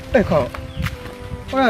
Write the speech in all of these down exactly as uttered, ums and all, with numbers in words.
เอ้ยเขาว่า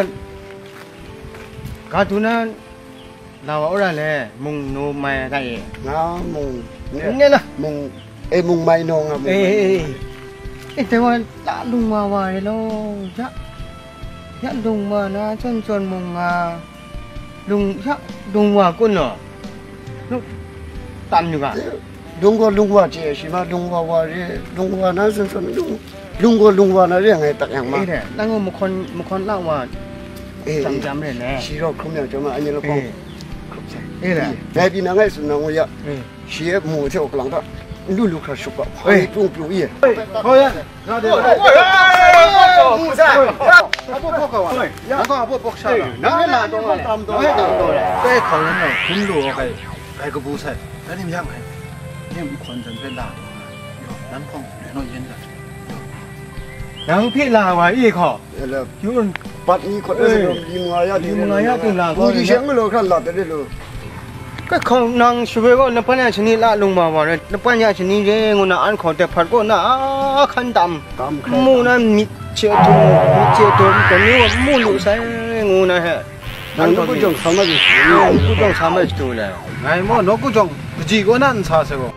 การ์ตูนนั้นเราเอาอะไรมุงโนมาได้น้ามุงเนี่ยนะมุงเอ้มุงไม่นงอ่ะเอ้ยเอ้ยแต่ว่าละลุงมาว่าเลย咯ยะยะลุงมานะชนชนมุงมาลุงยะลุงว่ากุนเนาะลุงตามอยู่กันลุงก็ลุงว่าเจ๊ใช่ไหมลุงว่าว่าเรื่องลุงว่านั้นส่วนลุงลุงก็ลุงว่านั้นเรื่องไงตักอย่างมาเอ้ยเนี่ยแล้วก็มุคนมุคนเล่าว่าจำจำเลยนะชีเราคงอยากจะมาอันนี้เราคงเอ้ยแหละแต่พี่น้องไอ้สุนัขว่าเชี่ยหมูเที่ยวกลางก็ลูลูข้าชุบก็เฮ้ยปรุงปรุงยี่เฮ้ยเขาเดี๋ยวเฮ้ยหมูใช่อาบุพกเขาเฮ้ยแล้วก็อาบุพกใช่นั่นแหละตัวตามตัวให้ตามตัวเลยเฮ้ยเขาเนี่ยคุณรู้ใครใครก็บูใช่แล้วนี่มันยังไงนี่มันคนจนเป็นด่างน้ำพองเดี๋ยวน้อยเย็นกันน้ำพี่ลาวะอีกข้อยุ่งปัดนี้คนเอ้ยดีมึงอะไรดีมึงอะไรตึงลากูดิเชียงไม่รู้ขั้นหลับได้เลยก็เขานั่งช่วยก็นับปัญญาชนิดละลงมาว่าเลยนับปัญญาชนิดเรื่องน่ะอันเขาแต่พัดก็น่ะขันดำมูนั่นมีเชื้อตัวมีเชื้อตัวแต่นี่ว่ามูลูใส่งูนะฮะนั่นก็จงสามารถก็จงสามารถดูเลยไงมั่วนกก็จงจีก็นั่นซาเสก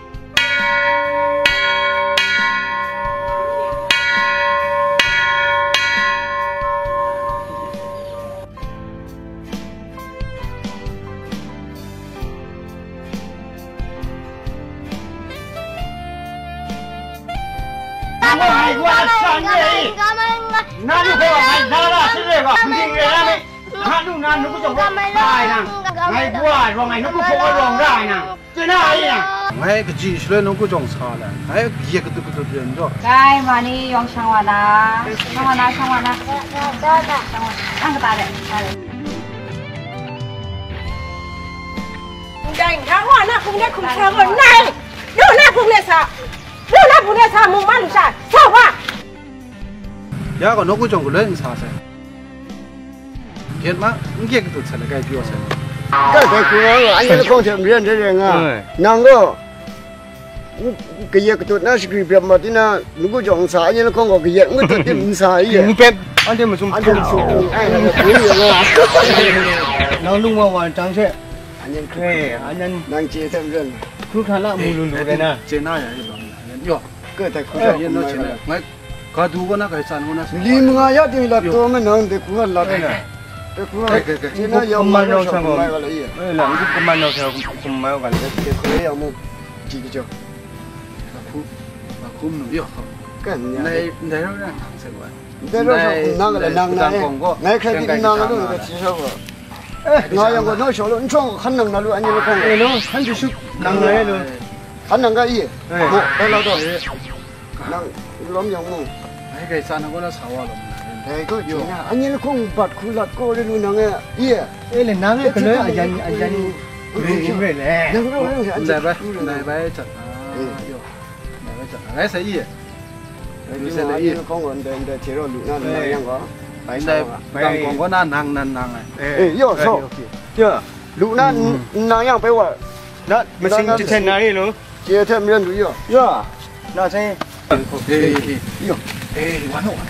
ว่าสันเลยนั่นก็ไงน่ารักสิเลยก็จริงเลยนะไม่ถ้าดูนั่นนุก็จะร้องได้นะไงบัวร้องไงนุก็คงร้องได้นะเจ้าหน้าที่นะไงก็จีสเลยนุก็จงซาเลยไงเกี่ยก็ตุกตุกเดินด้วยได้มานี่ยองช่างวานะช่างวานะช่างวานะได้ได้ช่างวานะตั้งตาเลยตาเลยได้ทั้งวันนะคุณได้คุณเชิงวันไหนดูนะคุณเนี่ยซะดูนะคุณเนี่ยซะมึงมาหรือซ่าชอบว่ะยาก็นกก็จงก็เล่นซาเซ่เห็นมั้ยมึงเกี่ยก็ตุกเสร็จแล้วก็พี่ว่าเสร็จก็แต่กูอันนี้คงจะเรียนได้ยังไงนางก็ก็เยอะก็ตุกน่าสกีเปียบมาที่น่ะนุก็จงสายนี่แล้วคงก็เยอะก็ตุกที่มันสายอ่ะมึงเปียบอันที่มันสุ่มอันที่มันสุ่มไอ้นั่นก็คุยอย่างเงี้ยน้องลุงว่าวันจังเช่อันนี้เฮ้ยอันนั้นนางเจี๊ยบเรื่องครูขาละมูลูลูเลยนะเจน่าอย่างนี้ย่อก็แต่คุณจะเย็นน้อยเช่นไงก็ดูว่าน่าใครสั่นว่าน่าสั่นลีมึงอาญาที่หลับตัวมันนั่งเด็กกูหลับเลยแต่กูที่น่ายอมมาเราชอบไม่ก็เลยเออหลังกูก็มาเราชอบคุมไม่ก็เลยเด็กเลยเอามุกจีกิจวัตรมาคุมมาคุมหนุ่มย่อกันในในเราเนี่ยเสกว่าในเรานั่งอะไรนั่งไหนไหนใครที่นั่งแล้วก็ชี้ชอบว่าน้อยยังก็น้อยชอบแล้วช่วงขันนั่งนั่งรู้อันนี้เราคงเออเนาะขันจะชุบนั่งเลยเลยขันนั่งก็อีโม่แล้วเราก็นั่งล้มอย่างมุงไอ้ไก่สั่นก็น่าสาวล้มแต่ก็อยู่อันนี้เราคงบัดคุลัดก็ได้รู้นั่งเอี้ยเอ้ยเลยนั่งเลยก็เลยอาจารย์อาจารย์รู้ชิบเลยแหละนั่งรู้เรื่องได้ไหมได้ไหมจัดอ่าอยู่ได้ไหมจัดอะไรใส่ยี่ดูเสร็จแล้วยี่คงวันเดินเดินเชื่อรู้นั่นอะไรยังก็ไปได้บางคนก็นั่งนั่งนั่งนั่งไงเอ้ยย่อโซ่เจ้ารู้นั่นนั่งยังไปว่านั่นไม่ใช่จะเช่นนั้นหรอเจ้าเท่านั้นรู้ย่อย่น่าใช่เอ้ยย่เอ้ยวันโน่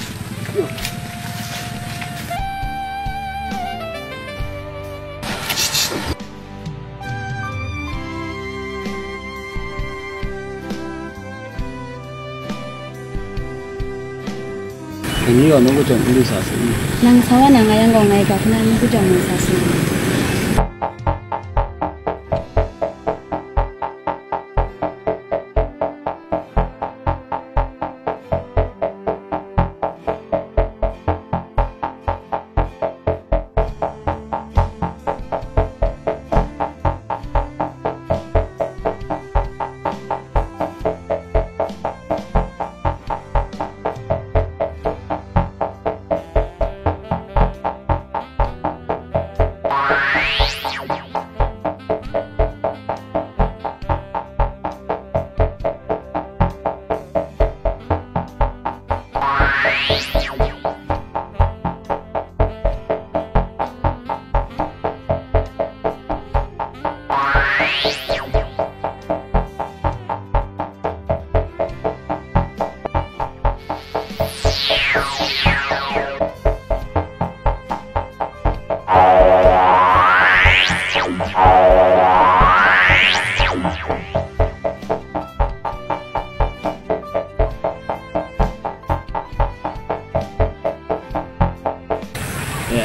อันนี้ก็น้องก็จงไม่ได้สาสินางสาวนางไงยังกองไงกับนั่นก็จงไม่สาสิ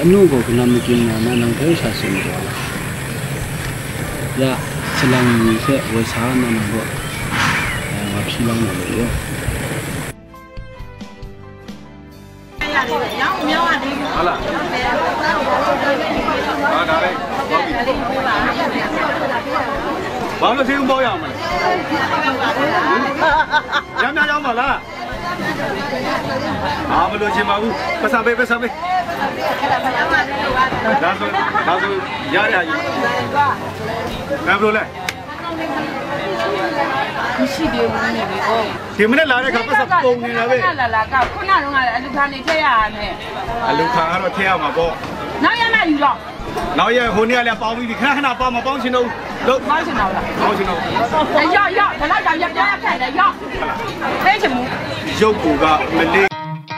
anu ko kena mungkin mana nang tahu sahaja ni lah. Ya selang ni saya wasan nang buat, apa silang nang buat. Alah. Ada ada. Baru sih mau yang mana? Yang mana yang mana? Ah, belum sih mau. Pesampai pesampai. Langsung langsung ya ya. Kenapa boleh? Isi dia mana ni? Oh. Di mana lari kau pasal pong ni lah be? Lah lah kau, kau nak orang alu kan ni tiada ni. Alu kang harus tiap apa? Nak yang mana you lah? 老爷和你俩包米的，看看那包嘛包起喽，都包起喽了， 包起喽。 哎要要，他那要要要要看的要，没什么。 有骨个没得。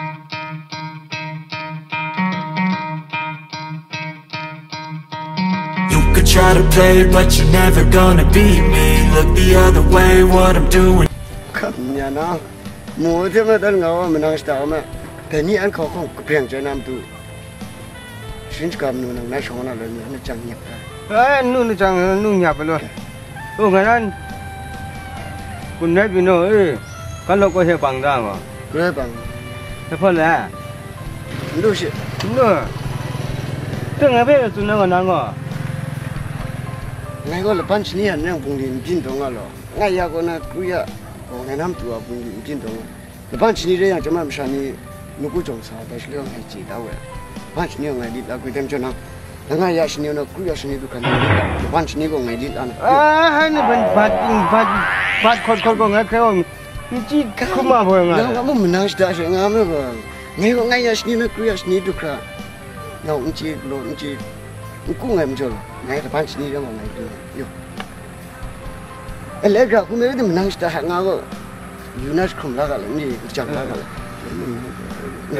You could try to play, but you're never gonna beat me. Look the other way, what I'm doing. Come ya na, mua thêm là đơn ngầu mình đang start mà, thế ni anh khó không phiền cho nam tu. Xin cảm ơn nang nãy xong là lần nó chẳng nhập ra. Eh, nu nu chẳng nu nhập luôn. Oh, cái này,คุณได้พี่น้องเอ้กันเราก็เห็นปังได้มา Kue bang, แต่พอแล้ว lu sih. นู่นตึงอะไรจุดนั้นก็นั่งก็ Ngay có là ban chỉ niên nang bung lin jin dong à lo. Ngay ya có na kuya, có ngay nam tu à bung lin jin dong. Là ban chỉ niên đây chẳng mà mình sang ni, nó cũng trồng sao, tại sao ngay chỉ đào vậy. Ban chỉ niên ngay đi là kuy đem cho nó. Là ngay ya chỉ niên nó kuya chỉ niên tu kan. Ban chỉ niên có ngay đi ăn. อ่าให้นี่เป็นบาดบาดบาดคนคนก็ไงแค่ว่ามีจีคุ้มมาพอยังไง Nó có mình năng start sẽ ngam nữa. Ngay có ngay ya chỉ niên nó kuya chỉ niên tu kra. Nó cũng chỉ lo cũng chỉ cũng ngay mình cho. Ngay là ban chỉ niên đó mà ngay tu. Yo. Ele ra cũng mấy đứa mình năng start hàng ngao. Yunus không lá cả làm gì chẳng lá cả. Nè.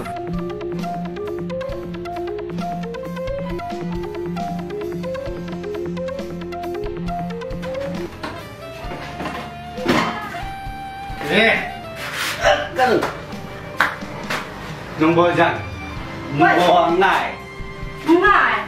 Nè, nông bò rằng, nông bò ngại, Ngại.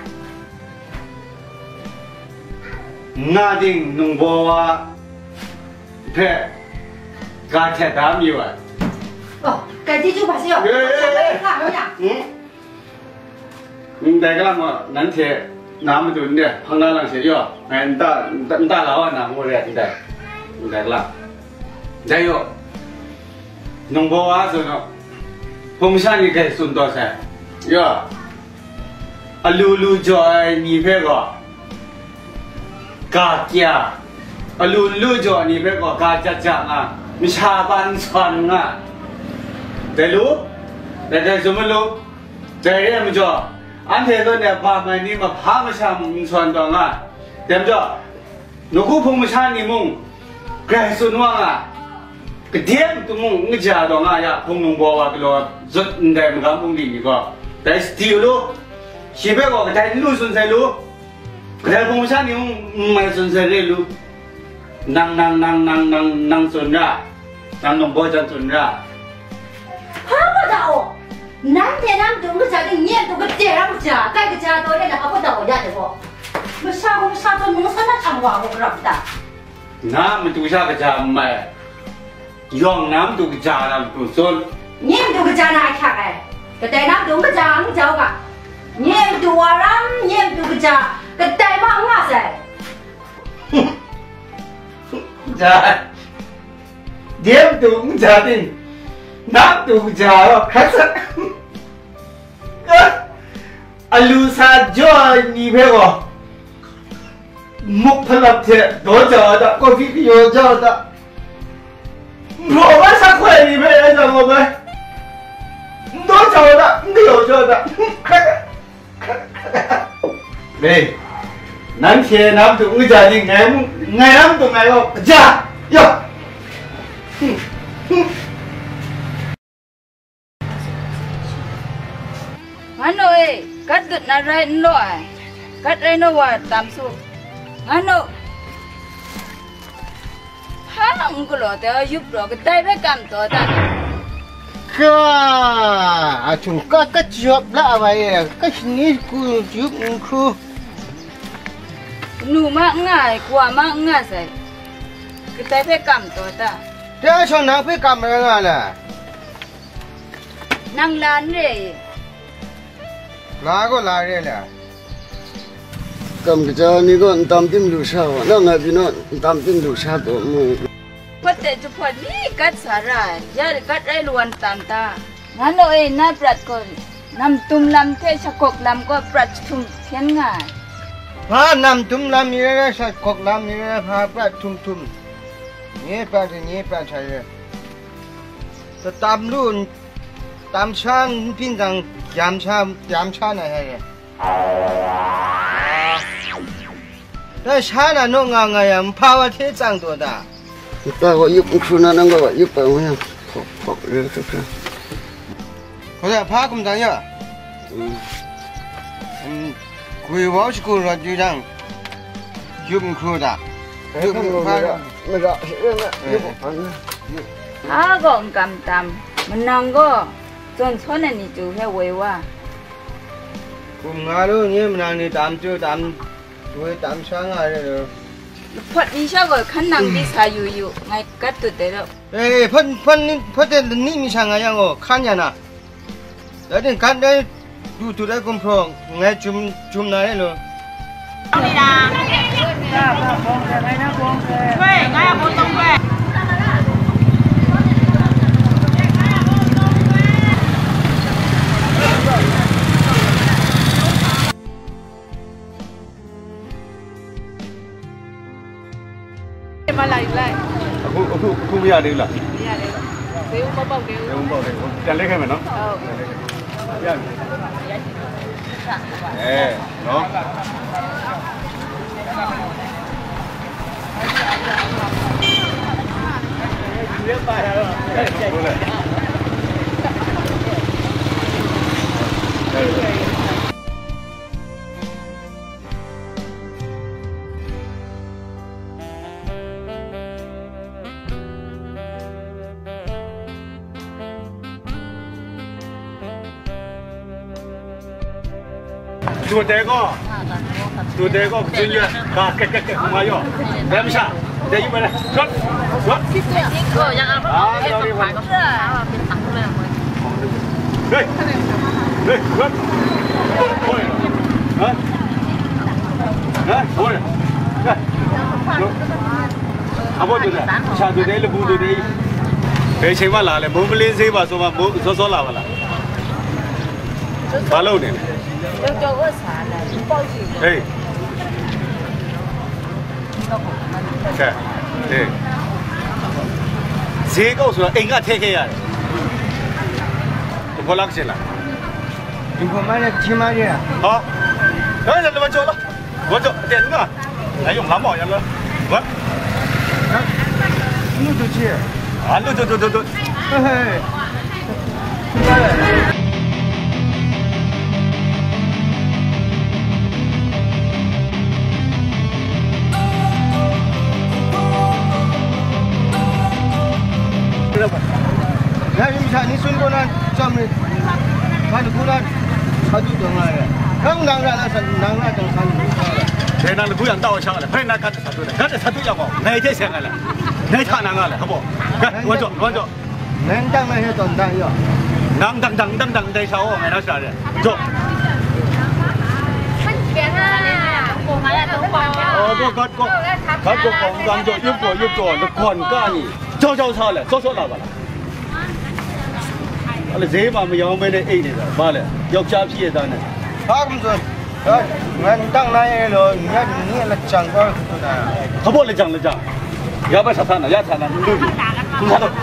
ngã đình nông bò phê, cá chép đám nhiều à? Ờ, cái gì chú bà siêu? Ê, ê, ê. Làm đâu nhỉ? Ừ, đại cái làm mà nắn thế, nám mình tụi nè, hàng năm làm thế chưa? Ngày ta ta ta lão anh làm mua đẹp thì đại, đại cái làm. Đại yo, nông bò á rồi nó, hôm sáng đi cái xuân to xe, yo, alu alu cho ni phê có, cá kia, alu alu cho ni phê có cá chả chả à, mình chả bán xoắn à, đại lú, đại cái số mấy lú, đại cái em cho, anh thấy tôi nè ba mươi ni mà phá mà chả mình xoắn đó à, đem cho, nó cũng không mà chả ni mông, cái xuân hoang à. Cái tiếng tụi mông cái già đó ngay à không nông bò cái lo rất đẹp mà không đi gì cả cái still luôn chỉ biết có cái tay luôn xuân say luôn cái tay không sao nhưng mày xuân say lên luôn năng năng năng năng năng năng xuân ra năng nông bò chân xuân ra không có đầu nắng thì nắng chúng nó chả tự nhiên tụi cái trẻ nó chả cái cái cha tôi đây là không có đầu ra được không mà sao không sao tôi muốn sao nó chẳng hòa một rập ta na mình tụi sao cái cha mày yong nam tụi cái cha làm tụi xuân nhìn tụi cái cha này khác này cái tay nắng tụi cái cha không cháu cả nhìn tụi lắm nhìn tụi cái cha cái tay mà không ngã sai cha điểm tụi cũng cha đi nam tụi cái cha đó khác sắc alu sa joy ni phê có mục thân lập thiện đó chờ đã có video chờ đã bộ bác sắc khỏe ni phê đã chờ một người đó chờ đã điều chờ đã đi nắng kia nắm tụi người già đi ngày ngày nắm tụi ngày không già yo Anh ơi, cắt đứt là rồi nổi, cắt đây nó vào tạm số. Anh ơi, hắn không có lo để giúp rồi cái tay phải cầmตัวta. ก็อาจุก็ก็จบละไปก็ชนิดกูจุบครูหนูมากง่ายกว่ามากง่ายใส่ก็แต่เพื่อกรรมตัวตาเดี๋ยวชนนักพี่กำอะไรกันล่ะนั่งร้านเลยลาก็ลาเลยแหละกำกระจานี่ก็ตามติ้มลูชาวนั่งไงพี่น้องตามติ้มลูชาตัวมึงพอแต่จุพอนี่กัดสาระยาดกัดไอ้ล้วนตามตางั้นเราเองน่าปรัดก่อนนำตุ้มลำเทชกกลำก็ปรัดทุ่มเพียงง่ายพานำตุ้มลำมีอะไรสักกกลำมีอะไรพาปรัดทุ่มทุ่มนี่ปรัดนี่ปรัดใช่ไหมแต่ตามรุ่นตามชาพินจังยามชายามชาไหนให้แต่ชาน่ะน้องงางยังพาวเทจังตัวตาแต่ว่ายุบครูนั่นก็ว่ายุบไปว่ายังพอพอเรื่องสักครั้งเขาจะพาคุณจังยังอืมอืมคุยว่าสกุลเราjuจังยุบครูตายุบพาไม่ได้เรื่องนั้นยุบอันนั้นอ้าก็กำตามมันนั่งก็จนชนนี่จูแค่เว้ยว่าผมงาลูนี่มันนั่งนี่ตามจูตามช่วยตามช่างอะไรเลยพอดีชอบก็ขันนั่งดีสายอยู่อยู่ไงกัดตัวเดียวเอ้ยพันพันนี่พันเดนี่มีช่างอะไรยังอ๋อขันยันนะแล้วถึงขันได้ดูตัวได้กุมพรองไงจุ่มจุ่มไหนเลยนี่นะจ้าพ่อพงษ์ไงนะพงษ์เว้ยไงพงษ์ต้องเว้ยมาไล่ไล่အခုအခုအခုမရသေးဘူးလားမရသေးဘူးဘေးဦးမပေါက်သေးဘူးဘေးဦးပေါက်သေးဘူးပြန်လက်ခဲ့မယ်နော်ဟုတ်ရပြီအဲနော်ဒီပါလာတော့ဟုတ်လေตัวเด็กก็ตัวเด็กก็จริงๆก็แก่ๆๆมาอยู่เดี๋ยวไม่ใช่เดี๋ยวอยู่ไปเลยรถรถก็ยังเอาไปเอาไปขายก็ได้เป็นถังเลยเฮ้ยเฮ้ยรถโอ้ยฮะฮะโอ้ยเฮ้ยอาบ่ตัวเด็กชาตัวเด็กหรือบูตัวเด็กเฮ้ยเชื่อว่าลาเลยมุ้งเลี้ยงเสียบ้าสมมุติมุ้งซ้อๆลาบ้าละบ้าแล้วเนี่ย就叫我啥呢？报警。 哎。是，对。谁告诉我？应该贴开呀？我哪个去了？ 你不买了，去买的。 好，当然怎么做了？我做点什么？还用汗毛样了？我。 路就去。 啊，路走走走走。 嘿嘿。去买了。那你看，你孙过那咱们，他就过那，他就等来了。刚当然那是当然等他就过来了。 现在那姑娘到上了，快拿干啥做的？干这啥都要搞，哪天先来了？哪天拿来了？好不？看，我做，我做。 能当那些当当要。 当当当当当在烧我们那啥的，做。哦，不，他他他就讲讲做，一个一个的款干你，招招他了，招招老板了。อะไรเจ๊มาไม่ยอมไม่ได้เองนี่มาเลยยกชาพี่ตอนนั้นพาคุณส่วนงั้นตั้งนายเลยเนี่ยนี่ละจังก็ได้เขาบอกละจังละจังอย่าไปสับสนนะอย่าสับสนดูดิดูท่าตัว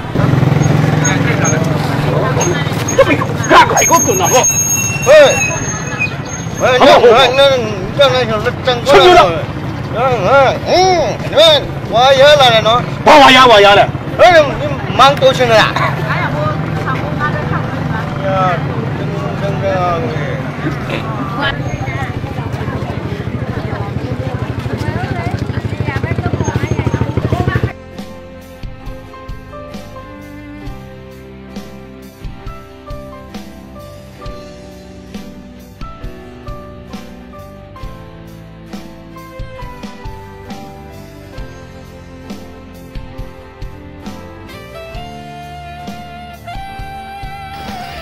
จะไปกล้าใครก็ตุนนะเฮ้ยเฮ้ยเนี่ยนั่นจังนายละจังก็ได้เออเออเออเนี่ยว่าเยอะเลยเนาะว่าว่าเยอะว่าเยอะเลยเฮ้ยนี่มังตัวชิงเลยอ่ะ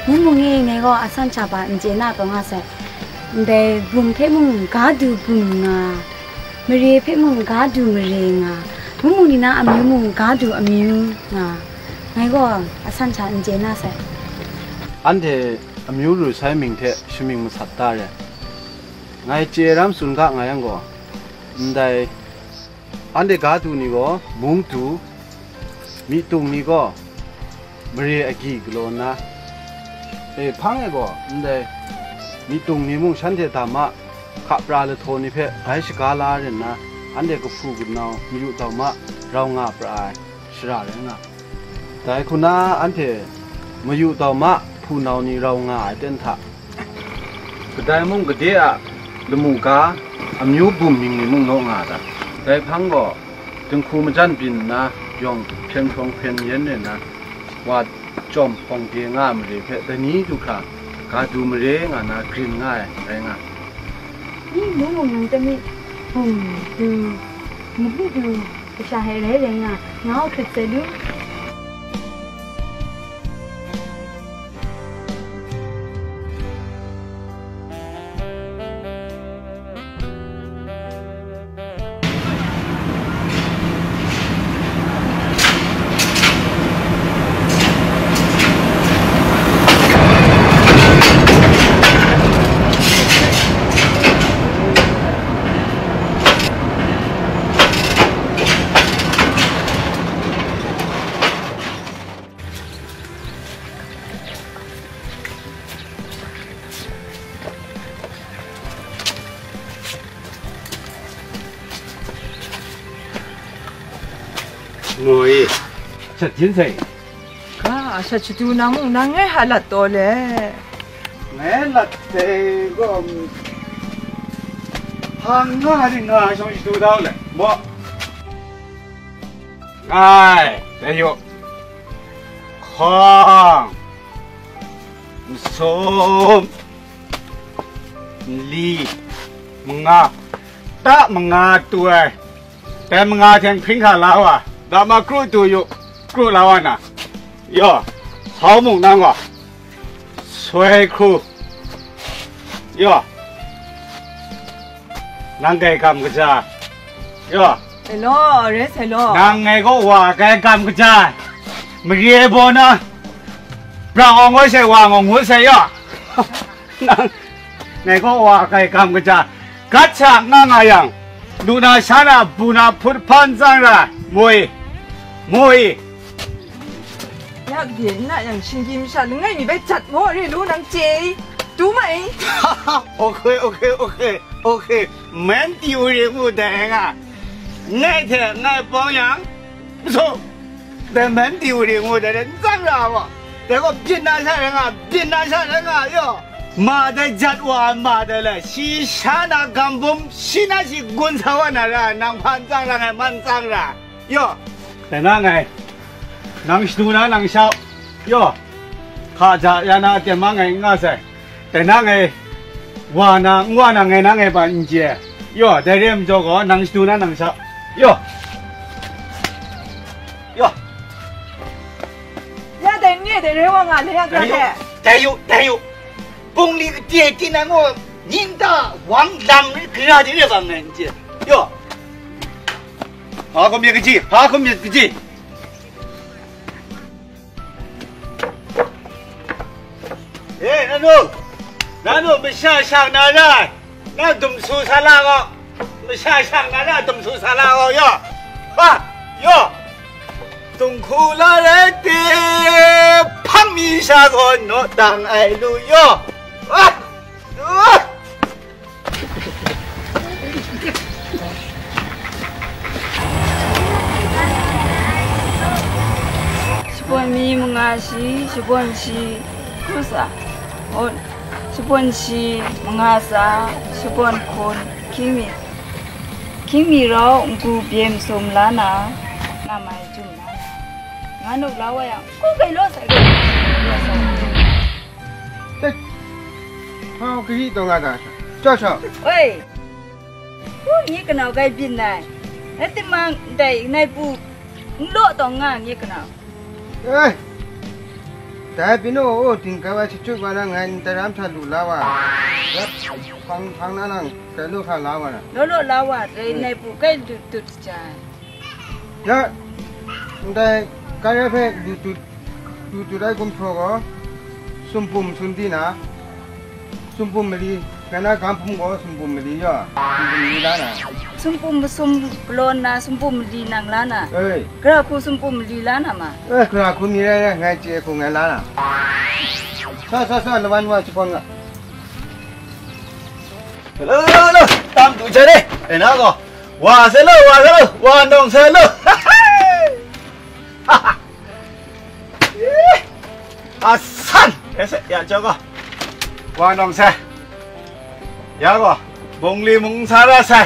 มุมงี้ไงก็อาสันชาบานเจน่าก็ง่าเสแต่บุมเพ่มุงกาดูบุมงามเรียเพ่มุงกาดูมเรงามุมนี่นะอามิวมุงกาดูอามิวงาไงก็อาสันชาเจน่าเสอันเทอามิวรู้ใช้มิงเทชิมิงมุสัตตาเรไงเจรามสุนกะไงยังก็ได้อันเดกาดูนี่ก็มุงดูมีตุงนี่ก็มเรียกีกโลนะเอ้พังไอ้ก็ได้มีตุงนี่มุงฉันเทตามะขับปลาเลโทนี่เพะไอชิกาลาเรนนะอันเดก็ฟูกุนเอามีอยู่ตามะเรางาปลาชราเรนะแต่คุณน้าอันเทมาอยู่ตามะผู้นานี่เรางาเต้นถะก็ได้มุงก็เดียลมุงกาอามิวบุมมิงนี่มุงโนงาตะแต่พังก็ถึงครูมาจันบินนะยองเพียงทองเพียงเย็นเนี่ยนะว่าจอมปองเกียงง่ายมาเลยเพแต่นี้ทุกครั้งการดูมาเร่งนะกลิ่นง่ายแรงอ่ะนี่มุมมันจะมีบุมดูมุมดูจะใช้อะไรแรงอ่ะเงาขึ้นเสดูงอยชัดจินใส่ข้าชัดจุดน้ำมึงนั่งไงฮัลโหลตัวเลยแม่ละเด็กก็พังง่ายง่ายช่องดูดาวเลยบ่ง่ายแต่อยู่คองส้มลีมึงอ่ะตะมึงอ่ะตัวแต่มึงอ่ะแทงพิงขาลาวอ่ะดามาครูตัวอยู่ครูลาวน่ะย่อสาวมึงนั่งอ่ะสวยครูย่อนั่งไงกำกระจายย่อเฮลโลเรสเฮลโลนั่งไงก็ว่าไงกำกระจายไม่เรียบนะปลาองก็ใช่ว่างงหัวใช่ย่อนั่งไงก็ว่าไงกำกระจายกัดฉากนั่งไงยังดูน่าชนะบุญพุทธพันจังละมวยมวยอยากเห็นน่ะอย่างชิงกิมชันไงมีไปจัดโม่ได้รู้นางเจดูไหมโอเคโอเคโอเคโอเคแม่นติวเรียกมูแดงอ่ะง่ายแท้ง่ายปองยังไม่ใช่แต่แม่นติวเรียกมูแดงจังละวะแต่ก็บินนาชาเรื่องอ่ะบินนาชาเรื่องอ่ะย่อมาได้จัดวันมาได้เลยชีชนะกำบุมชีน่าชีกุนสาวน่ะละนางพันจังละไงมันจังละย่อแต่นั่งไงนางดูนะนางเช้าย่อข้าจะยานาเตมังไงง่ายใช่แต่นั่งไงว่านะว่านะไงนั่งไงปันเจียย่อแต่เรื่องจก็นางดูนะนางเช้าย่อย่อย่าแต่เนี่ยแต่เรื่องว่างานที่ยังจะแค่แต่อยู่แต่อยู่ปุ่งลีก็เจี๊ยที่นั่งว่ายินตาหวังดำนี่คืออะไรเนี่ยบางเงินเจียย่อหาคนมีกระจีหาคนมีกระจีเฮ้ยนั่นดูนั่นดูไม่ใช่ช่างนาได้นั่นตุ่มสูซาลาก็ไม่ใช่ช่างนาได้ตุ่มสูซาลาก็ย่อป่ะย่อตุ่มคูลาเรตีพังมีชาคนโนตังไอลูย่ออ่ะดูสิบวันมีมึงอาชีสิบวันชีรู้สักโอ้สิบวันชีมึงอาสาสิบวันคนคิมีคิมีเรากูเบียมสมลานานาไม่จุ่มนา ngano lawa yang ku kai lo sai lo te ha ki to ga da cha cha oi ku ni kana kai bin nai e ti mang dai nai pu lo to nga ni kana ê แต่พี่โน่ถึงกับว่าช่วยว่าไงแต่รำทันดูแล้วว่าแล้วฟังฟังนั่นนั่งแต่ลูกข้าแล้วนะโลโลลาวะในปุกใกล้ดุดดุดใจแล้วแต่การเพ่ดูดูดูดูได้กุมโชก็สมปุ่มสุนทีนะสมปุ่มไม่ดีแค่นั้นการพุ่งก็สมปุ่มไม่ดีจ้ะสมปุ่มไม่ได้นะสมปุ่มสมโลนนะสมปุ่มดีนังล้านน่ะเอ้ยกระคูสมปุ่มดีล้านน่ะมาเอ้ยกระคุณมีอะไรไงเจ้าคงไงล้านอ่ะซ่าซ่าซ่าระวังว่าจะฟังอ่ะเร็วเร็วเร็วตามดูเฉยดิไอ้น้าก็ว่าเสร็จแล้วว่าเสร็จแล้วว่าน้องเสร็จแล้วอาสันเอเสอย่าเจ้าก็ว่าน้องเสร็จอย่าก็บงลีมุงสาระใส่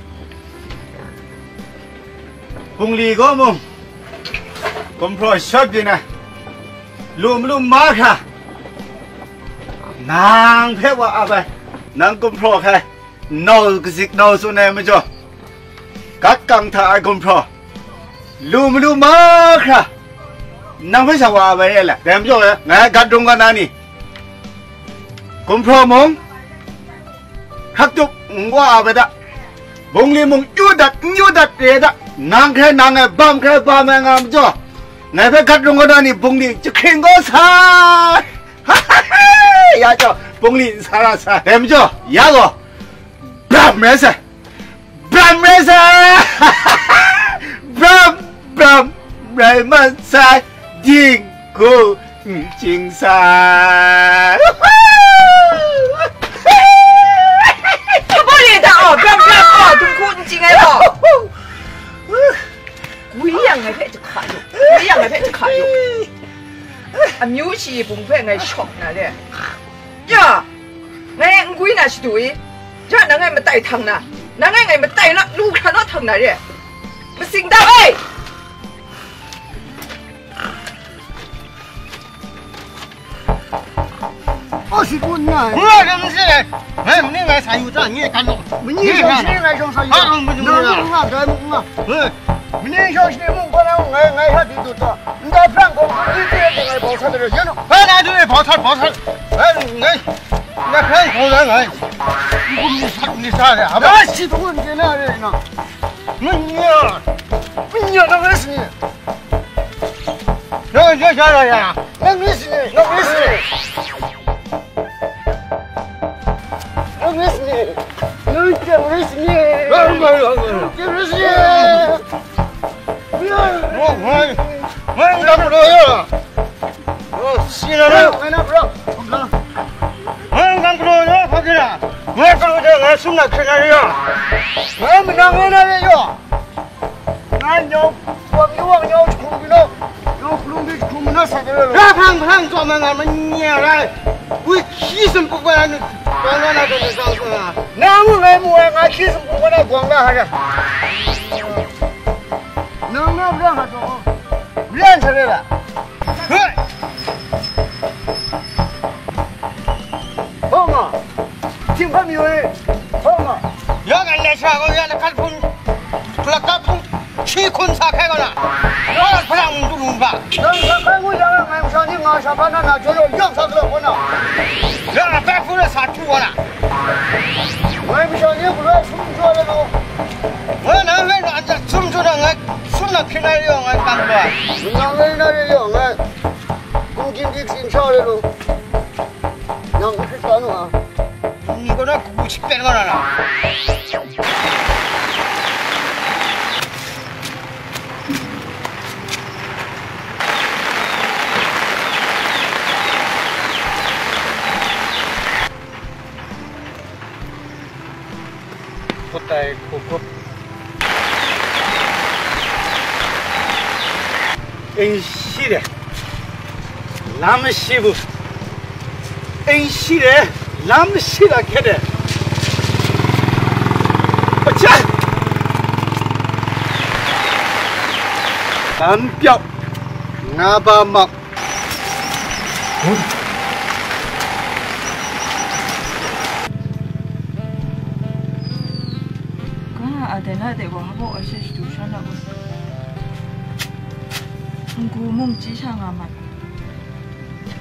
บงลีก็มุงกุมพลอยชอบดีนะลุมลุมมาค่ะนางเพ่ว่าอะไรนางกุมพลอยใครนอลกิกนอลสุนัยมั้ยจ๊ะกักกังท่าไอ้กุมพลอยลุมลุมมาค่ะนางเพ่จะว่าอะไรเนี่ยแหละแต่ไม่จ๊ะไงกัดดงกันนั่นนี่กุมพลอยมงฮักจุบว่าอะไรด้ะบงลีมงยูดัดยูดัดเรดะนางแค่นางไงบ้ามแค่บ้ามงามจ๊ะไงเพ่กัดดงกันนั่นนี่บงลีจะเข่งก็สายฮ่าฮ่าฮ่าอย่าจ๊ะบงลีสาระสายแต่ไม่จ๊ะอย่าก็บรามเมสบรามเมสบรามบรามเรมันสายยิงกูจิงสาย不理他哦，不要不要哦，痛苦你真爱哦。鬼样嘅配就卡住，鬼样嘅配就卡住。啊，苗是崩配嘅ช็อกนะ咧。呀，我鬼那是对，呀，那我咪帶疼啦，那我我咪帶啦，路看到疼啦咧，咪醒到哎。 二十多年， 我这不是嘞，哎，你来参与这，你也干了， 你小心来上啥？ 啊，不就那我该我， 嗯， 你小心我可能我我下地都做，你在办公室这这个包菜的人行了， 哎，那就是包菜包菜，哎，哎，那看口人哎，你你啥你啥的，好吧？ 那系统你那人呢？ 我你呀， 你那个是你， 这这啥人呀？ 那个是你，那个是你。我认识你，我真认识你， 我我真认识你。 我我我干不着呀，我洗了了， 我那不让，我不让。 我干不着呀，他给了，我干不着，我送他去哪里呀？ 我们那我那边有，俺鸟我比我鸟出去了，鸟窟窿比出门那啥个了？ 他看看专门俺们娘来，我气生不管你。光光那就是上次啊， 那我爱不爱俺其实不管那光了还是，那我不让他走，练出来了， 嘿， 好嘛，听话没有？好嘛， 要俺来啥个要来干碰，出来干碰，去坤啥开个呢？我不让不弄吧？ 那那看我让俺不上你俺上班那那就要养啥子我呢？ 让俺白夫人啥住我呢？ 俺不上你不说什么说的都， 我那边说这什么说的俺什么去那用俺干不了。 那俺那里有俺，公斤的挺少的都，那我是干了啊。 你给那鼓起别个了了。不带苦苦。恩熙的，那么媳妇，恩熙的，那么媳妇开的，我去，蓝标，拿把毛， 啊，等下得往后而是读上了不？กูมุ่งจีช่างอามัน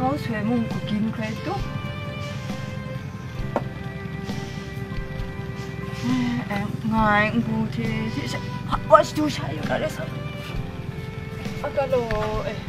เขาสวยมุ่งกูกินใครตุ๊กเอ็งง่ายกูที่ที่จะว่าจะดูใช่อยู่กันเลยสักอากาโลเอ๊ะ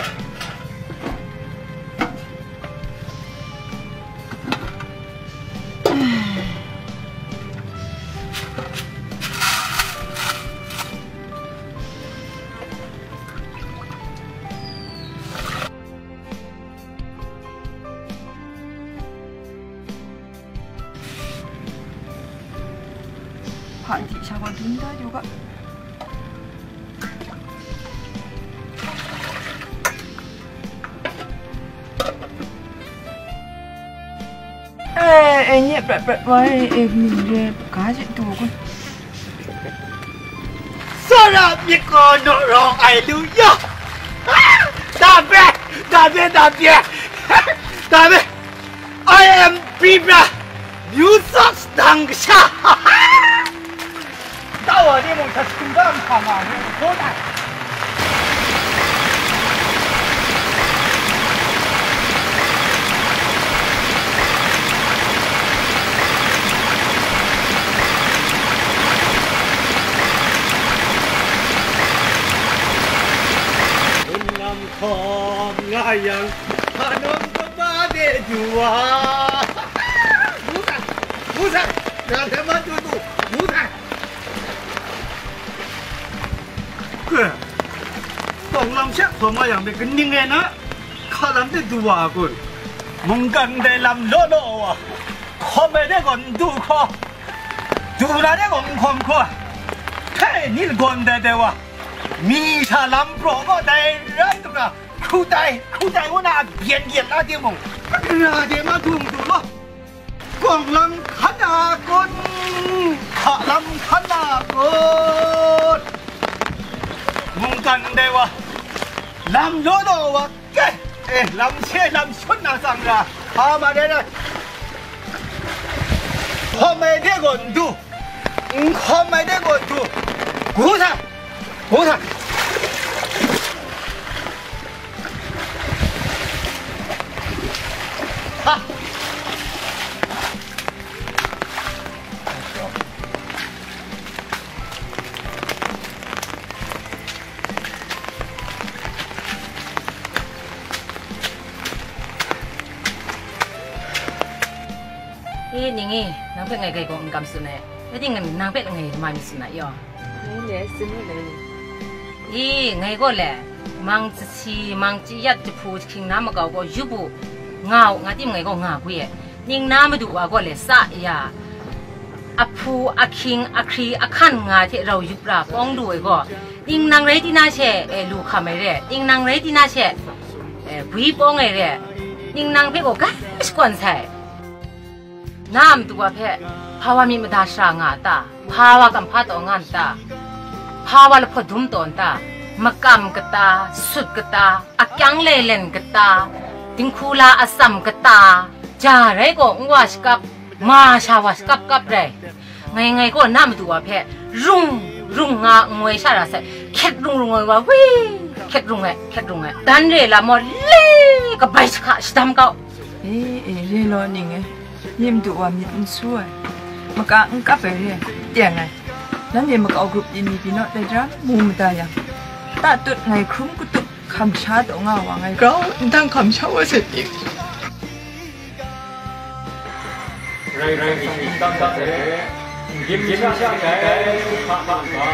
ผ่านที่ชาวบ้านถึงได้อยู่ก็เอ้ยเอ็งเนี่ยแบบแบบไว้เอ็งมีเรื่องก้าจะดูกันสระมีคนรอไอ้ลูกยะดาเบดาเบดาเบดาเบ I am Bibra Music 当下到我这种他出干他嘛好难ของง่ายยังขนมก็มาเด็ดอยู่อ่ะรู้จักรู้จักงานเธอมาดูดูรู้จักเฮ้ยต้องลำเช็คผมมาอย่างเป็นยังไงนะข้าลำได้ดูอ่ะคุณมึงกันได้ลำโลโลอ่ะข้าไม่ได้ก่อนดูข้อดูนะได้ก่อนคนข้อเฮ้ยนี่ก่อนได้เดี๋ยวมีชาลัมโปรก็ได้ไรตัวนะคู่ใจคู่ใจว่าน่าเบียนเบียนน่าเดียวมงน่าเดียวมาทุ่มตัวละกองลำขนาดคนขาลำขนาดคนมึงกันได้วะลำโดโดวะแกเอ๊ะลำเชี่ยลำชุดน่าสั่งละพามาได้เลยพอไม่ได้ก่อนดูพอไม่ได้ก่อนดูกูท่ากูท่าฮะนี่นี่ไงนางเป็ดไงไก่ก็อุ้งกำสุนัยแล้วที่เงินนางเป็ดไงมามีสุนัยย่อนี่แหละสุนัยเลยอีไงก็แหละมังจะชีมังจะยัดจะพูดคิงน้ำมาเก่าก็ยุบเงางาที่ไงก็งากุยนิ่งน้ำมาดูว่าก็เลยสะยาอภูอคิงอครีอขันงาที่เรายุบราป้องดูก็นิ่งนางไรที่น่าเช่เอลูกขามเร่นิ่งนางไรที่น่าเช่เอบุยป้องไงเร่นิ่งนางเพ่ก็กัสกวนใส่น้ำตัวเพ่ภาวะมีมาดาชางาตาภาวะกัมพัดองานตาภาวะละพดุมตอนตามกำกตาสุดกตาอักยังเลเลนกตาติงคูลาอสัมกตาจาไรก็งวาสกับมาชาวสกับกับไรไงไงก็น้ำตัวเพ่รุ่งรุ่งงางวยชาราเสเข็ดรุ่งรุ่งงวยว่าวิเข็ดรุ่งไงเข็ดรุ่งไงดันเรละมอเล่กับใบสกัดสตัมเก่าเอ๊ะเรื่องนี้ไงยิ่มดูว่ามีอันสวยมากางกับไปเรื่อยเตียงไงนั่นเดี๋ยวมากเอากรุ๊ปยินดีพี่น้องได้จ้ามูมตายังตาตุดไงคลุ้มกุตุกคำชาตัวเงาว่าไงก็ตั้งคำชาว่าเสร็จอีกไรไรยิ้มตั้งตั้งเสยิ้มยิ้มช่างใจพะพะพะ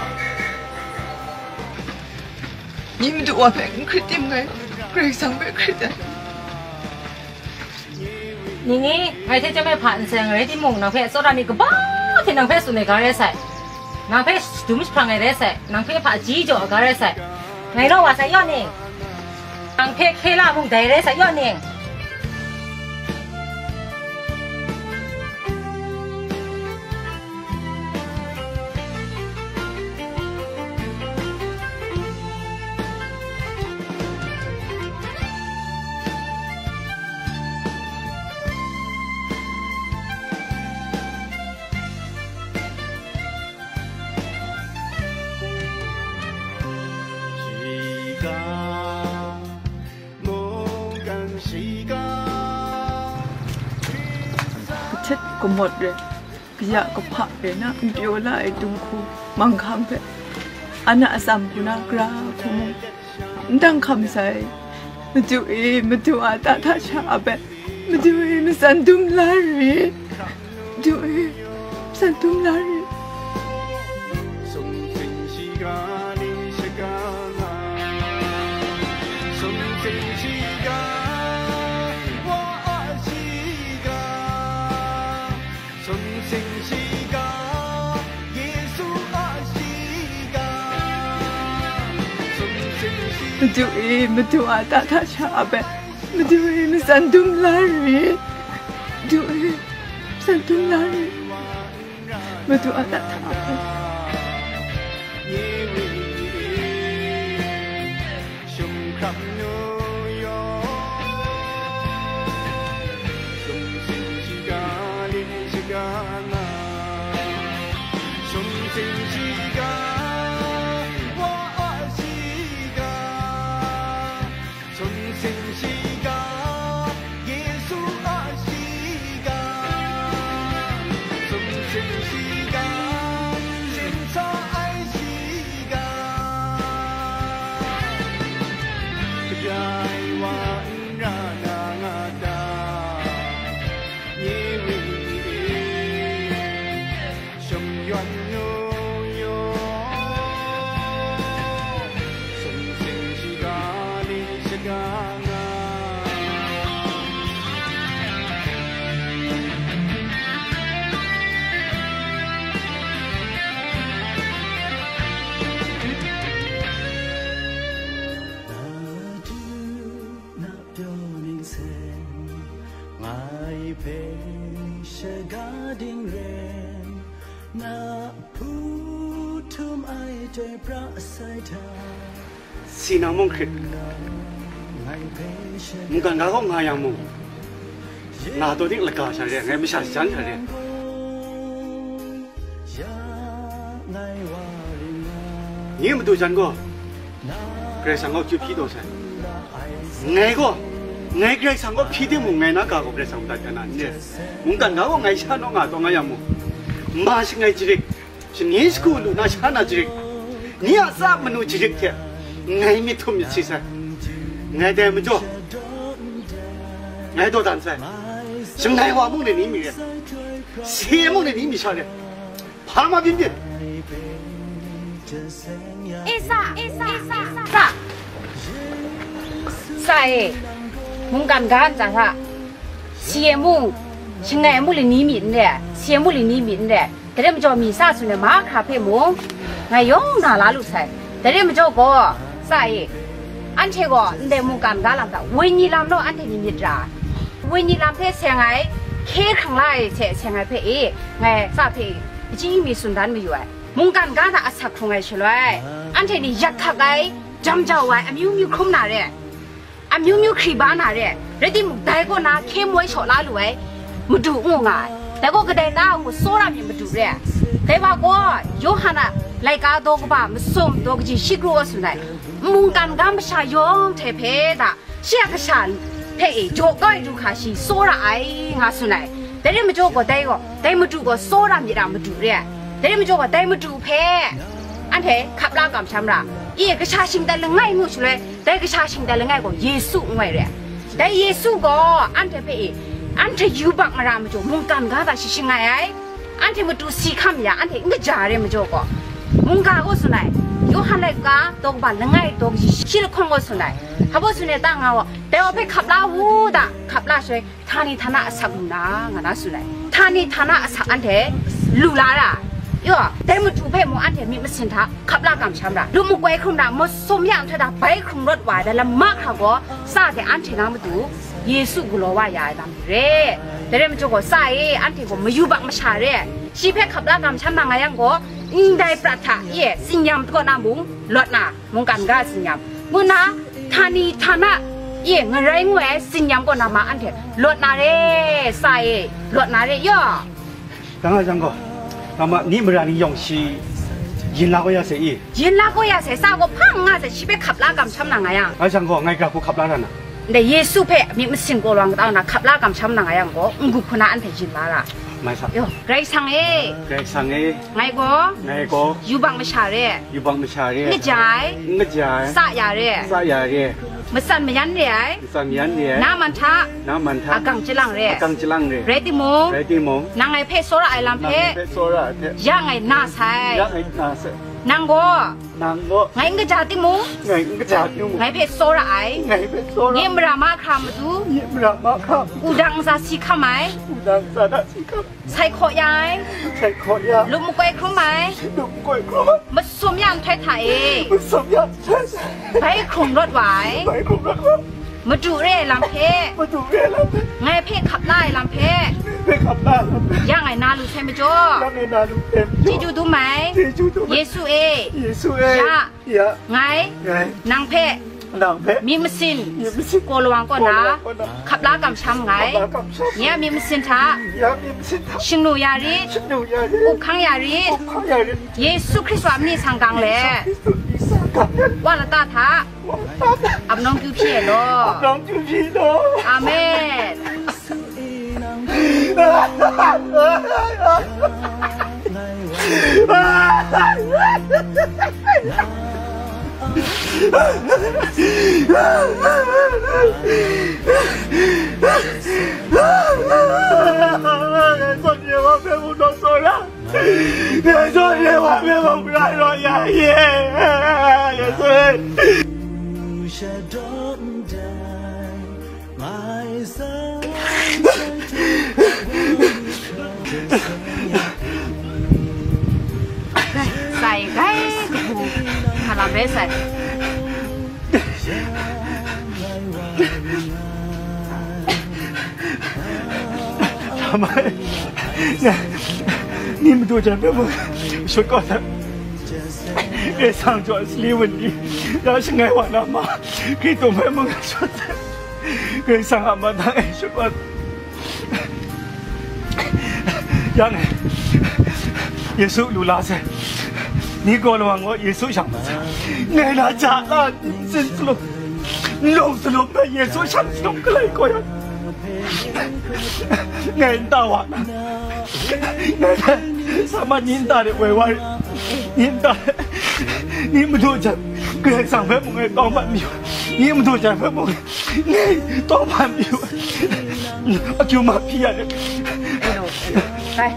ยิ่มดูว่าแผงคริสติมไงคริสสังเบคริสต์นี่ไงไงที่จะไม่ผ่านเสียงอะไรที่มุงนางเพชรโซดามีก็บ้าที่นางเพชรสุนัยการใส่นางเพชรดูมิสพลังไงได้ใส่นางเพชรผ่าจีจ่อการใส่ไงเราว่าใส่ย้อนเองนางเพชรเคล่ามุงได้ได้ใส่ย้อนเองก็หมดเลยขยะก็ผักเลยนะเดียวละไอ้ตุ้งคูมังคังเพอันน่ะสัมกุนากราคุมดังคำใส่มาดูเอมาดูอาตาท่าชาเบมาดูเอมาสันตุมลารีดูเอสันตุมลารีมาดูเอมาดูอาตาท่าชาเบมาดูเอมาสันตุมลารีดูเอสันตุมลารีมาดูอาตาท่าเบสีน้ำมงคิดมึงกันก้าวงายังมึงนาตัวนี้ละกาใช่ไหมไงไม่ใช่ฉันใช่ไหมนี่มาดูฉันก็เกรซังก็คิดพี่ตัวฉันไงก็ไงเกรซังก็พี่ที่มึงไงนะกาก็เกรซังตัดกันนั่นเนี่ยมึงกันก้าวไงฉันน้องอาตัวไงยังมึงมาสิไงจิริกฉันนี่สกูลูน่าฉันน่าจิริกนี่อาซามนุษย์จิริกเถอะไงมีทุ่มสิใช่ไงเดี๋ยวมันจ่อไงตัวดันใช่ฉันไงว่ามึงในนี้มีเลยเสียมึงในนี้มีชาเลยพามาบินเดียเอซ่าเอซ่าซ่าใส่มึงกันกันจ้ะค่ะเสียมึงฉันไงมึงในนี้มีเนี่ยเสียมึงในนี้มีเนี่ยแต่เดี๋ยวมันจ่อมีซาสุดเลยมาคาเฟ่มึงไงยงน่ารักลูกใส่แต่เดี๋ยวมันจ่อก็ใส่อันเชก็เดมุกันกันลำแต่วันนี้ลำโนอันที่มีจ้าวันนี้ลำเทเสียงไงเคข้างไล่เสียเสียงไงเพ่ไงซาเพ่จริงมีสุนทรไม่อยู่ไอ้มุงกันกันแต่อาศัยคงไงเฉลยอันที่นี่ยักษ์ขับไงจำเจ้าไว้อามิวมิวคุ้มหนาเลยอามิวมิวขีบ้านหนาเลยเรื่องที่มุกได้ก็นะเข้มไว้โฉล่าเลยมุดูงงไงแต่ก็กระเด็นหน้ามุโซรามีมุดูเลยแต่ว่าก็โยฮันอะไล่กาโดกบ้ามุสมโดกจีชิกรัวสุนัยมุงกันกันไม่ใช่ยองเทเพดาเสียกฉันเพ่โจก็อยู่ข้าชีโซราไองาสุนัยแต่เรื่องมันโจก็ได้ก็ได้มุดูก็โซรามีรามุดูเลยแต่เรื่องมันโจก็ได้มุดูเพ่อันเทขับล่างกับฉันละอีกชาชิงแต่ละไงงูสุเลยแต่ก็ชาชิงแต่ละไงก็เยซูไงเลยแต่เยซูก็อันเทเพ่อันเทยูบักมารามุดูมุงกันกันแต่ชิชิงไงไออันเทมุดูสีคำยาอันเทงจ่าเรื่องมันโจก็มุงกาก็สุนัยโยฮันเลกาตกบัลลังไงตกชิลคงก็สุนัยฮับสุนัยตั้งเอาแต่ว่าไปขับลาวูดะขับลาช่วยท่านี่ท่าน่าสักลุนะงั้นนะสุนัยท่านี่ท่าน่าสักอันเทลูลาละย่อแต่มุดูเพ่มุอันเทมีมันสินท่าขับลากำช้ำละดูมุกไว้ครุมดามุสมยังเธอดาไปครุมรถไว้แต่ละมากเขาก็ซาแต่อันเทน้ำมุดูเยซูกุโลวายายดำเร่แต่เรื่องมันจะก็ใส่อันเทก็ไม่ยุบักมาชาเร่ชีเพ่ขับลากำช้ำมาไงยังก็อินได้ประทับเย่สิญญามก็น้ำบุ้งลดน่ะมุงกันก็สิญญามมุนะทานีทานะเย่เงินไรเงยสิญญามก็น้ำมาอันเถอะลดน่ะเร่ใส่ลดน่ะเร่ย่อจังก็จังก็那么你们让你用是ยินลาก็ยาเสียยินลาก็ยาเสียสาวก็พังอ่ะจะชีเพ่ขับลากำช้ำหนังไงอ่ะไอ้จังก็ไงกับกูขับลาแล้วนะเดี๋ยวเยซูเพ่มีมันสิงโกลวงตาวนะขับลากำช้ำหนังไงอ่ะก็งูพนันเถยินลาละไม่สักโยไกรสังเอไกรสังเอไงก็ไงก็อยู่บังไม่ชาเร่อยู่บังไม่ชาเร่เงจ่ายเงจ่ายสะยาเร่สายาเร่มาสั่นมายันเร่สัญญาณเร่น้ำมันทะน้ำมันท่าอากังจิลังเร่กังจิลังเร่เรติโมไรตีมงนางไงเพศโซระไอลำเพเพโซระเพยังไงหน้าใสยังไงนาเสนางโบนางก็ไงเงจ่าติมูไงก็จะยุ่งไงเพศโซระไอไงเพโซระเยี่ยมรามาครามาดูยิ้มระมาครับอูดังซาซิขมายดังสาดสิครับใส่ขอยายใช้ขอยาลูกมุกไอครุ่มไหมดุกล้วยครัวมาสวมยันไทยไทยมันสมยาใช่ใช่ไปครุ่มรถไหวไปคุมรักครับมาดูเร่ลำเพมาดูเรื่องแล้วไงเพขับไล่ลำเพไปขับหน้าแล้วยังไงนาลูใช่ไหมจ๊อแล้วในนาลูกเต็มที่ดูดูไหมที่จูดูเยซูเอเยซูเอ้ยยะไงไงนางเพนางเพชรมีมสินยังไม่สิ้นโกลวังก่อนนะขับล้ากำช้ำไงมากับชอบเนี่ยมีมสินท้ายังมีสิ้นทับชิงหนูยาริฉันดูยาดิอุคังยาริเขาอยากเรียนเยซูคริสต์ว่ามีสังกังแหละที่สุดอีสานกับยันว่าละตาท้าว่าตาอับน้องกิวเพียโลน้องจูจีโนอาเมนส่วนเยอะว่าเป็นบุญน้องโซล่าส่วนเยอะว่าเป็นบุญนายรอยาเย่อย่าส่วนใส่ไก่ถูกคาราเมลใส่ทำไมเนี่ยนี่มันตัวฉันเพื่อมึงช่วยก่อนนะเอซังจวนสลีวันนี้แล้วฉันไงวันนั้นมาคือตัวแม่มึงช่วยคือสั่งอามาทั้งเอช่วยก่อนยังไง耶稣鲁拉塞，你过了完我耶稣想不着，爱那家那真是了，弄死了被耶稣想死了个来过呀，爱大完了，爱什么年大的委婉，年大，你们都讲，个上回梦爱当半秒，你们都讲回梦爱当半秒，我叫马屁啊！ 来。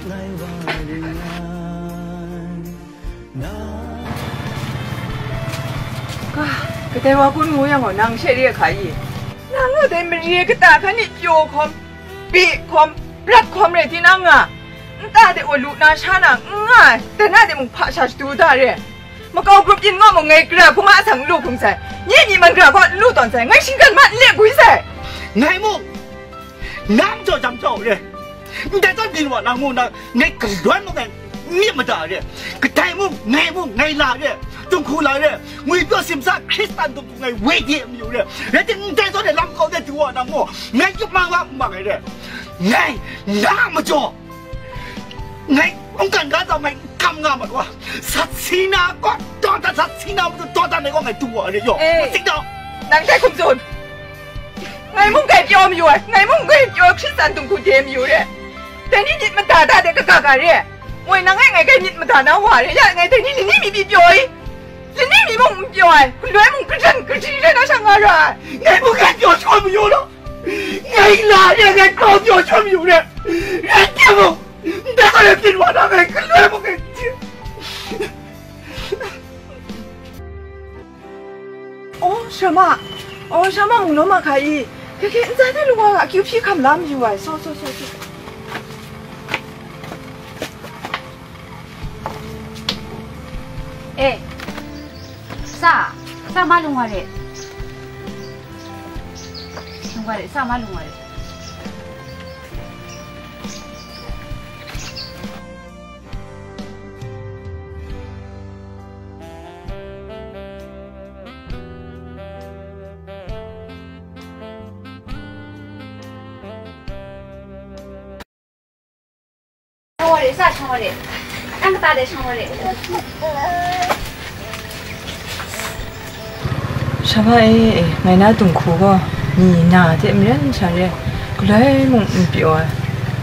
ก็แต่ว่าคุณงูยังหัวนางเชเรียขายนางก็แต่ไม่เรียกตาคันนี่โยคอมปีคอมรักคอมเลยที่นางอ่ะตาเด็กว่าลูกนาชานังง่ายแต่หน้าเด็กมึงพาชาดูตาเลยมาเกากรุบยินง้อมึงไงกระผู้มาสั่งลูกคงใส่ยี่นี่มันกระเพราะลูกตอนใส่ไงชิงกันมาเลี้ยงกุ้ยใส่ไงมึงน้ำจ่อจำจ่อเลยแต่ตอนดินว่านางมึงนะไงกระด้วนมึงไงนี่มาด่าเลยกระไดมึงไงมึงไงลาเลยจงคูลาเลยมึงก็สิมซาคริสตันตรงไงเวทีมีอยู่เลยแล้วที่แต่ตอนเด็กลำเขาได้ตัวนะมึงไงยุบมาว่ามาไงเลยไงน้ำมาจ่อไงองค์การการทำไงกำงามมันวะสัตว์สีน้ำก็ตอนแต่สัตว์สีน้ำมันตอนแต่ไหนก็ไงตัวเลยโย่สิงห์นางใจคุณจุนไงมึงไก่ยอมอยู่ไงมึงไก่ยอมคริสตันตรงคูเทียมอยู่เลยแต่นี่นิดมันด่าด่าเด็กก็กากาเลย我能爱爱跟你们谈谈话，人家爱对你你你比比较，人家你梦比较，来梦个真个真人那上个人， 爱不敢叫全没有了，爱哪人爱高叫全没有了，人家梦，那个人比我那爱跟来不跟接。 哦什么？哦什么梦那么可以？可可你在那路啊，叫皮看烂อยู่啊，说说说说。 เอ๊ะซาซามาลุงวะเร่ลุงวะเร่ซามาลุงวะเร่ช่างวะเร่ซาช่างวะเร่อันตาเดช่างวะเร่什么哎？买那东苦个，你拿的没人吃的，过来梦唔表啊！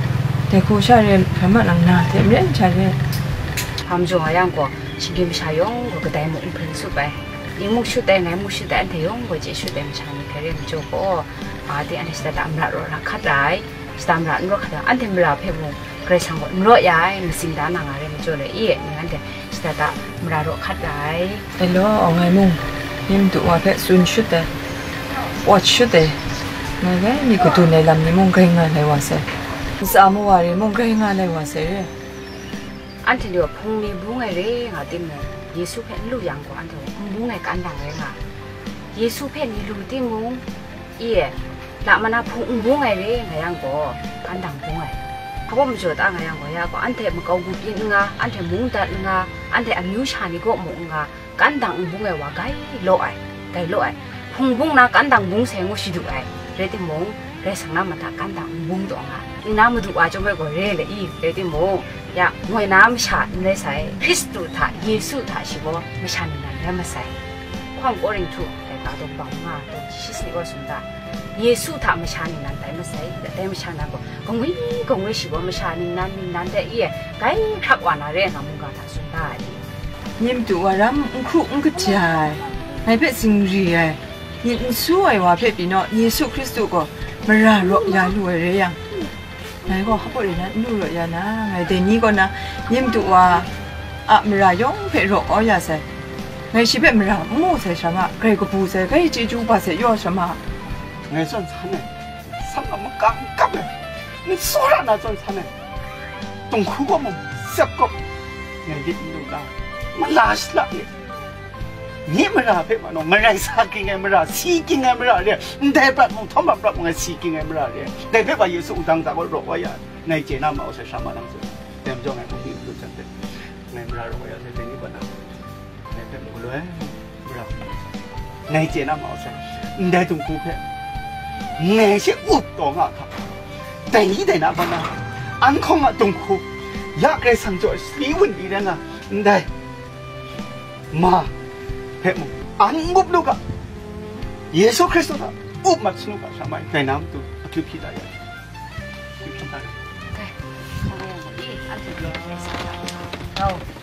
แต่กูชาเรียนพม่าหลังนาเต็มเล่นชาเรียน ham jo yang ko chingim sha yong ko ka dai mo imprin su bai ing mu shu dai ngai mu shu dai the yong ko je shu dai cha ni kare jo ko a de an sta da amra ro ra khat dai sta amra ro khat an them ra phe mo kre sang ko ro ya mi sing da na nga re mo jo le i ni an de sta da amra ro khat dai hello ngai mu nim tu wa phe sun shu dai watch shu dai ngai ga ni ko tu nei lam ni mo ngai nga lai wa se sa mo wa re mo ngai nga lai wa se re อันที่เดียวพงมีบุ้งไงเร่งอ่ะติมเลยเยซูเพ่นลูกยังกว่าอันเดียวบุ้งไงกันดังเลยอ่ะเยซูเพ่นนี่ลูกติมุงเอ๋ละมันน่ะพงบุ้งไงเร่งไงยังกว่ากันดังบุ้งไงเขาบอกมันจะตั้งไงยังกว่ายาก็อันเทมันเกาบุญงาอันเทมุงตัดงาอันเทอันยูชานี่ก็มุงงากันดังบุ้งไงว่าไกลอยไกลอยพงบุ้งนะกันดังบุ้งเสียงว่าสิดูไอเรติมุงเรสังน้ำมันถ้ากันดังบุ้งตัวงาอีน้ำมันดูอาจจะไม่กว่าเร่เลยอีเรติมุง呀，我拿没下你来塞，基督他耶稣他是我没下你那那么塞，换个人土来打动帮啊，都其实我说的，耶稣他没下你那带么塞，带么下那个，公会公会是我没下你那你那的耶，该拍完了人家们讲他说的的， 你们都话咱唔苦唔个吃，还别生日哎，你你所谓话别变咯，耶稣基督个没让落下路的人样。ไงก็เขาบอกเลยนะนู่นเลยนะไงแต่นี้ก็นะยิ่งตัวอ่ะไม่ได้ยองเพื่อรออย่าเสียไงชีวิตไม่ได้มั่วเสียใช่ไหมใครก็พูดเสียใครจีจูบเสียย่อใช่ไหมไงส่วนฉันเนี่ยสังกัดมันกังกับเลยมันสอนนะส่วนฉันเนี่ยตรงคู่ก็มันเสียก็ไงยิ่งดูได้มันลาสละเนี่ยนี่ไม่ได้เพื่อนน้องไม่ได้สักกินไงไม่ได้สีกินไงไม่ได้เนี่ยแต่แบบมึงทำแบบมึงสีกินไงไม่ได้เนี่ยแต่เพื่อนว่าอยู่สุดดังจากว่ารอว่าอย่างในเจน่ามาเอาใส่สามารถนั่งซื้อเต็มจอไงมึงที่รู้จักเต็มไงไม่ได้รอว่าอย่างใส่เต็มนี่บ้านนะในเพื่อนมึงเลยไม่ได้ในเจน่ามาเอาใส่ได้ตรงคู่เพื่อนไงเชื่ออุดตัวงาครับแต่นี่แต่นะบ้านนะอันของอ่ะตรงคู่อยากได้สังจอยสีวันดีเลยนะได้มาเฮ้ยมึงอันงบลูกอะเยซูคริสต์นะอุบมัดสนุกอะใช่ไหมแต่น้ำตัวคิวคิดได้ยังคิวคิดได้ยังใช่เขาเรียกว่าอีอันที่เดียวในสังกัดเรา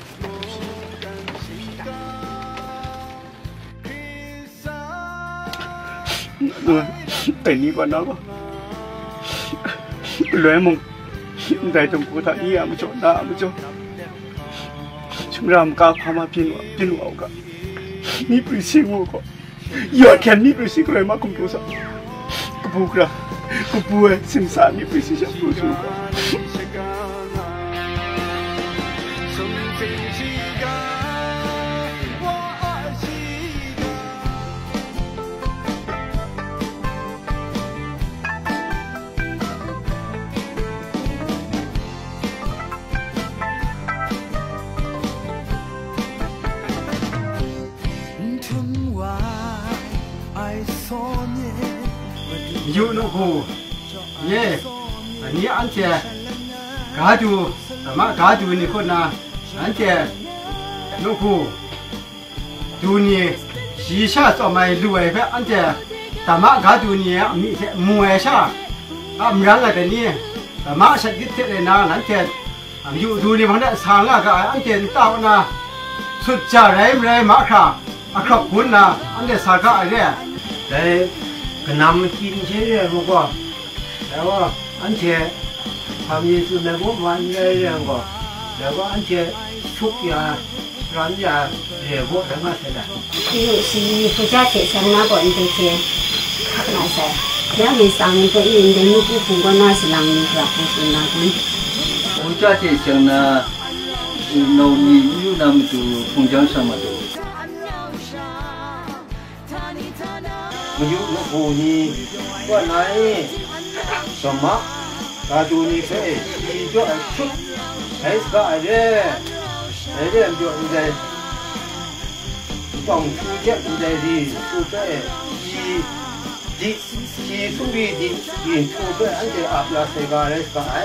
เออแต่นี่ก่อนนะก็เลยมึงได้ตรงกูท่านี้อะมันจบนะมันจบชุมรามกาพามาพินวะพินวะก็นี่ปริสิงูก็ยอดแค่นี้ปริสิก็เลยมาคุมตัวสักกูพูดละกูพูดสิมสารนี่ปริสิจะพูดสู้ก็ยูนูฮูเย่อันนี้อันเจกาจูแต่มากาจูนี่คนนะอันเจนูฮูดูนี่สีชาสมัยรวยเพื่ออันเจแต่มากาจูนี่มีแค่มวยชาอ่ะมันอะไรแต่นี่แต่มาฉันคิดเท่เลยนะอันเจอยู่ดูนี่มันได้สร้างละก็อันเจต้าวนะสุดจะไรไม่ไรมาค่ะอ่ะขอบคุณนะอันเจสร้างก็อะไรแต่ก็นำกินเฉยๆมันก็แล้วก็อันเช่ทำยี่สิบเมตรวันเรื่องก็แล้วก็อันเช่ทุกอย่างร้านยาเดี๋ยวพวกทั้งนั้นเลยคือสิผู้จ้าเจ็ดสันนาบ่อนเดียวขับมาใส่แล้วมีสามีก็อินเดนุกุปุ่งก็น่าสลังมีกลับมาสุนัขมันผู้จ้าเจ็ดสันนาโนมีอยู่นำตัวพุ่งจังสมาตัวมันอยู่ลูกหูนี่ว่าไหนสมัครกาดูนี่เซ่ที่จะชุดเฮ้ยก็อะไรเฮ้ยเรื่องจะอะไรต้องชูเจ็บอะไรดีชูเซ่ที่ที่ที่สุริดีที่ชูเซ่อันเดียบลาเซกาเลสก็ไอ้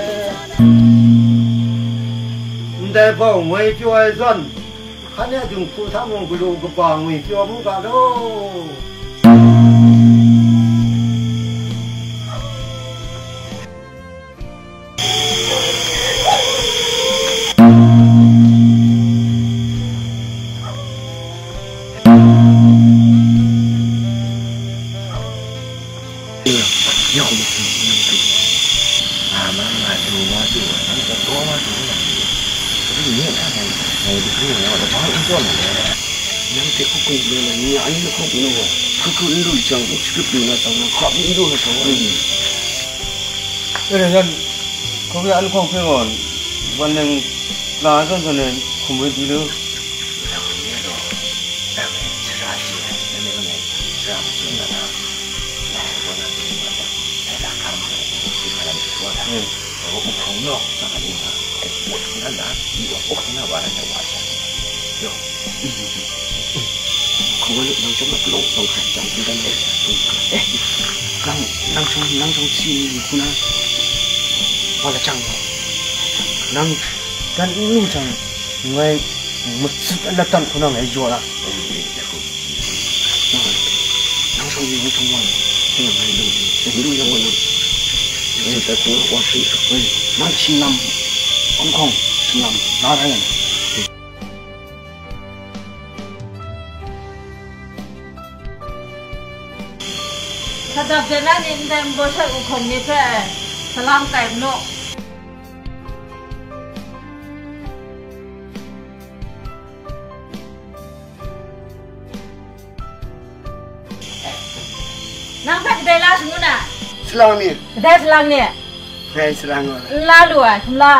แต่พอไม่ช่วยจนขันเนี่ยจึงพูดทำมึงกูดูกูฟังไม่ช่วยมึงกันดูนี่เราจะบ้าอุ้มตัวเลยยังเด็กเขาคงเลยนี่อันนี้เขาเป็นว่าคือคือรู้จังคือเป็นนะจังเขาเป็นรู้นะจัง 그래 전 거기 알콩 펴고 원래 나선 전에 공부 뒤로 그거는 낭좀 롱롱 한장 인간데 에 낭, 낭좀 낭좀 치구나 wala chăng nang kan nu chăng ngay một sự là tận của nó ngay rồi là nang xong gì không ngon nhưng mà ngay đừng đừng đuôi ra ngoài người ta cũng quá sự rồi mang chín năm ông không chín năm nó đây ถ้าจับเจน่านี่แต่บ่ใช่อุคงนี่แค่สลามไก่โนนางแพทย์ได้ลาสมุน่ะสลามนี่ได้สลามเนี่ยได้สลามลาลัวคุมลา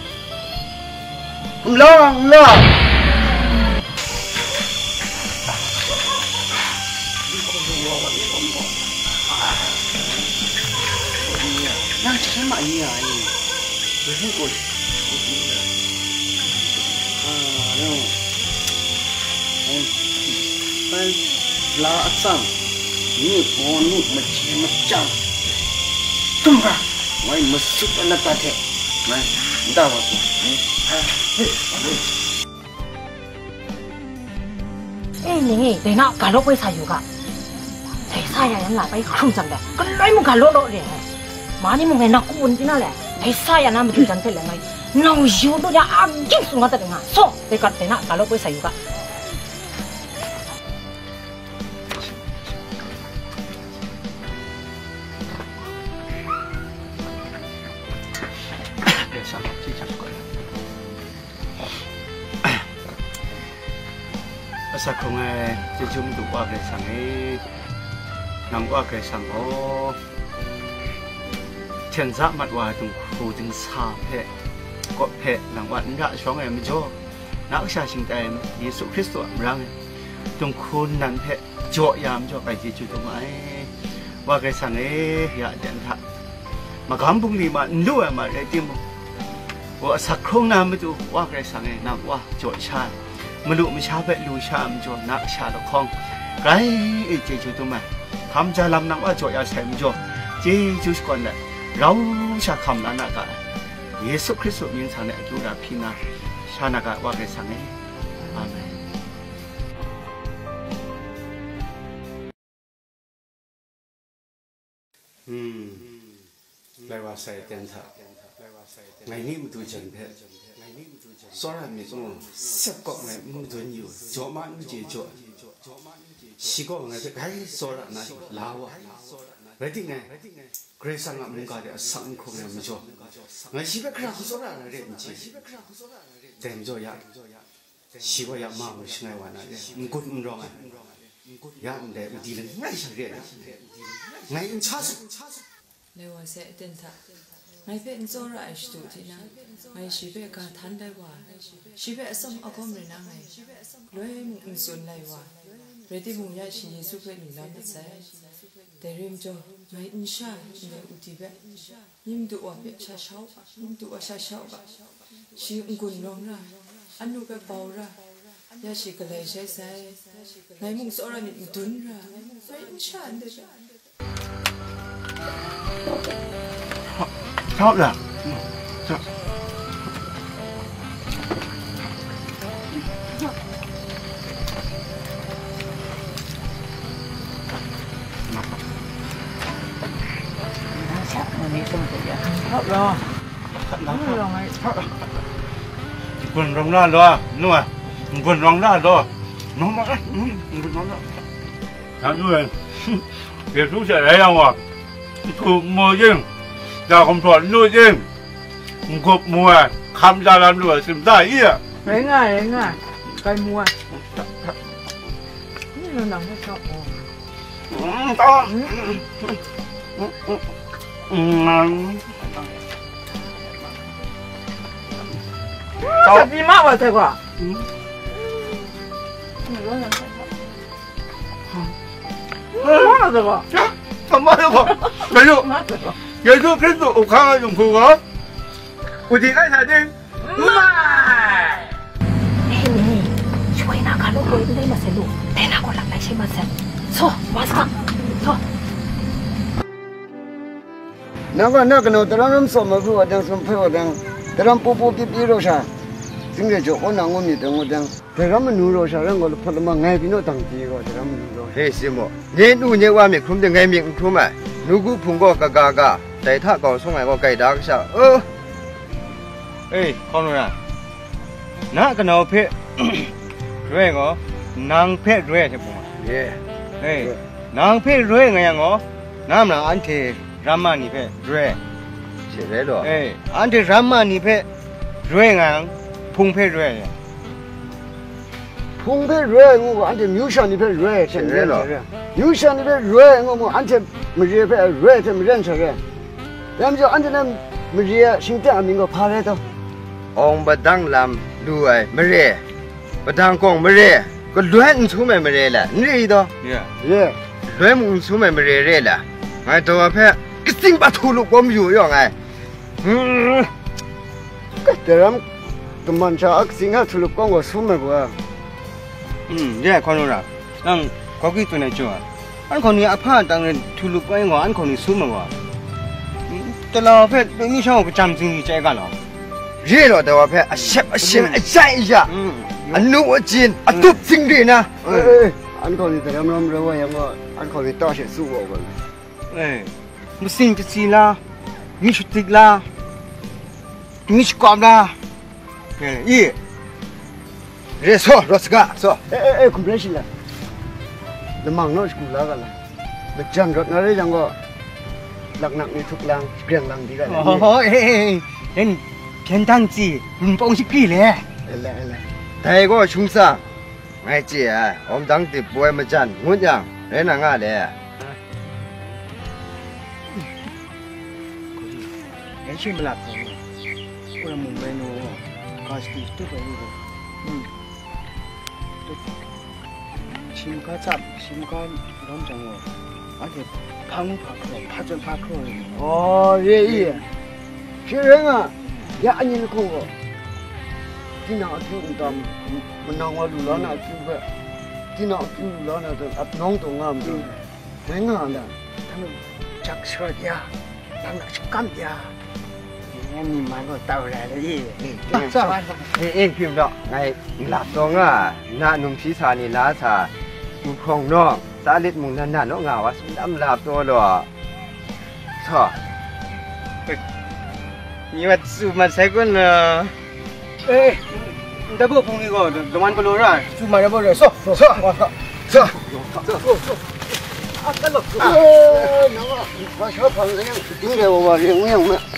คุมลาลานั่งใช้ไหมอ่ะเดี๋ยวให้กดอ่าเนาะไปลาอัดสั่งนี่พอนู่นมาเชี่ยมาจังตุ้มกันไว้มาสุดอันนั้นตัดเถอะมาได้ป่ะเฮ้ยเอ้ยนี่เดี๋ยวน่ะการลบไปใส่อยู่กะใส่ใส่ยังหล่ะไปครุ่งจังเลยก็เลยมึงการลบลบเลย많이 먹네 나 꾸본 지나래 대사야 나 무슨 잔들 내가 나 요도 야 안긴 순간 때가 소 내가 때나 갈로 보이 사유가 그래서 진짜 거야 아사 공에 좀 두고 그래상에 남과 그래상고 chân giáp mặt ngoài từng khu từng xa phệ có phệ là ngoạn đã cho ngày mới cho não xa trình em Giêsu Christ rằng từng khu nắn phệ cho yam cho cái gì chú tụi mày và cái sáng ấy ya điện thoại mà cảm bung đi mà nuôi mà để tiêm và sắc không nam mới tụ và cái sáng ấy nam và cho cha mà lũ mới cha phệ lũ cha mới cho não cha được không cái ấy chỉ chú tụi mày tham gia làm nam và cho ya xem cho chỉ chú còn đấyเราจะทำนั่นนะก็เยซูคริสต์มีทางเนี่ยดูแลพี่นะชานะก็ว่ากันสังเกตอาเมนอืมเลยว่าใส่เต็มท่าไงนี่มันดูจังเพะสอนมีตรงสักก็ไงมันดูอยู่จ่อมันมันจีจ่อสิก็ไงไงสอนนะลาวะไรที่ไงเกรซังมึงก็ได้สังคมเนี่ยมันจ่อไงสิเบคราเขาสอนอะไรเนี่ยจีเต็มจ่อยาสิว่ายามาไม่ใช่ไงวะนะมึงกดมึงร้องไงยามันเดี๋ยวดีเลยไงสักเรื่องไงมันช้าสุดเลยว่าเสด็จท่าไงเป็นโซราอิสตุที่นั่งไงชีวิตการทันได้ว่าชีวิตสมอารมณ์เลยนะไงเลยมึงสุนได้ว่าเรื่องที่มึงอยากชีวิตสุขเป็นหนึ่งล้านเปอร์เซ็นต์แต่เรื่องจ่อไงอินชาในอุทิศยิ่งดูว่าเป็นชาเช้ายิ่งดูว่าชาเช้าแบบชีวิตกุนร้องระอันนู้นเป็นเบาระอยากชีก็เลยใช้ใช้ไงมึงโซรานี่ดุนระไงอินชาเด็ดชอบเลยชอบชักมันนี่ต้องตัวอย่างชอบรอรอไงชอบคนร้องได้รอนู่นคนร้องได้รอน้องมาคนร้องได้ทำด้วยเดี๋ยวรู้จักอะไรยังวะถูกมือยิงจะคำสอนนู่นยิงกบมัวคำจารันด้วยสิบได้ยี่เร่งอ่ะเร่งอ่ะไก่มัวนี่เราหนังไม่ชอบมองต่อจะดีมากว่ะเธอกว่า妈的吧！ 他妈的吧！没有，也就跟着我看看永福啊，我听看啥的。 买。哎，ช่วยนะค่ะลูกเลยได้มาเสร็จลูกแต่นะคนหลังได้ใช่มาเสร็จโซ่มาสักโซ่那个那个呢？当然什么不我当什么不我当，当然不不比比多少。今天就我拿我米当我当，但他们牛肉啥人我都怕他们挨边都当地个，但他们牛肉。嘿，是么？你路你外面空的挨面空嘛？如果碰过个嘎嘎，在他告诉我个盖大个啥？哦，哎，康主任，那个脑皮，对个，囊皮对是不嘛？耶，哎，囊皮对个样个，那么安提ramah你皮对，是的咯。哎，安提ramah你皮对个。碰配热的，碰配热，我按照苗乡那边热，现在了。苗乡那边热，我们按照没热边热，他们认识的。咱们就按照那没热，现在俺们个怕来的。องบดังลำด้วยไม่เร่บดังกองไม่เร่ก็ล้วนสู้ไม่ไม่เร่ละนี่ตัวเนี่ยเนี่ยล้วนมึงสู้ไม่ไม่เร่เร่ละไอ้ตัวเพ่ก็สิ่งปะทุลุกผมอยู่ยังไงอืมก็แต่เราตัวมันจะอักสิ่งที่ทุลุกก็ว่าสู้ไม่กว่าอืมเนี่ยคนนู้นอะนั่งก็คิดตัวไหนจ้ะอันคนนี้อาภาตั้งแต่ทุลุกก็ยังว่าอันคนนี้สู้ไม่กว่าแต่เราเพ่ไม่มีช่องประจำจริงใจกันหรอเรื่องเราแต่ว่าเพ่อเชฟเชฟใจจ้ะอันนู้นจีนอันทุบจริงดีนะเอออันคนนี้แต่เราไม่รู้ว่ายังว่าอันคนนี้ต่อเสียสู้กันเออมุสิงจะจีละมีชุดติกละมีชุดกอมละเออยี่เรื่องซ้อรสกะซ้อเออเออคุณเป็นสิละเดี๋ยวมังโน้ตกูละกันละเดี๋ยวจังรถนั่นเลยจังก็หลักหนักในทุกลังเกลียงลังดีกันโอ้โหเฮ้ยเห็นเห็นตั้งจีรุ่นปองชิกี้เลยเออเลยเออเลยแต่ก็ชุ่มซ่าไม่เจี๋ยอมตั้งติดป่วยมาจันงุ่นยังเรื่องงานเลยไอ้ชิมหลักของคนมุ่งเมนูคาสติตัวไปดูอืมชิมข้าวจับชิมข้าวร้อนจังวะอันเดียพังพักคอพัดจนพักคออ๋อเย่เย่ชื่อเรื่องอ่ะยาอันนี้ก็ที่น่าดูตามมันนางว่าดูแล้วน่าดูแบบที่น่าดูแล้วน่าจะอับน้องตรงงามดูแม่งานน่ะทั้งจักรสวัสดิ์ยาทั้งนักกันยาเนี่ยมีมันก็เต่าแหล่เลยยี่สวัสดีเอ็งพิมพ์ดอกไงหลับตรงอ่ะหน้าหนุ่มชีสานี่ล้าชามุขของน้องตาเล็ดมุงนั่นน่ะน้องงาว่าสุดดำหลับตัวหรอท่อนี่ว่าสูบมาใช้กันเนอะเอ้ยแต่พวกพวกนี้ก็ดมันก็รู้ได้สูบมาแล้วบ่ได้ซ้อซ้อซ้อซ้อซ้ออ่ะตลกเอ้ยน้องว่าชอบฟังเรื่องจริงเลยว่าเรื่องเรื่องเนี่ย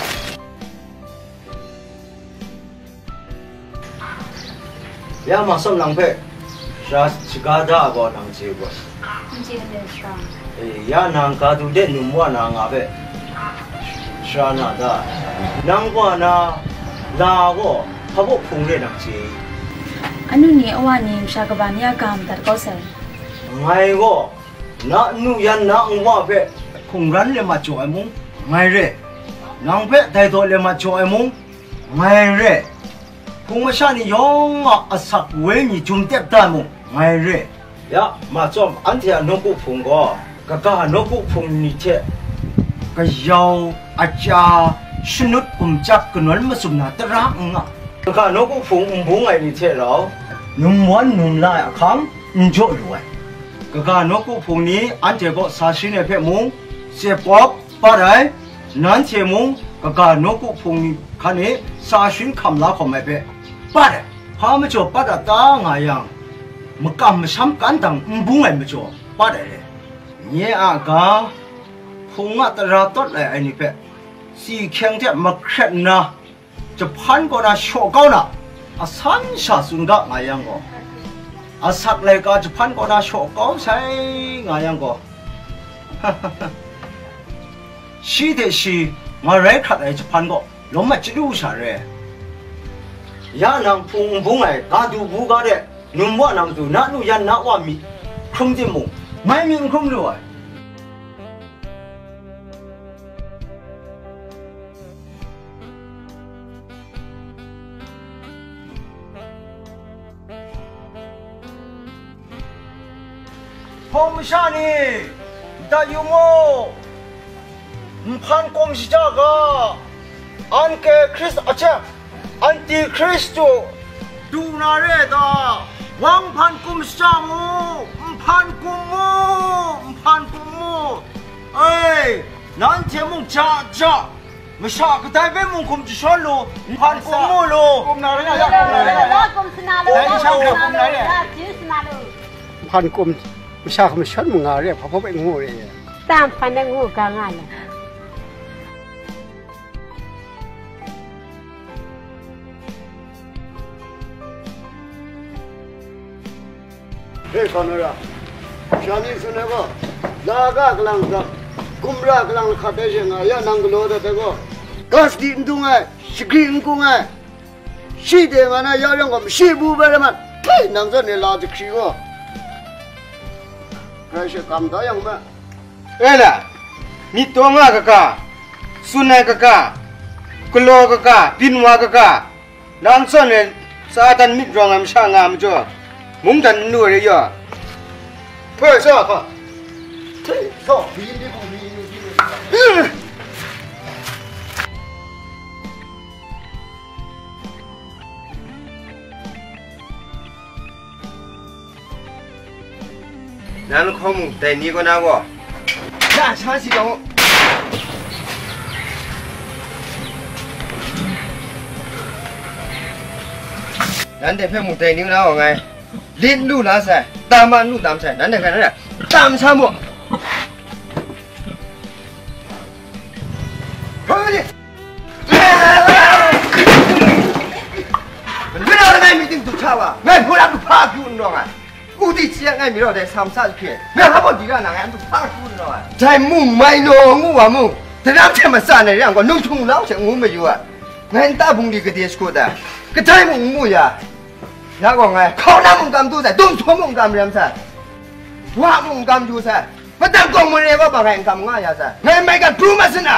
ยามาส่งหลังเพะชาชิกาดาบ่นางเจีบ่นางเจีเดชาเอ้ยยานางกาดูเด็ดนุ่มว่านางอาเปะชานาดานางว่านาลาก็พะบ่พงเรนางเจีอันนู้นนี่ว่านี่ชากบานีกามตัดก็เสร็จไงก็น้าหนูยันน้าองว่าเปะคงรันเลยมาจ่อยมุงไงเร่นางเปะไทยตัวเลยมาจ่อยมุงไงเร่คงไม่ใช่นี่ยองอ่ะสักเวนี่จุ่มเต็มตามุงไงเร่ยะมาจอมอันที่นกกูพงก็ก็ก็นกกูพงนี่เช่ก็ยาวอาจารย์ชนุดกุมจักกันวันมาสุนทรตรังอ่ะก็นกกูพงอุ้มบุ้งไอ้นี่เช่เรานุ่มวันนุ่มลายครั้งนุ่มโจ้รวยก็ก็นกกูพงนี้อันที่ก็สาชินเอเพมุงเสียป๊อบปะไรนั่นเชมุงก็ก็นกกูพงนี้คันนี้สาชินคำลาของไม่เป๊ะปะไรพาไม่จบปะแต่ตาไงยังมันกำมันช้ำกันดังอุ้มบุ้งไอ้ไม่จบปะไรเลยเนี่ยอ่ะก็พงอ่ะแต่เราตัดเลยไอ้นี่เป๊ะสี่แข้งที่มาแค่นะจะพันก็น่าโชว์ก้าวนะอ่ะสันชาสุนกะไงยังก็อาสักเลยก็จะพันก็น่าโชคก็ใช่ไงยังก็ชีเดชีมาเร่ขัดไอ้จะพันก็ล้มมาจะดูชาเร่ยานังพุงพุงไอ้กาดูบูกาเร่นุ่มว่านังดูนักนูยันนักว่ามีครุ่มจิมุไม่มีครุ่มด้วยผมชานีแต่ยูโมพันกรมสิจ้าก็อันเกคริสต์อาจารย์อันติคริสต์ดูนาเรตาวังพันกรมสิจ้ามูพันกุมมูพันกุมมูเอ้ยนั่นเทมุงจ้าจ้าไม่ชอบก็ได้เป็นมุงคุมจะชนลูพันกุมมูลูกุมนาเรนะกุมนาเรนะกุมสนาลูกุมนาเรนะจิสนาลูพันกุมไม่ใช่เขาไม่ชนมึงอะไรเพราะเขาเป็นงูเลยตามพันได้งูกลางงานเลยเฮ้ยคนละชานีสุนัขลากากลังกับกุมรากลังขัดได้ยังไงยานังกลัวแต่ก็กัสดินตุงไงสกีนกุงไงชีเดมันนะยายังก็ชีบูเบลมันเฮ้ยนังจะเนี่ยลาจิกชีก็ใครจะกำได้ยังไงเอ้ล่ะมีตัวงากะกะสุนัยกะกะกลัวกะกะปินวากะกะนังจะเนี่ยซาตันมิตรองามช่างงามจ้ะมุ่งดันนัวเลยย่ะเพื่อซ่าค่ะเฮ้ยซ่าบีนดิบุบีนดินั่นข้อมูลแต่นี่ก็น่าวะน่าช้าสิเรานั่นแต่เพื่อนมุงแต่นี่ก็น่าวะไงลิ้นลู่ลาใส่ตามมันลู่ตามใส่นั่นแต่กันนั่นแหละตามช้ามั่วเฮ้ยมันไม่ได้อะไรไม่ถึงตุชาวะแม่พูดแล้วก็พาคิวน้องอ่ะกูที่เชียงไงมีเราได้สามสัตว์เพียแม่เขาบอกดีกันนะไงมันพาคิวน้องอ่ะใจมุ่งไม่โน่งูว่ามุ่งแต่น้ำเชื่อมาสั่นในเรื่องก็นุ่งทุ่งแล้วเชื่องูไม่อยู่อ่ะงั้นตาบุ้งดีก็เดียสกูได้ก็ใจมุ่งงูอ่ะแล้วก็ไงเขาหน้ามุ่งกำตัวใส่ตุ้มชั่วมุ่งกำเรียมใส่ว่ามุ่งกำอยู่ใส่มาตั้งกองมือเรียกว่าบางแห่งกำง่ายใส่ไงไม่กันพรูมาสินะ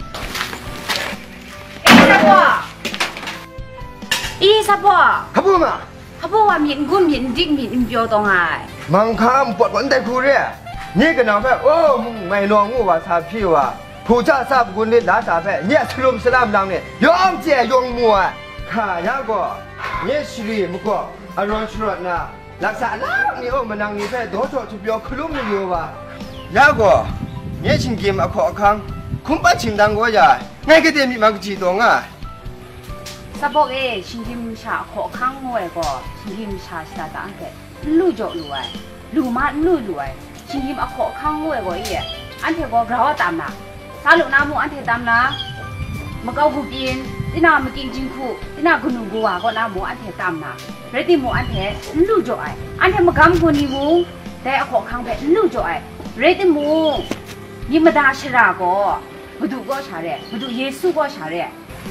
อีสับว่าขบุมาขบว่ามีกุมมีดิ้งมีอิมเปียวตรงไงมังคำปวดวันแต่ครูเรียนี่ก็น้องแพ้โอ้มึงไม่ลองงูว่าซาพี่ว่าผู้ชาทราบกุลนี่ด่าซาแพ้เนี่ยสลุมสลามดังเนี่ยยอมเจียยงมัวข้ายาก็เนี่ยสิริมุกอารมณ์สุดนะรักษาล้างนี่โอ้มันนั่งนี่แพ้โดดโดดชุบยอคลุ้มนี่อยู่ว่ายาก็เนี่ยชิงกิมอขอคังคุ้มป้าชิงดังก็อย่าไงก็เดี๋ยวมีมากจีตรงอ่ะสบอกเอชิงกิมชาขอข้างงวยก็ชิงกิมชาสตาร์ตังเกลู่จ่อลู่ไอ้ลู่มาลู่ลู่ไอ้ชิงกิมอขอข้างงวยก็เอ๋อันเทก็เราตามนะสาลุน้ำมูอันเทตามนะมาเกากูกินที่น่ามากินจิงคูที่น่าคุณกูว่าก็น้ำมูอันเทตามนะเรติมูอันเทลู่จ่อไอ้อันเทมากำกูนี่มูแต่ขอข้างแบบลู่จ่อไอ้เรติมูยิ่งมาด่าชราก็มาดูก็ชาเร่มาดูเยซูก็ชาเร่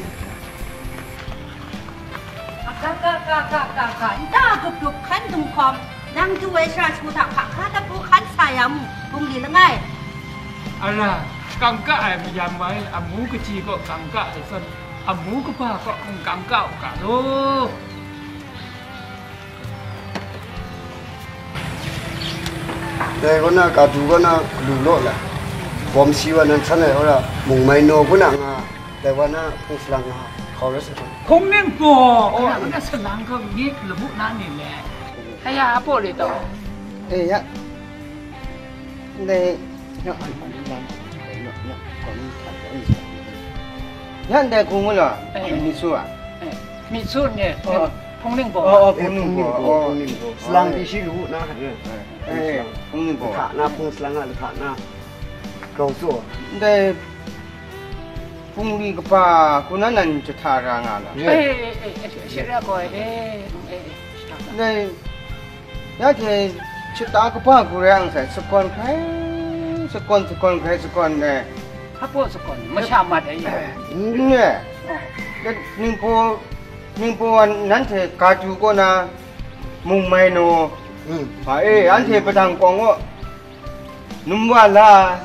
กะกะกะกะกะกะดากรุบกรุบขันตุงคอมดังดูเวชราชูถักผักข้าตะปูขันสายมปุงดีละไงอะไรกังกะไอ้พยายามไว้อามูกจีก็กังกะไอ้สันอามูกป้าก็คงกังกะกะโลแต่ก็น่ากาดูก็น่าดูโลดแหละผมชีวันนั้นฉันเลยว่ามุงไม่โน่ก็น่างาแต่ว่าน่าคงสลังงาเขารู้สึกคงเนี่ยปอโอ้มันน่าสลังก็ยิ่งระบุนั่นนี่แหละให้ยาปอเลยต่อเอ้ยะในเนี่ยอันนี้นะเนี่ยเนี่ยคนขัดกันยันแต่คงไม่หรอมีสู้อ่ะมีสู้เนี่ยคงเนี่ยปออ๋อคงเนี่ยปออ๋อสลังที่ชิลูนะเอ้ยคงเนี่ยปอขาหน้าคงสลังอะไรขาหน้าเราสู้แต่พรุ่งนี้ก็ป้าคุณนั่นจะทารงานละเอ้ยเอ้ยเอ้ยเชื่อก็เอ้ยเอ้ยใน nhớ thì chỉ ta có bao nhiêu rang sẽ sắp con cái sắp con sắp con cái sắp con này hấp bố sắp con mà sao mà đấy nè cái nhưng po nhưng po anh thì cá chú con na mùng mày nô phải anh thì bắt đầu con ngõ núm vào là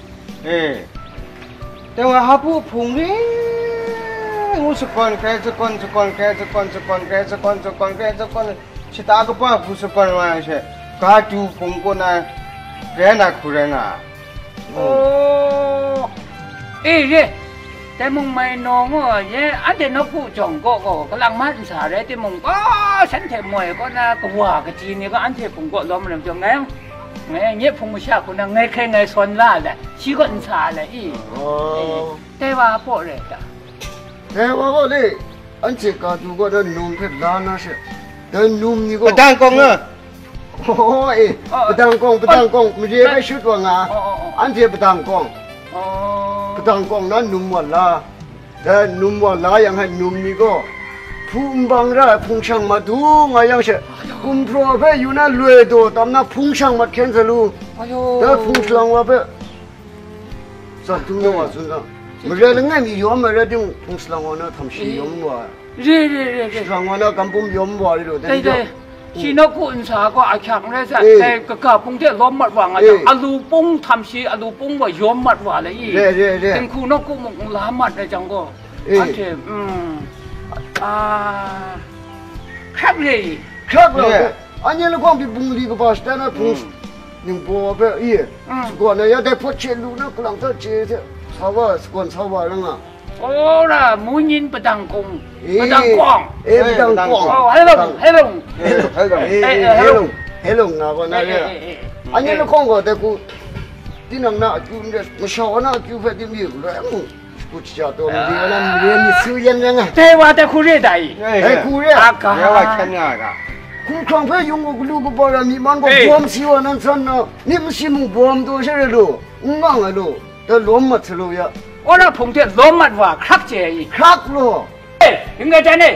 êแต่ว่าหาผู้พุงนี่งูสกอนแค่สกอนสกอนแค่สกอนสกอนแค่สกอนสกอนแค่สกอนชิตาก็ป้าผู้สกอนมาใช่กาจูพุงก็น่ะเรน่ะคุเรน่ะโอ้เอ๊ะแต่มึงไม่นองอ่ะเนี่ยอันเดนผู้จงก็ก็กำลังมาสาเลยที่มึงก็ฉันเทมวยก็น่ะก็ว่าก็จีนี่ก็อันเทพุงก็ล้อมเรื่องจังไงไงเนี่ยพุงมาชาคนน่ะไงแค่ไงส่วนล่าแหละชีก็อินสาเลยอีแต่ว่าพวกเลยจ้ะแต่ว่าก็เลยอันเจกาดูก็เดินนุ่มเพชรล้านนะใช่เดินนุ่มนี่ก็ปะตังกงเนอะโอ้ยปะตังกงปะตังกงไม่ได้ไปชุดว่างาอันเจปะตังกงปะตังกงนั้นนุ่มวันละแต่นุ่มวันละยังให้นุ่มนี่ก็พุ่งบังระพุ่งช่างมาดูไงยังใช่กุมพรเวอยู่นั่นรวยโดตามนั้นพุ่งช่างมาเข็นสลูแต่พุ่งช่างว่าเพื่อสัตว์ทุ่งว่าสุดละเมื่อไรงั้นมียอมเมื่อไรที่พุ่งช่างว่าน่ะทำชียอมว่าเร่เร่เร่ช่างว่าน่ะกำปุ่มยอมว่าเลยดูแต่เดี๋ยวชีนกุอินสาก็อาชังเลยสัตว์แต่กะกะปุ่งที่ล้มมัดว่างอ่ะอาลูปุ่งทำชีอาลูปุ่งว่ายอมมัดว่าเลยอีเป็นคู่นกุมุงล้ามัดเลยจังก็อันเทอืมอ่าครับเลยครับเลยอันนี้เราควรไปบุ้งลีกับพาสแต่นะพุ่งหนึ่งบัวไปอีสกุลเนี่ยยังได้พอเชลูนะกลางเท่าเจเท่าสาวสกุลสาวนั่งอ่ะโอ้ล่ะมูยินปะดังกงปะดังกวางเอ๊ะปะดังกวางให้ลงให้ลงให้ลงให้ลงให้ลงนะก็นั่นเลยอันนี้เราควรก็แต่กูที่นั่งน่ะกูเนี่ยไม่ชอบนะกูไปที่มีกูเลยมึงกูจะตัวมึงเดียวนะมึงเรียนมีสื่อยังไงแต่ว่าแต่กูเรียนได้เฮ้ยกูเรียนเรียกว่าแค่นี้อ่ะคุณครองเพื่อยุงกูลูกกูบอกว่ามีมันก็บวมสิวนั่นสันนะนี่ไม่ใช่มึงบวมตัวใช่หรือลูกงั้นเหรอแต่ล้มมาทะลุยะโอ้เราพุ่งที่ล้มมัดว่าครักเจอีครักลูกเอ้ยยังไงจ๊ะเนี่ย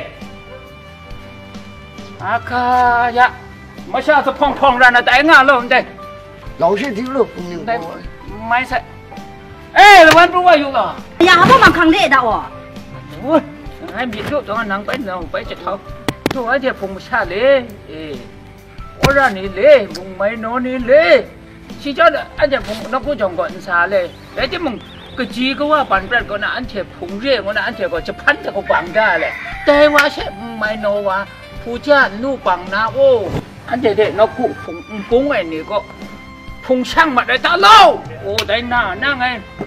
อาคายะไม่ใช่สะพองพองรันนะแต่งานเราไม่ได้เราใช่ที่ลูกคุณยังได้ไม่ใช่เอ้ยวันรู้ว่าอยู่หรออย่าเพราะมันครั้งเดียวอ่ะโอ้ยให้มีลูกตรงนั้นนั่งไปนั่งไปจะเขาตัวไอ้เจ้าพุ่งมาชาเลยเออโอ้ร้านนี้เลยมึงไม่นอนนี่เลยชี้จ้าไอ้เจ้าพุ่งนักผู้จงก่อนซาเลยแต่ที่มึงก็จีก็ว่าปันเปรตก็น่าอันเทพุ่งเรียกก็น่าอันเทก็จะพันจะก็ปังได้เลยแต่ว่าใช่ไม่นว่าผู้จ้านู่ปังนะโอ้อันเด็ดนักผู้พุ่งพุ่งไอ้นี่ก็พุ่งช่างมาได้ตาเล่าโอ้ได้หน้าหน้าไง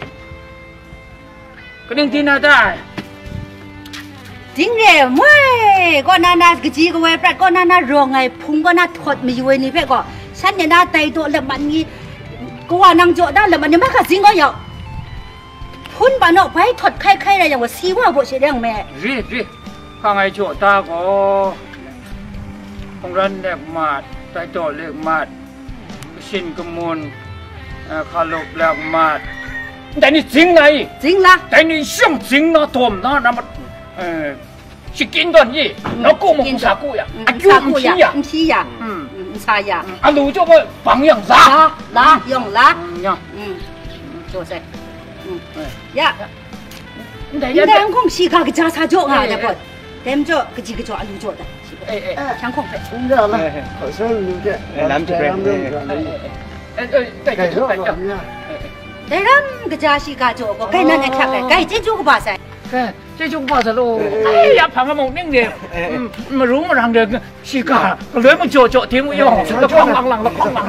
ก็ดึงที่หน้าได้จริงเลยไม่ก็น่าน่ากจีก็เว้ยแต่ก็น่าน่ารองไงพุ่งก็น่าถอดมีอยู่นี่เพ่ก็ฉันเนี่ยน่าไตตัวแล้วมันงี้ก็ว่านั่งโจได้แล้วมันยังไม่ขาดจริงก็อยู่พุ่นปานออกไปถอดไข่ไข่อะไรอย่างว่าซีว่าพวกเสียงแม่รีรีข้างไอโจตาก็ของรันเล็กมาดไตโจเล็กมาดชินกมูลคาลุกเล็กมาดแต่นี่จริงไงจริงละแต่นี่ช่างจริงนะตัวมันนะมันเออชิกินตัวนี้แล้วกูมึงสากู呀อายุมึงชี้呀มึงชี้呀อืมใช่呀อาลู就个榜样啥啦用啦用嗯做噻嗯呀你得空西卡个家茶做啊对不咱们做个几个做阿ลู做的哎哎抢空费你知道吗好像有点南这边哎哎对对对แต่รำก็จะสิกาโจก็ใกล้นั่นไงครับใกล้เจ๊จูก็บ่าใส่แค่เจ๊จูก็บ่าใส่ลูกไอ้ยาพังกระมงนิ่งเดียวมารู้มาทางเดินสิกาเลยมาโจโจทิ้งไว้ย่อแล้วคล้องหลังหลังแล้วคล้องหลัง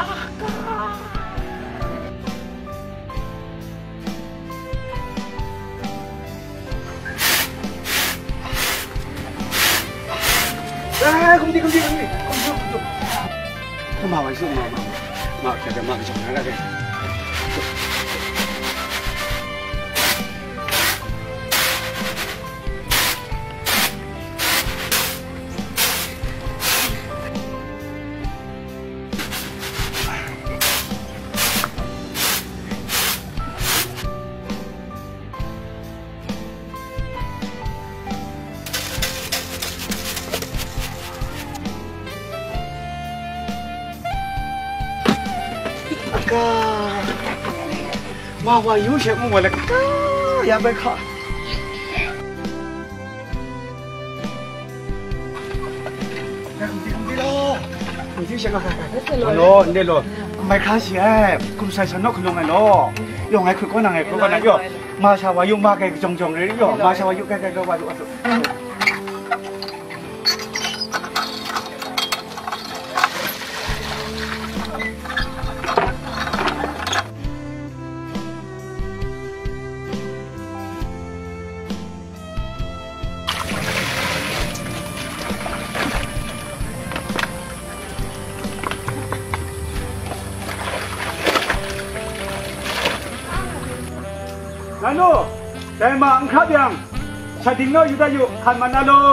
เอ้ยคุณดีคุณดีคุณดีคุณดีคุณดีเข้ามาไว้ซึ่งมามามาแค่จะมาไปส่งนั่นแหละกาว่าว่าอยู่เชมึงว่าละกาอย่าไปค่ะ你就想个看看，喏，你喏，买卡西哎，咁细神咯，佢用嘅咯，用喺佢嗰能嘅嗰個能用，馬上話用馬嘅種種嘅用，馬上話用嘅嘅嘅話用。นั่นโน่แต่มาอังคับยังชาติโน่อยู่ได้อยู่ขันมันนั่นโน่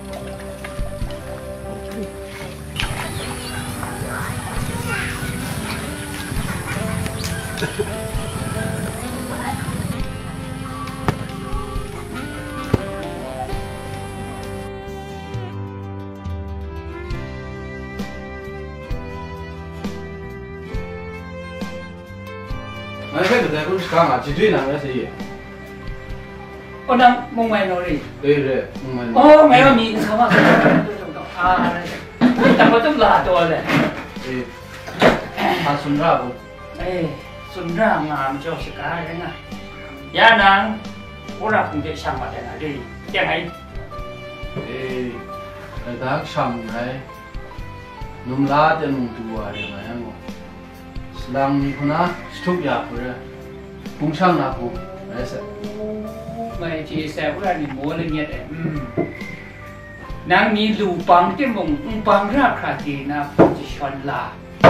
ไม่ใช่แต่คุณสกังอ่ะจีจีนั่งได้สิ哦，那孟买诺哩？ 对对，孟买诺。 哦，没有你，什么？啊，怎么这么拉多嘞？ 诶，他孙子不？ 哎，孙子啊，就是个人啊。亚南，我那空姐想法在哪里？点还？ 诶，那他想来，弄拉的弄多啊，这玩意儿我。Selang ni kuna stok ya pura, pungsang na aku, rasa. ไม่จีแซ่บว่านี่โมเลยเนี่ยแต่นางมีลูปังที่มงปังราคาดีนะผมจะชวนลา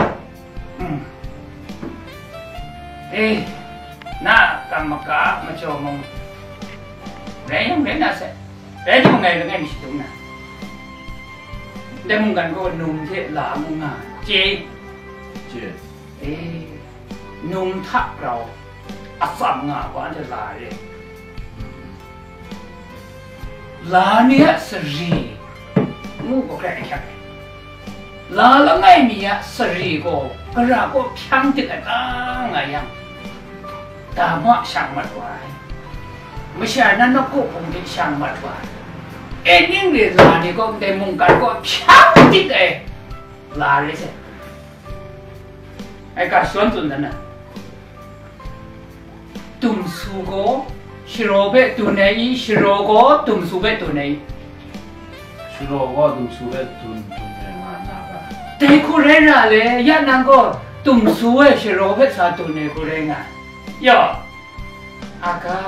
เอ๊ะน่ากรรมการมาโจมงเรื่องยังเรื่องน่าเสียเรื่องยังไงเรื่องไงมีสิทธิ์นะแต่มึงกันก็นุ่มเทลามึงอ่ะเจเจเอ๊ะนุ่มทักเราอัศมงาว่าจะลาเลยลาเนี่ยสรีงูก็แกล้งแค่ลาแล้วไงมีอะสรีก็กระก็ช่างติดอะไรไงยังตาหม้อช่างมัดไว้ไม่ใช่นั่นนกคงจะช่างมัดไว้เอ็นยิ่งเลยลาเนี่ยก็ได้มุงกันก็ช่างติดเอลาเลยสิไอ้การสวนตุนนั่นน่ะตุ่มสูโกชิโร่เบตุนเอชิโร่ก็ตุ่มสูเบตุนเอชิโร่ก็ตุ่มสูเบตุนตุนเองมาหน้าบ้านแต่คุณเรื่องอะไรยันนั่งก็ตุ่มสูเบชิโร่เบสาตุนเอคุณเรื่องอ่ะย่ออากา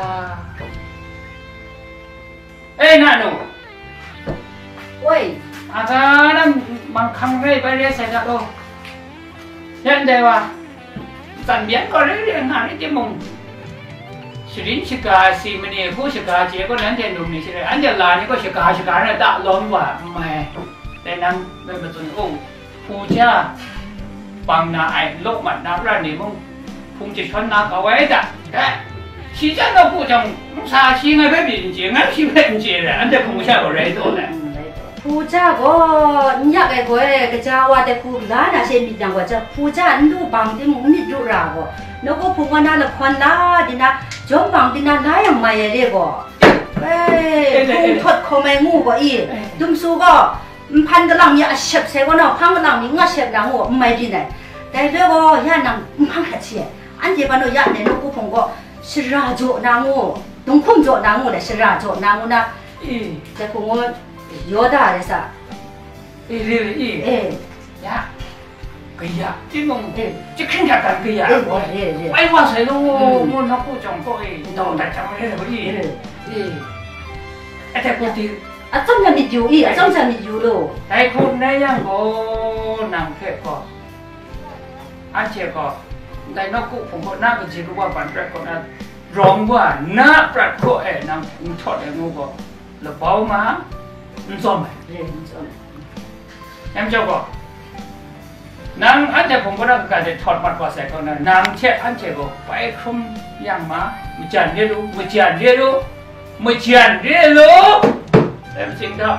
เอ้ยนั่นหนูโอ้ยอากานั่นมันคำเร่ไปเรื่อยใส่กันดูยันเดียวสัญญาณก็เรื่องงานที่มึงสิริชิกาสีมันเนี่ยผู้ชิกาเจ้าก็นั่นเองหนุ่มนี่ใช่ไหมอันเดียวลานี่ก็ชิกาชิกาเนี่ยตะล้มว่าไม่แต่นั้นเป็นประตูองค์ผู้เจ้าปังนาไอ้โลกมันนับแล้วนี่มึงพุ่งจะชนนักเอาไว้จ้ะแต่ชี้จังเราผู้จังซาชี้ไงไม่เป็นจริงงั้นชี้ไม่เป็นจริงเลยอันเดียวผู้เจ้าก็เร่ตัวเลยผู้เจ้าก็อยากไอ้คนก็จะว่าแต่ผู้ล้านน่ะเช่นมีจังว่าจะผู้เจ้าดูบางที่มึงไม่รู้ราก็นกผู้ว่าน่าละครล้าดินะจอมบางดินะล้ายังไม่เรียก็เอ้ผู้ทดคอมงูก็อีดุมสูก็พันกำลังมีอาชีพเสกก็เนาะพันกำลังมีอาชีพหลังหัวไม่ดีเลยแต่เรื่องก็ย่านังพังขัดเชี่ยอันเดียวกันเนาะย่าเนี่ยนกผู้พงก็สิราโจนางงูตรงคุ้มโจนางงูเลยสิราโจนางงูนะแต่คงว่าโยดาเลยสักเอ้ยเอ้ยเอ้ยเอ้ยยะก็ยะที่มึงเอ้ยจะขึ้นจากกันก็ยะไอ้ว่าใส่ลูกมันนักผู้จงก็เอ้ยต้องแต่จำไม่ได้พอดีเอ้ยไอ้แต่พอดีอ่ะจำจะมีอยู่อีอ่ะจำจะมีอยู่ลูกไอ้คนได้ยังก็นางแค่ก็อันเชี่ยก็ได้นักกู้ผมก็น่าก็จีรู้ว่าปันแรกก็น่าร้องว่าน่าปรัดก็เอ้ยนางทอดไอ้งูก็แล้วเบามามันซ้อมไหมมันซ้อมแอมเจ้าก็นางอันเดียวผมก็ได้การจะถอดมัดว่าใส่เขานะนางเช่อันเชี่ยก็ไปคลุมยังมาไม่จานเรียรู้ไม่จานเรียรู้ไม่จานเรียรู้แต่จริงก็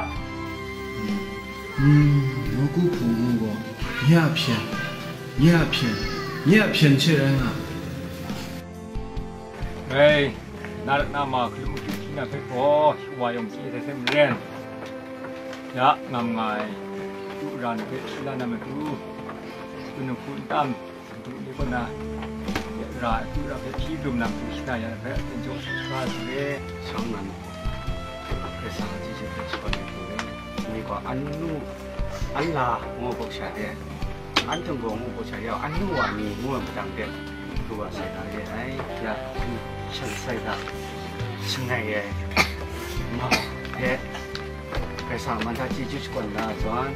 อืมนกูพูดก็ยาเพียนยาเพียนเนี่ยเพียนเชื่อนะเฮ้ยน่าน่ามาคือมุกที่น่าเป็นโอ้วายองที่แต่เต็มเรียนยะงามไงดูร้านเป็ดร้านน้ำมันดูดูนุ่มคุณตั้มดูนี่คนน่ะร้านดูร้านเป็ดที่ดุมน้ำผู้ชายอย่างเป็ดเป็นโจ๊กร้านเลยช่างนั้นเพื่อสร้างที่จะเป็นคนที่เลยนี่ก็อันนู้อันลาโง่พวกชายเนี่ยอันถึงโง่พวกชายแล้วอันนู้อันนี้โง่ไม่ต่างเด็กตัวใส่ได้ไอ้ยาฉันใส่ได้ช่างไงเอ้มาเฮ้ไปสร้างมันถ้าจีจุดก่อนนะจวน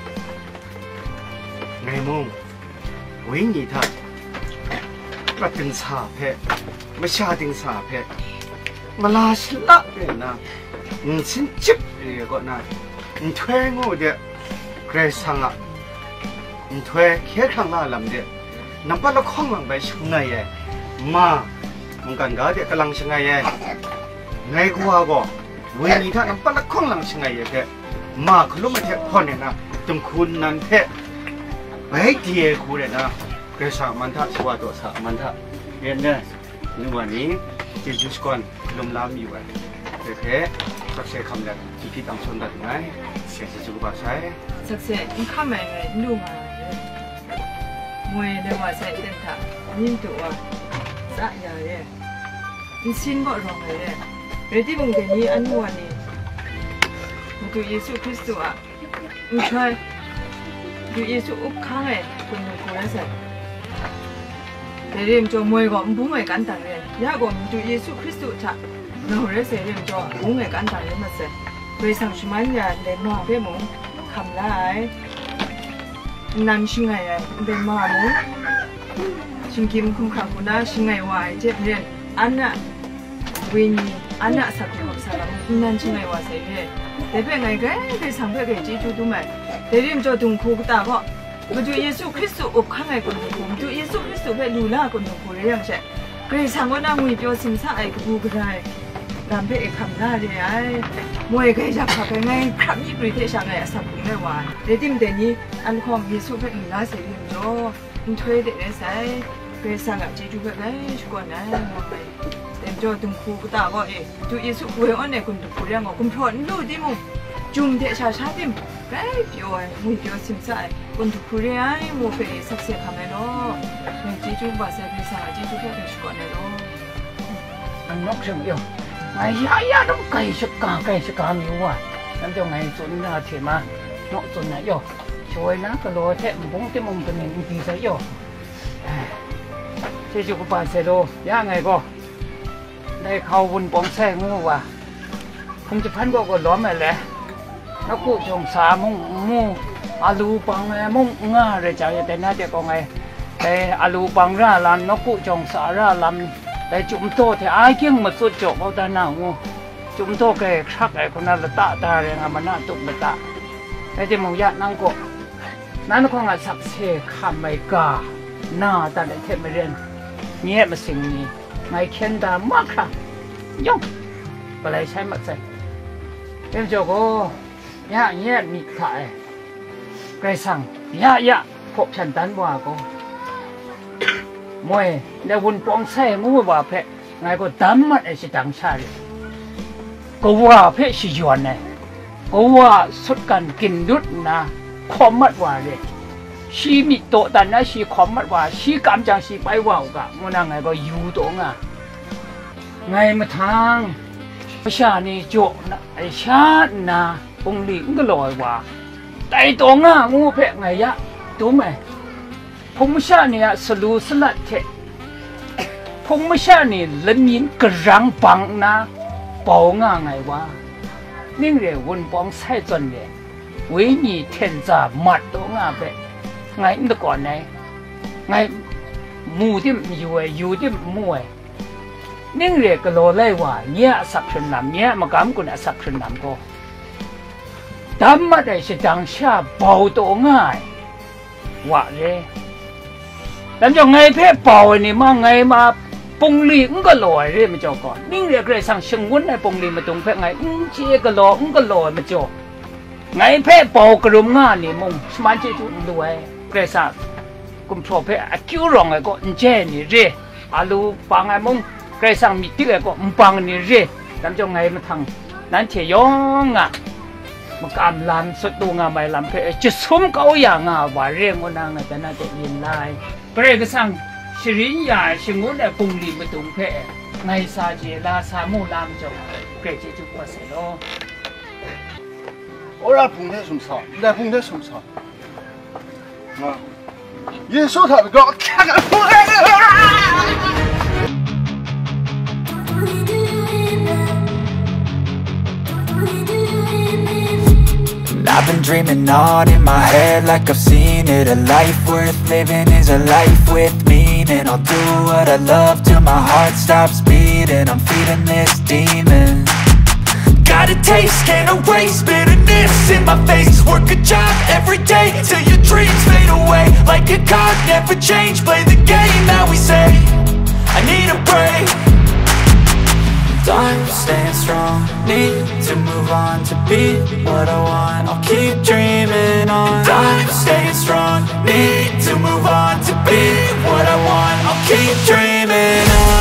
ไงมุ่งวิ่งหนีท่ากระติงสาเพะไม่ชาติงสาเพะมาลาชละเลยนะอืมฉันจิบเลยก็นะอืมถ้วยงูเดียเกรซังอ่ะอืมถ้วยแค่ครั้งละลำเดียน้ำปลาข้องหลังไปช่างไงเอ้มามึงกันก็เดียกำลังช่างไงเอ้ไงกูว่าก็วิ่งหนีท่าน้ำปลาข้องหลังช่างไงเอ้แกมาคุณรู้ไหมเทพ่อเนี่ยนะจงคุณนั่นเทไปเดียกูเลยนะเกรซังมันท่าชัวตัวสามันท่าเรียนเนี่ยนึกว่านี้จีจุสก่อนลมลามอยู่ไงโอเคสักเสียคำแรกที่พี่ตั้งชนได้ไหมเสียจะจุกบาใช้สักเสียมึงข้ามไปไงดูมาเลยมวยเดี๋ยวว่าใส่เต็มท่ายิ่งตัวสะยาเลยมึงชิ้นบ่รองเลยเรื่องที่มึงเดี๋ยวนี้อันวันนี้มึงดูเยซูคริสต์อ่ะมึงช่วยดูเยซูอุบข้างไอ้คนหนึ่งคนนั้นใส่แต่เรื่องจมวยก็มึงพุ่งไอ้กันต่างเลยยากกว่ามึงดูเยซูคริสต์จ้ะเราเรื่องเรื่องจมพุ่งไอ้กันต่างเลยมาเสร็จไปสั่งชิมันยาเดินมาเพื่อมึงทำได้นั่นชิงไงเดินมามึงชิงกิมคุ้มข้างคุณนะชิงไงวายเจ็บเรียนอันน่ะวิญอันน่ะสักทีของสารนั่นชิงไงวายเสียเลยแต่เป็นไงกันไปสั่งเพื่อให้จีจูดูไหมแต่เรื่องจมคู่ก็ตาเพราะมาดูเยซูคริสต์อบข้างไอ้คนดูคู่ดูเยซูคริสต์เพื่อลูล่าคนดูคู่เรื่องใช่เคยสั่งว่านั่งวิจารณ์สิ่งสายกูก็ได้รำเพื่อคำหน้าเลยไอ้มวยเคยจับขับไงคำนี้ประเทศช่างไงสักทีเลยว่าเดี๋ยวที่มันเดี๋ยวนี้อันความเยซูเพื่อลูล่าเสียเรื่องจ้มึงช่วยเด็กได้ใส่เคยสั่งกับจีจูเพื่อไงชุกวันนั้นเต็มจอตุ้งคู่ก็ตาก็เอ๋ดูเยซูเพื่ออันไหนคนดูคู่เรื่องก็คุณพอรู้ดิมึงจุ่มเทชาชาดิมไอ้เปียวไอ้มึงเปียวสิ่งสายคนดูคู่เรื่องมึงเพื่อสักเสียคำไหนเนาะมึงจีจูบ้าเสียเคยสั่งจีจูเพื่อเป็นชุกวันนั้นเนาะอันนกเสียงเดียวไอ้ยายาต้องไก่สักกาไก่สักกามีว่ะนั่นจะไงสุนน่าเถียมานกสุนน่ะโยช่วยนะก็รอแท้มึงที่มึงเป็นอย่างดีซะโยเจ้าจุกปาเซโดย่าไงก็ได้เข้าบุญปองแท้งูว่ะคงจะพันก็ก็ล้อมแหละนักกู้จงสามุงมูอาลูปังไงมุงง่าเลยจ้าแต่น่าจะก็ไงแต่อาลูปังร่าลันนักกู้จงสาร่าลันแต่จุ่มโตที่ไอ้เกี่ยงมาสุดจบเอาแต่หน้างูจุ่มโตแกชักไอ้คนนั้นละตาตาเรื่องมันน่าตุกละตาแต่ที่มึงยัดนั่งก็นั่นก็งาสักเสกคำไม่กาหน้าตาได้เทไม่เรียนเงี้ยมาสิ่งนี้ไม่เข็นตามากค่ะย่อมอะไรใช้มาใส่เป็นเจ้าก็ยะเงี้ยมีขายไกรสั่งยะยะพบฉันตันว่าก็มวยเดี๋ยววนปองแท้งูว่าเพะไงก็ตั้มมันไอ้สิตังชาเลยก็ว่าเพะสิยวนไงก็ว่าสุดกันกินดุดนะความมัดว่าเลยชีมีโตแต่นะชีความมัดว่าชีกำจังชีไปว่าวกะมันไงก็อยู่ตรงอ่ะไงมาทางประชานี่โจนะไอ้ชาตินะปงหลิงก็ลอยว่าแต่ตรงอ่ะงูเพะไงยะตัวไหมพงไม่ใช่เนี่ยสลูสลัดเทพงไม่ใช่เนี่ยละมีนกระรังปังนะเป่าง่าไงวะนิ่งเรวนปองใส่จนเนี่ยวิญญาณเทนจ่ามัดตัวง่าไปไงนี่ก่อนไงไงมูที่อยู่ไอ้อยู่ที่มูไอ้นิ่งเรก็โลเลยว่าเนี่ยสักชนน้ำเนี่ยมากำกุนสักชนน้ำก็ทำมาได้สิจังชาเป่าตัวง่ายว่าเลยแล้วจะไงเพ่เป่านี่มาไงมาปงลีงก็ลอยเลยมาจ่อก่อนนิ่งเรียกเลยสั่งเชิงวุ้นในปงลีมาตรงเพ่ไงอุ้งเชี่ยก็ลอยอุ้งก็ลอยมาจ่อไงเพ่เป่ากระดุมง่านี่มุงสมาชิจุดด้วยเกรซักกุมโผล่เพอคิวรองไอ้ก็เจนี่เร่อาลูปังไอ้มงใครสั่งมีที่ไอ้ก็ปังนี่เร่นั่นจะไงมาทางนั้นเทียงอ่ะมันกำลังสุดตัวงาไม่ลำเพอจะสมเขาอย่างอ่ะว่าเรื่องมันนั่งแต่น่าจะยินไล่เปรก็สั่งสิริยาชิงุนไอ้ปุ่งลีมาตุงเพอไงซาเจลาซามูลามจงเกรจิจุกว่าเสร็จแล้วโอ้ราพุ่งได้สมสารได้พุ่งได้สมสารอ่ะ耶稣他的歌，看看我。 I've been dreaming on in my head like I've seen it. A life worth living is a life with meaning. I'll do what I love till my heart stops beating. I'm feeding this demon. Got a taste, can't erase bitterness in my face. Work a job every day till your dreams fade away. Like a card, never change, play the game that we say. I need a break. I'm staying strong, need to move on to be what I want. I'll keep dreaming on. I'm staying strong, need to move on to be what I want. I'll keep dreaming on.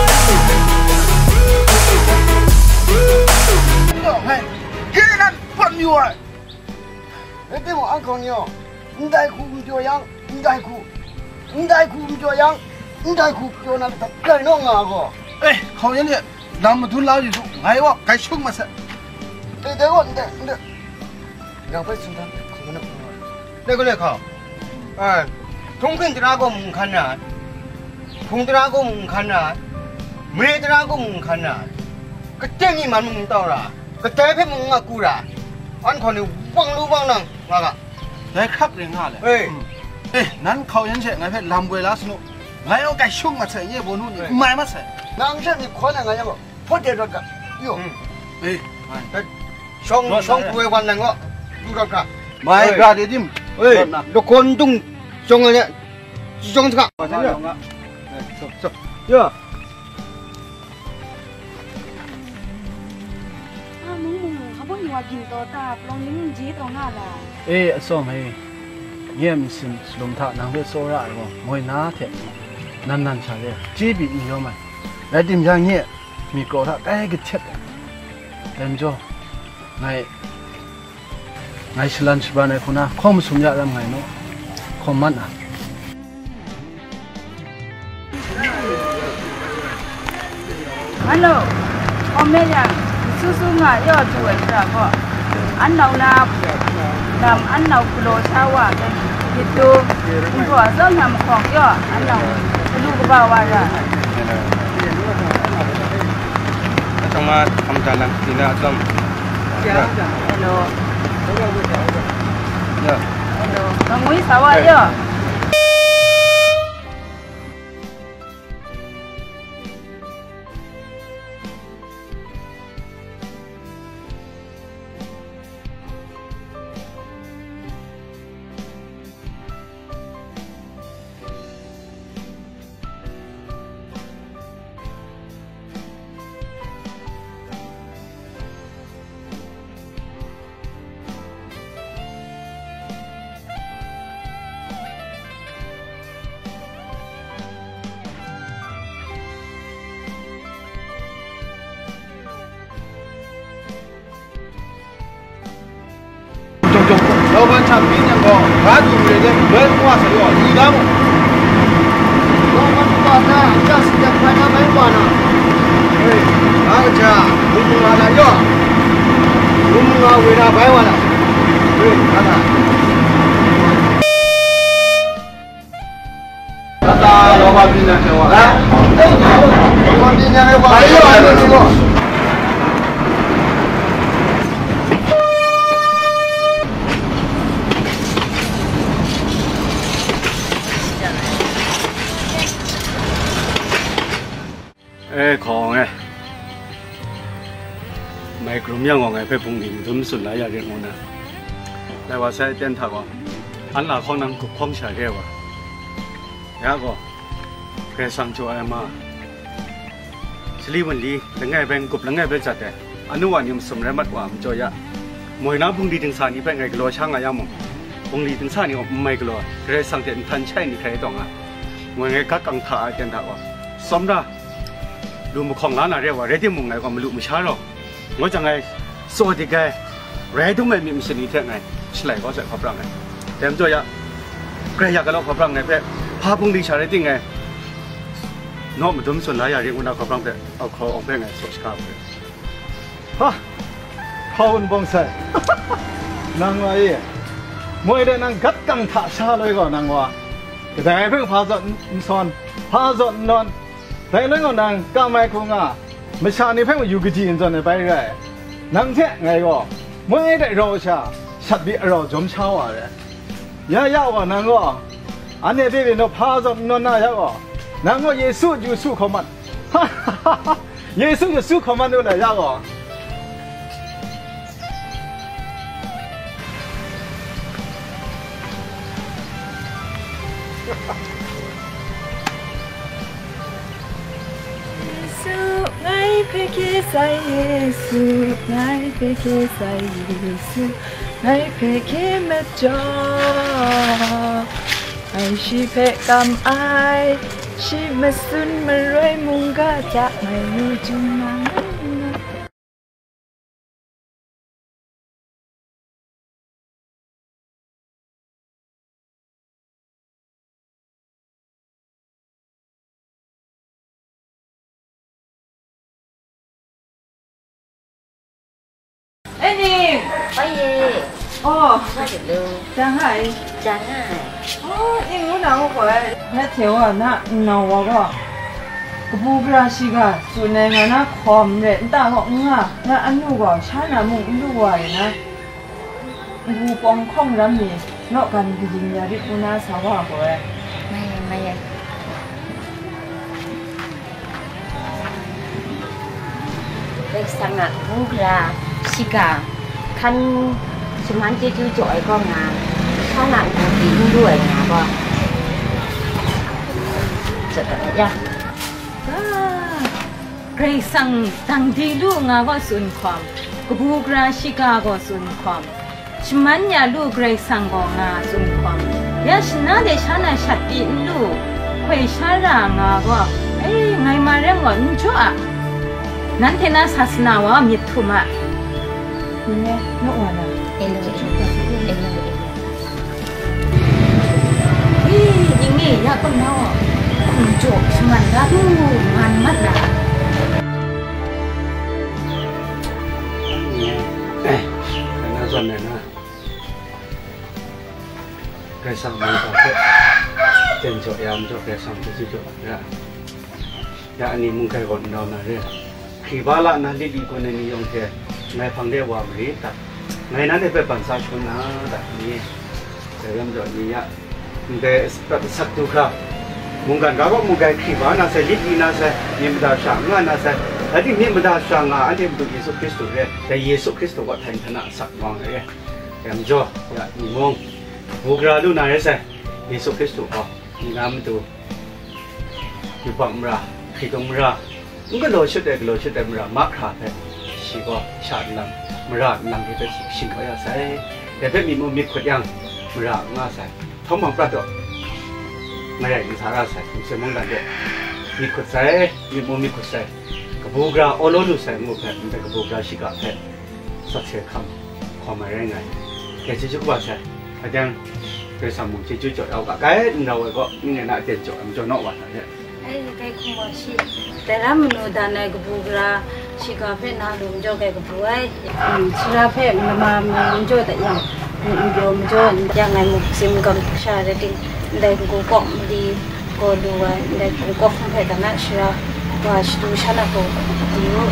Hey, get that from you! Hey, they want uncle you. Ndai ku mjo yang, ndai ku, ndai ku mjo yang, ndai ku mjo na ta kai no nga go. 哎，好人的，咱们都老一族，哎我该穷么事？ 对对我，对对，两百四的，可能。那个那个，哎，中肯的那个唔看呐，空的那个唔看呐，没的那个唔看呐，个正义蛮唔到啦。 ก็ใจเพ่มึงอ่ะกูด่าอันคนนี้วังรู้วังนั่งมาอ่ะได้ครับเรื่องง่ายเลยเอ้ยเอ้ยนั้นเขายันเช่ไงเพ่ลำเวลาสนุกไงเอาไก่ชุ่มมาใส่เงี้ยบนนู่นนี่ไม่มาใส่นางเช่นนี่คนยังไงยังบอกพอเด็ดรักโย่เอ้ยช่องช่องคุยวันนั้นก็ดูรักไม่กระเดียมเอ้ยทุกคนต้องช่องอะไรช่องสักใช่ไหมเยอะว่ากินตัวตาลองยิ้มจีตรงหน้าละเอ๊ะส้มเฮ้ยเยี่ยมสิลมท่านางเวสโซระไอ้บ่มวยน้าเถอะนั่นนั่นใช่เลยจีบีมีเยอะไหมแล้วดิมยังเงี้ยมีโกรธแต่ก็เช็ดเต็มจ่อไงไงสลันสบานไอ้คนน่ะข้อมสุญญาแล้วไงเนาะข้อมันอ่ะฮัลโหลพ่อแม่ยังสู้ๆงายอดช่วยจ้ะพ่ออันเรานาดำอันเราโกรธชาวะกันยิดดูคุณพ่อต้องทำของย่ออันเราลูกบ่าวว่าจ้ะต้องมาทำจานนั้นทีน่าต้องฮัลโหลฮัลโหลต้องวิ่งสาวะย่อ老板产品那个，俺做的这人话是要一干么？ 老板说的，这是在快点买完了。哎，那个车，我们拿来要，我们拿回来买完了。对，看看。 那咱老板今天给我来， 老板今天给我来要还是什么？ เอ้ของไงไม่กลุ่มยังงไงไปพุ่งหินทุ่มสุดหลายอย่างเรื่องนั้นนะแต่ว่าใช้เต้นถักว่าอันหลักของนังกุบของเฉยแค่ว่าแล้วก็แกสั่งโจไอมาสลีวันลีแล้วไงเป็นกุบแล้วไงเป็นจัดแต่อนุวันยมสมรมัดว่ามันโจยะมวยน้ำพุ่งดีถึงสานี้เป็นไงกลัวช่างอะไรยังมั้งองลีถึงซ่านี่ไม่กลัวเรื่องสังเกตทันใช่นี่ใครต้องอ่ะเมื่อไงก็กังขาเจนถาวสมระดูมุขของร้านอะไรวะเรื่องที่มึงไงก็ไม่รู้ไม่ใช่หรอกว่าจะไงสวัสดีแกเรื่องที่ไม่มีมิสนิเท่ไงฉลาดก็จะขับรังไงเต็มตัวยะใครอยากกันเราขับรังไงเพื่อพาพุ่งดีชาได้จริงไงน้องมันทุ่มส่วนหลายอย่างเรื่องอุณหภูมิขับรังแต่เอาคอออกไปไงสดสครับเลยฮะข้าวบงใส่นางว่าอีมวยได้นางกัดกังท่าชาเลยก็นางว่าแต่ไงเพิ่งพาจดสอนพาจดนอนแต่เรื่องของนางก็ไม่คงอ่ะไม่ชานี่เพิ่งมาอยู่กี่จีนจนในไปได้นางเท่ไงก็มวยได้รอชาชัดดีรอจมเช้าอะไรยายาวนางก็อันนี้ที่เป็นพาจดนอนน่ายาวนางก็เยซูอยู่สู้เขามันฮ่าฮ่าฮ่าเยซูอยู่สู้เขามันด้วยเลยยาวไงเพคิใส่เยซูไงเพคิใส่เยซูไงเพคิเมจอไอชีเพกำไอชีมาสุนมาเรยมุงกะจะไม่รู้จุนังไอ้นี่ไปเย่อ๋อไม่เห็นเลยจังไงจังไงอ๋อนี่งูหนังก็ไปแม่เที่ยวอ่ะนะหนาวก็กบูบราชิกาส่วนในงานนะคอมเลยแต่ก็งอ่ะนะอันนู้ก็ชาหน้ามุงดูไว้นะกูปองข้องรำนี่นอกกันกินยาดิบุนาสาวก็ไปไม่ไม่เด็กสังกัดบูบราชิกาคันสมันจะจู่จ่อยก็งานข้างหลังของกินด้วยนะก็จะยังเกรซังตังดีลูกงาก็สุนความกบูกราชิกาก็สุนความชมันยาลูกเกรซังก็งาสุนความยาชนะเดชนะชัดปีนลูกควยชาลางาก็เอ้ยไงมาเรื่องก่อนชั่วนั้นเทน่าศาสนาว่ามีทุมะนี่แม่นกวันน่ะเอ็นเลยเอ็นเลยเฮ้ยยังไงยากก็เนาะคุณโจกสมันก็ดูมันมัดละเอ๊ะน่าสนใจนะใครสั่งมาก็เต็มจดยามจดใครสั่งจะจดนะยาอันนี้มึงใครก่อนเราหน่อยเรื่องขี่บ้าละนั่นดีๆคนในนิยมเทไงฟังได้ว่าบริษัทไงนั้นได้ไปปันสาชนนะแต่นี้แต่ยังจดนี้อ่ะมึงได้สักตัวครับมึงกันก็มึงกันขี่บ้าน่าเสียดีน่าเสียยิ่งไม่ได้ช่างงานน่าเสียแต่ที่ยิ่งไม่ได้ช่างงานอันนี้เป็นเยซูคริสต์เลยแต่เยซูคริสต์ก็แทนขนาดสักวันเลยยังจดอย่ามีมองบุกราดูน่าเสียเยซูคริสต์ก็มีน้ำตัวมีบังมราขี่ตรงมรามึงก็โลชุดเด็กโลชุดเด็กมรามักขาดเลยชีก็ชาตินังมรานังที่เป็นสิ่งที่อาศัยแต่เป็นมีมุมมีขวดยังมราง่าใส่ท้องมังปลาตัวไม่ได้มีสาระใส่ผมเชื่อมั่นกันเลยมีขวดใส่มีมุมมีขวดใส่กระบุกราโอโลนุใส่มุกเนี่ยมันเป็นกระบุกราชิกาแท้สักเสียคำความหมายไงแกจะจุกว่าใช่อาจารย์เคยสามมุมจะจุดจดเอากะไก่เราก็นี่ไงน่าเด่นจดมันจะนอกวันเนี่ยไอ้ไก่คงว่าชิแต่ละมนุษย์ด้านในกบูกราชิกาเฟน่าลุมจ่อไก่กบูไอ้ชิราเฟมันมาลุมจ่อแต่ยังลุมจ่อลุมจ่อยังไงมุกซิมกับชาเรติได้กูก็ดีก็ดูไว้ได้กูก็คงให้แต่น่าชิราว่าชิดูชนะกูดีอยู่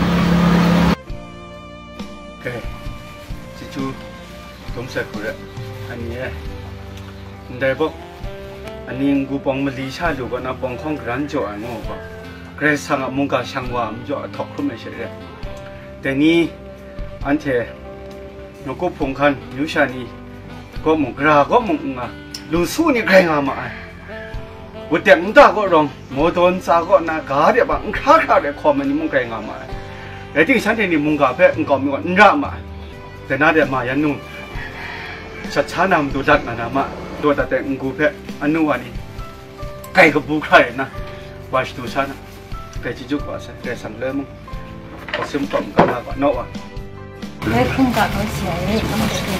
โอเคจิจูผมเสร็จแล้วอันนี้ได้บอกอันนี้กูปองมาลีชาดูก็นับปองของกรันจ่องูก็เกรซังมุงกาช่างว่ามันจ่อถกขึ้นมาเฉยๆแต่นี่อันเทนกูพงคันยูชานีก็มุงกราก็มุงอ่ะลุงสู้นี่ใครงามาวันเด็กมึงตาก็ร้องโมโดนซาก็น่ากาเดียบมึงข้าข้าเด็กคอมันนี่มึงใครงามาแต่ที่ฉันเห็นนี่มุงกาเพ่มึงก็มีว่าน่ามาแต่น่าเดียมายันนู่นชัดช้านำดูดักนะนะมาตัวแต่แต่งกูเพะอันนู้นวันนี้ไก่กับบุกใครนะว่าสตูชานะไก่จิจุกว่าใช่ไก่สังเล่มึงพอซึมต่อมกันมากว่าโน่ะไก่คุ้มกับเขาเสียเลยต้องเสีย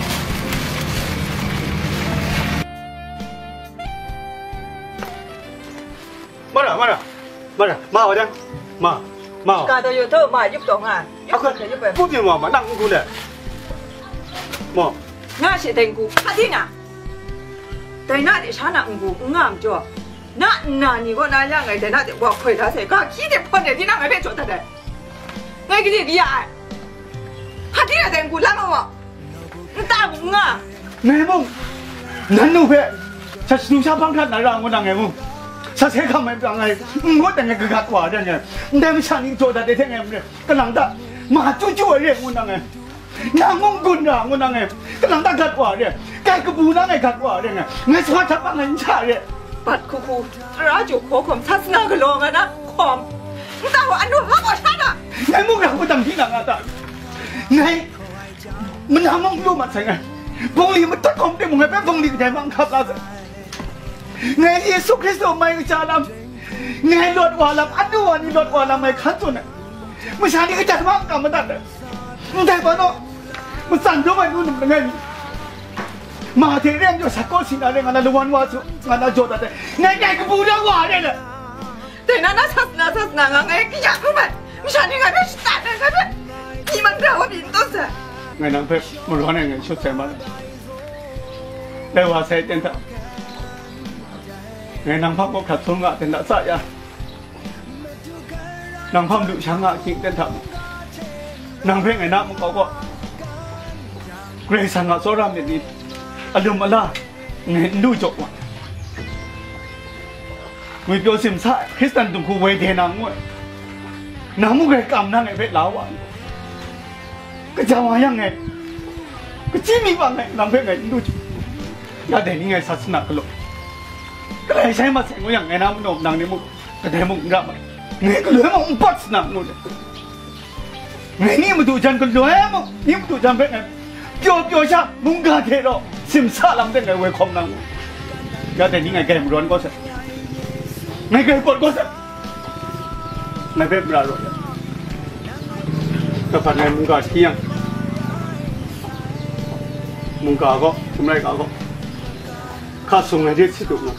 มาละมาละมาละมาเอาจังมามาการตัวอยู่เท่ามายุบตรงอ่ะยุบคนยุบไปพูดยังว่ามานั่งกูเลยมาง่าเสียเต็งกูฮัดที่น่ะแต่น่าจะช้าหนักกูงามจ้ะน่าน่านี่ก็น่ายังไงแต่น่าจะว่าคุยท่าเสกก็คิดจะพ้นเนี่ยที่น่าไม่เป็นจุดแต่ไงก็จะดีอ่ะฮัดที่น่ะเต็งกูล้างเอาอ่ะตาบุ้งอ่ะไงมึงนั่นนู่นเพ่ฉันดูชาบังคับนายรางกูนั่งไงมึงฉันเช็คคำไม่ฟังไงกูแต่งไงก็กัดว่าได้ไงแต่ไม่ฉันนี่โจทย์แต่เท่ไงมึงเนี่ยกำลังตามาจู่จู่เรื่องกูนั่งไงนางมงกุฎอ่ะกูนั่งไงกำลังตากัดว่าเนี่ยแกกระปูนั่งไงกัดว่าได้ไงไงชอบชักบังไงชาเนี่ยปัดคูคูร้าจุกโคขมทัศนากระโลงอะนะขอมตาหัวอันนู้นมากกว่าฉันอ่ะไงมึงเรากูทำที่นั่งอ่ะตาไงมันทำมึงรู้มาใช่ไงพงลีมันตัดคมได้มึงไงแป๊บพงลีแต่บังคับเราสิไงเยซูคริสต์ไม่จาดำไงหลดวาลำอันนู้นนี่หลดวาลำไม่ขัดตัวเนี่ยมื่อเช้านี้ก็จัดว่างกับมันตัดเลยมึงแต่ปะเนาะมันสั่นด้วยมันนู่นมันไงมาเทเรียนอยู่สักก้อนสินะเรื่องอะไรล้วนว่าสุงานโจทย์แต่ไงไงก็พูดเรื่องว่าเนี่ยเลยแต่นั่นน่ะทัศนาทัศนาไงก็อยากรู้ไหมมื่อเช้านี้ไงไม่ตัดเลยครับเนี่ยที่มันเดาว่าบินต้นเสียไงนางเพ็บมันร้อนยังไงชุดเซมันแต่ว่าเซเจนท่าไงนางพักก็ขัดทุนอ่ะเป็นละสายอ่ะนางพักดุช้างอ่ะจริงเต้นทำนางเพ่งไงนะมันเขาก็เกรงสังอ่ะโซรามเด็ดดีอารมณ์อะไรไงดูจบว่ะมีเปียวสิมซ่าคริสตันตุ่มคูเวเทนางมั่วนางมุกไงกำนางไงเพชรลาวอ่ะก็จะว่ายังไงก็จี้มีว่าไงนางเพ่งไงดูจบยาเด่นนี่ไงศาสนากันหรอกก็เลยใช้มาเสียงว่าอย่างไงนะมันโดนนางนี่มุกก็ได้มุกรับไงก็เหลือมันปัดสนามนู่นไงนี่มาดูจันก็เหลือมั้งนี่มาดูจันเป็นไงเปียวเปียวชามุงกาเทโร่สิมซาลำเป็นไงเว้ยคอมนางยาแต่นี่ไงแกมร้อนก็เสร็จไงแกกดก็เสร็จไงเป็นปลาโรยแต่ฝันไงมุงกาเที่ยงมุงกาก็ทำไรกาก็ข้าส่งไงที่สิตุนะ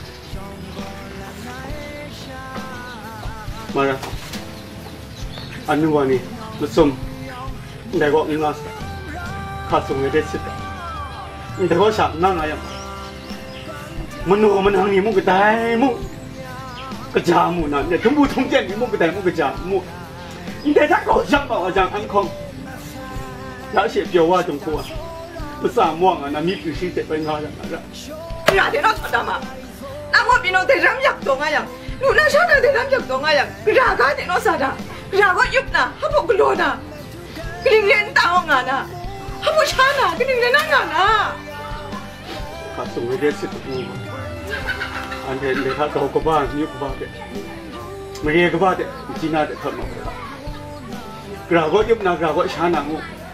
มาละอันนี้วันนี้มาส่งได้ก็อินลัสข้าส่งให้ได้สิบแต่ก็ฉันนั่งอะไรมันนูมันทางนี้มุกกระต่ายมุกกระจามุนั่นเนี่ยทั้งบูทั้งเจนนี่มุกกระต่ายมุกกระจามุแต่ถ้าเขาช่างบอกอาจารย์อันคงถ้าเสียเปียวว่าจงกลัวภาษาม่วงอ่ะนะมีผิวสีเจ็บเป็นเขาอย่างนั้นละอย่าเดี๋ยวเราทำมาน้ำมันพี่น้องแต่รำอยากตรงอะไรอย่างหนูน่าชอบแต่รำอยากตรงอะไรอย่างกระดาษก็เดี๋ยวเราสัตว์อ่ะกระดาษก็ยุบนะฮับบอกกลัวนะกระดิ่งเล่นตาห้องงานนะฮับผู้ชายนะกระดิ่งเล่นนั่งงานนะข้าส่งให้ได้สิบปีอันเดียวเลยถ้าเขาก็บ้านยุบบ้านเด็กไม่เรียกบ้านเด็กจีน่าเด็กทำมากระก็ยุบนะกระก็ช้าหนัง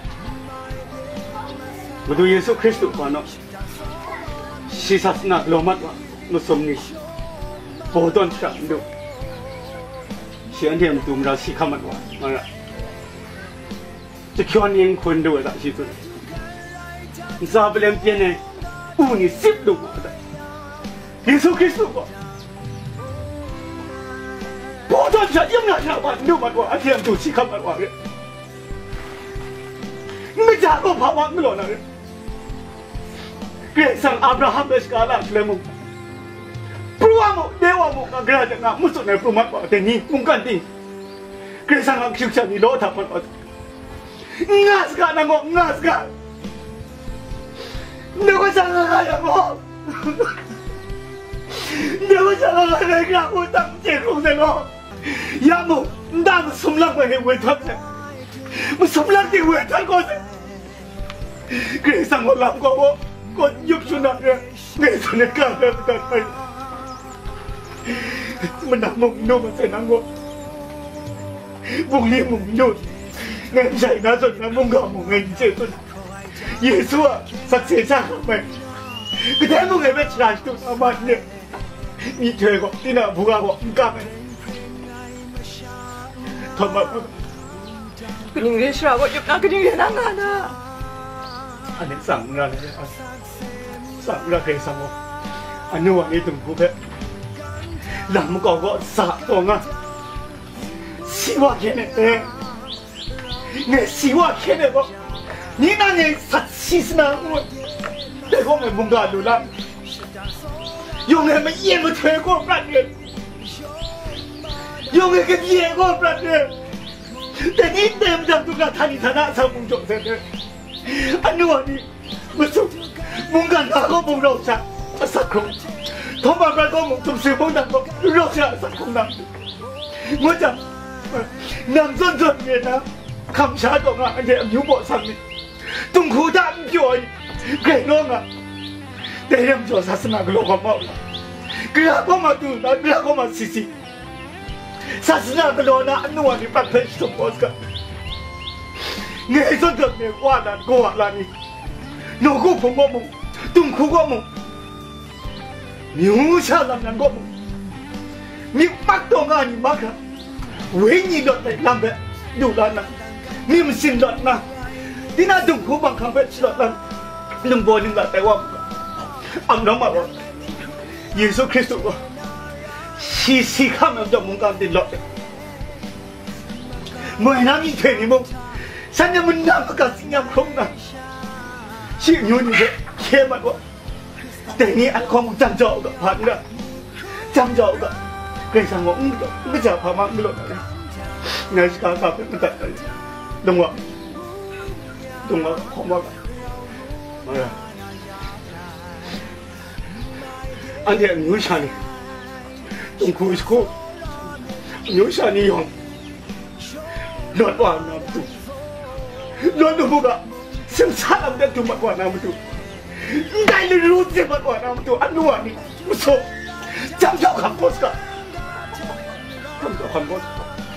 มาดูเยซูคริสต์ก่อนเนาะชีศาสนาโรมันว่ามุสลิมโปรดต้นฉบับดูเชื่อเดียมดูมันเราสีขมันว่ามาละจะคิดว่านี่คนดูอะไรชีวิตซาเบลมเปียเน่อูนี่สิบดูมาได้เยซูคริสต์ว่าโปรดต้นฉบับยังไงนะวันดูมันว่าเดียมดูสีขมันว่าเนี่ยไม่จ่าก็ภาวะไม่หล่อนะเนี่ยเกิดสังอับราฮัมเบสกาลาเลมุพระว่ามุเดวามุกระดังมุสุนัยพระมัดว่าแต่นี่มุกันติเกิดสังอักชิวชานิโลทับมันว่างัสกานังงัสกาเดี๋ยวก็สังอะไรอย่างงี้เดี๋ยวก็สังอะไรกันอุตังเจ้าของเจ้าอย่ามุด่ามุสมลักไปให้เวทับเจ้ามุสมลักที่เวทับก็เจ้าเกิดสังหัวลำก็ว่าก็ยุบสุนัขเนี่ยเกิดสุนัขกันแบบนั้นไปมันนักมุ่งนู่นมันเส้นนักมุ่งมุ่งนี้มุ่งนู่นเงินใหญ่นะจนนะมุ่งก็มุ่งเงินเจ้าจนเยซูสักเสียชาติไหม 그 대목에 며칠 아직도 남았네. 이 죄고 니나 부가고 까매. 정말 그냥 레시라고 나 그냥 레나가나. 아니 쌍라네. 쌍라 그래서 뭐 안녕 이 등부배. 남거고 사동아. 시와 걔네. 내 시와 걔네고 니나 내 사치스나 뭐 내가 왜 뭔가 놀라. 용해면 이해 못하고 브라들 용해게 이해고 브라들 대니 때문에 누가 다니잖아 사공정세는 아니와니 무슨 뭔가 나고 뭐로자 사공 도망가고 뭐좀 세본다고 로자 사공남 뭐자 남선선이나 감사동아 이제 유보상이 동구담교이 그래너가 대령 조사스나 그러고 뭐 그러고만 두나 그러고만 시시 사스나 그러나 안노원이 박패시 좀 보스가 내 손톱에 와난 고와라니 너고 보고모 뚱쿠고모 미우샤람난 고모 미박동아니 마가 웬이렇다 남배 누라나 님신렇나 니나 뚱쿠방 강배치렇나 능보는가 대와 암놈아고 예수 그리스도가 시식하면 좀 뭔가 들러 뭐해남이 되니 뭐 산념은 나무가 신념 không 시윤이게 개만고 대니 알콩 잠저가 반가 잠저가 그래서 뭐 응도 그저 봐만 물어 내 시간 가면 그다 동화 동화 고마워 뭐야 아니 뉴산이 좀 구시고 뉴산이 형 너도 안 남도 너도 뭐가 sim 사람들 좀 맞고 안 남도 나를 루트 맞고 안 남도 안 누워니 무서 잠적 한 보스가 잠적 한 보스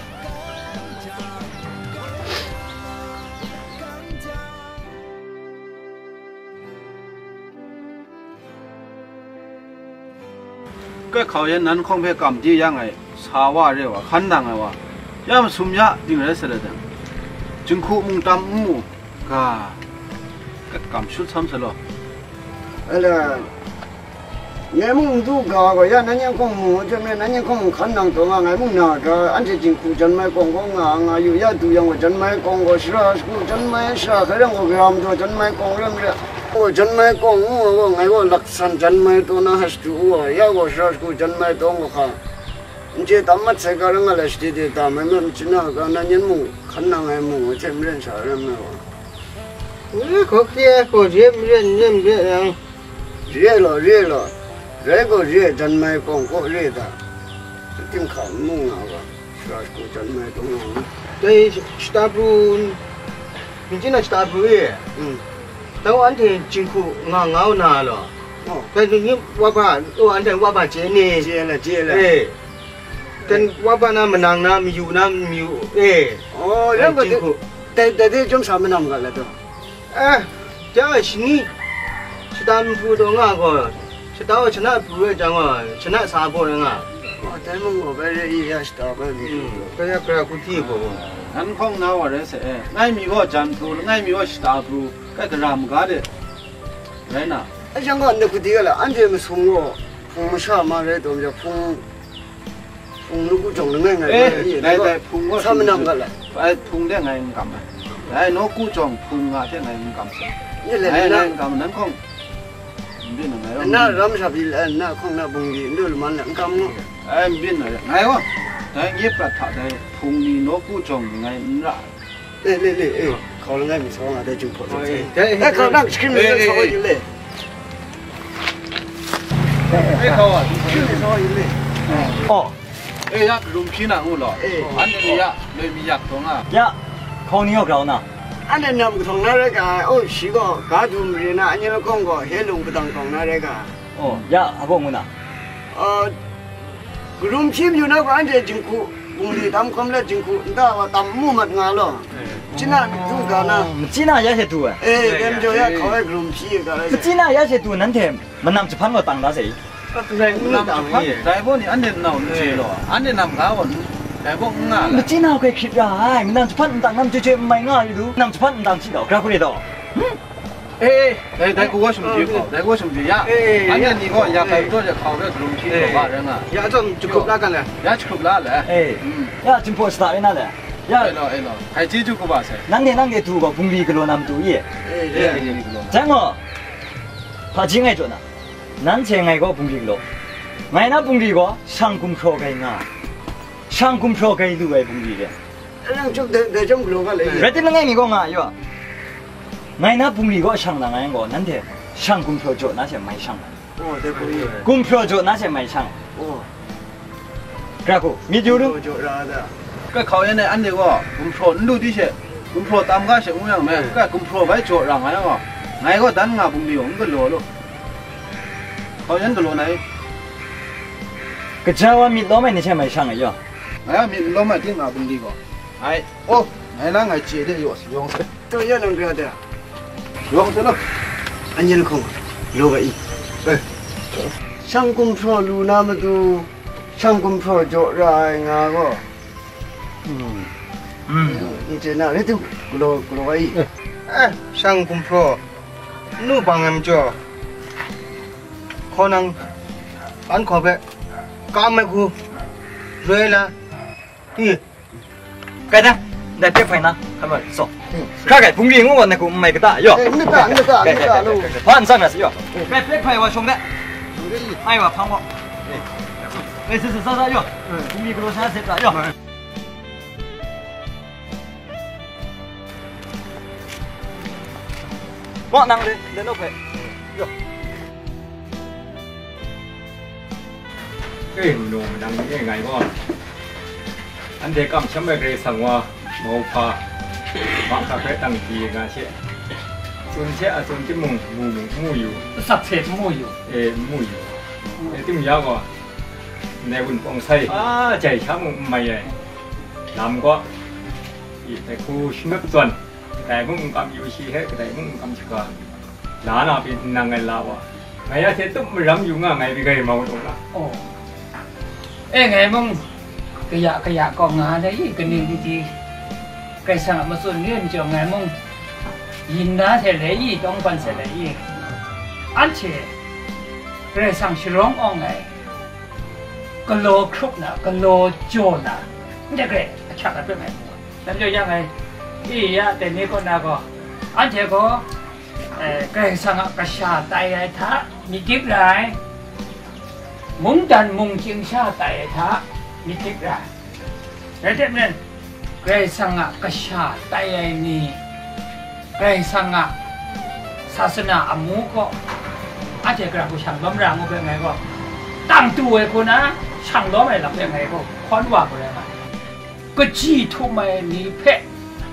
cái khẩu yên nắn không phải cảm gì yang ấy xa hoa rồi khăn đằng ấy wa yam sum ya ding rồi sẽ được chứng khu mung tam mu cả cái cảm xúc sắm sẽ lo ấy là ngày mùng tu cả cái ya nãy nhang con mùng cho nên nãy nhang con khăn đằng tổ ngày mùng nào cho anh chỉ chứng khu chân mai con con ngà ngà yêu ya tu yang chân mai con có sửa khu chân mai sửa cái đang có làm cho chân mai con làm rồi 오 전말 공고 아이고 락산 전말 도나 하스투 야고 샤스쿠 전말 동고가 이제 담마 제가는 걸 시대에 담으면 지나가 나년무 칸나에 뭐 재미는 사람이요 우리 거기에 거기에 미련 미련 리얼로 리얼로 레고 리얼 전말 공고 리다 좀 감무나가 샤스쿠 전말 동고 네 스타분 민지나 스타분이 응 đâu anh thì chính phủ ngào ngào nào rồi, cái như qua bà, ô anh thì qua bà chế nè, chế là chế là, ê, cái qua bà nam mình nàng nam miu nam miu, ê, ô, đó cái, cái cái cái trong sao mình làm cái là đó, à, chắc là xin đi, xin đam phụ đó ngà coi, xin đào xin nát phụ rồi chẳng à, xin nát sao phụ rồi ngà, cái mông của cái gì hết đó cái gì, cái cái cái cụ thể của, anh không nào ở đây sẽ, ngay mi có chăn phụ, ngay mi có start phụ cái cái làm cái đấy, đấy nào. anh chẳng còn được cái gì là anh chỉ mới xuống rồi, phun mà sao mà đấy tôi giờ phun phun nó cũng trồng được ngay ngày này. Đây đây phun có. Sao mình làm cái này? Phải phun thế ngày cầm này. Đấy nó cũng trồng phun à thế ngày cầm. Như là này này cầm nó không. Biết là này. Nó làm sao bị là nó không là bùng gì, nó là mình làm cầm nó. Em biết rồi, này quá. Đấy nhếp là thợ đây phun đi nó cũng trồng ngày ra. Lê lê lê,เขาแล้วไงมีสองอะไรจึงพอใจเฮ้ยเขานั่งขึ้นเลยเขาอยู่เลยเฮ้ยเขาอ่ะขึ้นเขาอยู่เลยอ๋อเอ้ยยักษ์ลุมพี่น่ะงูหรออันนี้ยักษ์เลยมียักษ์ตรงอ่ะยักษ์เขานี่เขาน่ะอันนี้นำตรงนั้นเลยกันโอ้สิก็กาดูมีนะอันนี้เราคงก็เฮลุงก็ต้องตรงนั้นเลยกันโอ้ยักษ์เขางูน่ะเอ่อลุมพี่อยู่นะก็อันนี้จึงคู่บุงดีทำคำเล่นจริงกูด่าว่าทำมู่มัดงานหรอจีน่าดูกันนะจีน่าอยากเห็นตัวเอ้ยเกมจะอยากเขาให้กลุ่มพี่กันเลยจีน่าอยากเห็นตัวนั่นเถอะมันนำจะพังก็ตังได้สิก็ได้นำจะพังได้พวกนี้อันเด่นหน่าเจ๋อหรออันเด่นนำเขาแต่พวกงานมันจีน่าเคยคิดว่ามันนำจะพังตังนำจะเจ๋อไม่ง่ายดูนำจะพังตังที่ดอกกระพุ้ยดอกเอ้ยได้ได้กูว่าสมจีเขาได้กูว่าสมจียะอันนี้นี่ก็อยากไปตัวจะเขาเรื่องกลุ่มพี่ตัวบ้านเรื่องอ่ะอยากจะจุกล้ากันเลยอยากจุกล้าเลยเอ้ยอยากจิมโพสต์อะไรนั่นแหละ야, 일로, 일로. 할 지주 거 봐서. 난게 난게 두고 분비 그로 남두예. 예, 예. 장어. 파징해 줘나. 난 쟁해고 분비 그로. 마이나 분비고 상금 표가 있나. 상금 표가 이두에 분비게. 그냥 좀내좀 그로 갈래. 그랬더니 내가 이거가 요. 마이나 분비고 상당한 거 난데 상금 표 줘. 나세 많이 상. 어, 대포이. 금표 줘. 나세 많이 상. 어. 그래고 미주름 줘라다. cái khâu này ăn được không? Cũng phổ đủ đi chứ, cũng phổ tam cái sẽ uống yang mẹ, cái cũng phổ phải chỗ rằng ngay không? Ngay có đánh ngà bùng điều cái lỗ luôn, khâu nhân cái lỗ này, cái cháu mít lỗ mày này xem mày sang rồi chưa? Ngay mít lỗ mày tiếng ngà bùng điều, ai, ô, ngay là ngay chế đấy rồi, dùng thế, tôi nhớ làm cái đấy, dùng thế nào? Anh nhớ không? Lỗ vậy, sang cũng phổ lù nam mà tu, sang cũng phổ chỗ ra ngà có. 음, 음, 이제 나 레드 글로 글로 와이. 에, 상품표 누방엠 줘. 코낭 안 거배 까매고 왜라? 이, 가자. 내 빼파이나 한번 써. 가게 분기 응원 내고 엄마 이거다. 요. 안됐다, 안됐다, 안됐다. 반상했어. 요. 빼 빼파이와 총대. 아이와 방법. 네, 스스 써서 요. 분기 글로 사세다. 요. Mọi năng lên, lên đâu phải được. Cái nụ đang cái ngày qua anh để cầm chấm cái sang qua màu pha bạn cà phê tăng kỳ ngà xe xuân xe xuân cái mùng mù mù yêu sắp xếp mù yêu ê mù yêu ê tiếng giá qua nè quần phong say à chạy chấm mày này làm quá ít phải khu snap tuầnแต่มึงกำอยู่ชีเฮแต่มึงกำชิกาหลานอ่ะเป็นนางไงลาวะไงอะเทตุ้มรำอยู่ง่ะไงไปไงมาตรงละโอ้เอ้ไงมึงขยะขยะกองงานได้กันนี่ดีๆไกสั่งมาส่วนเรื่องจะไงมึงยินนะเทเลยยี่ต้องปันเสเลยยี่อันเชไกสั่งฉลองอ่องไงกะโลครุบนะกะโลโจนะนี่จะไกชักกันเป็นไงแล้วจะยังไงอีอะแต่นี่ก็น่าก็อันเทก็เอ่อไกสังกษาไตไอ้ท่ามีกิ๊บไรมุงจันมุงเชียงชาไตไอ้ท่ามีกิ๊บไรแล้วเด็กนั่นไกสังกษาไตไอ้นี่ไกสังศาสนาอมูก็อันเทกระผู้ช่างล้มรางก็เป็นไงก็ตั้งตัวไอ้คนนะช่างล้มไอ้หลับเป็นไงก็ค้อนว่าก็เลยมาก็จี้ทุ่มไอ้นี่เพะ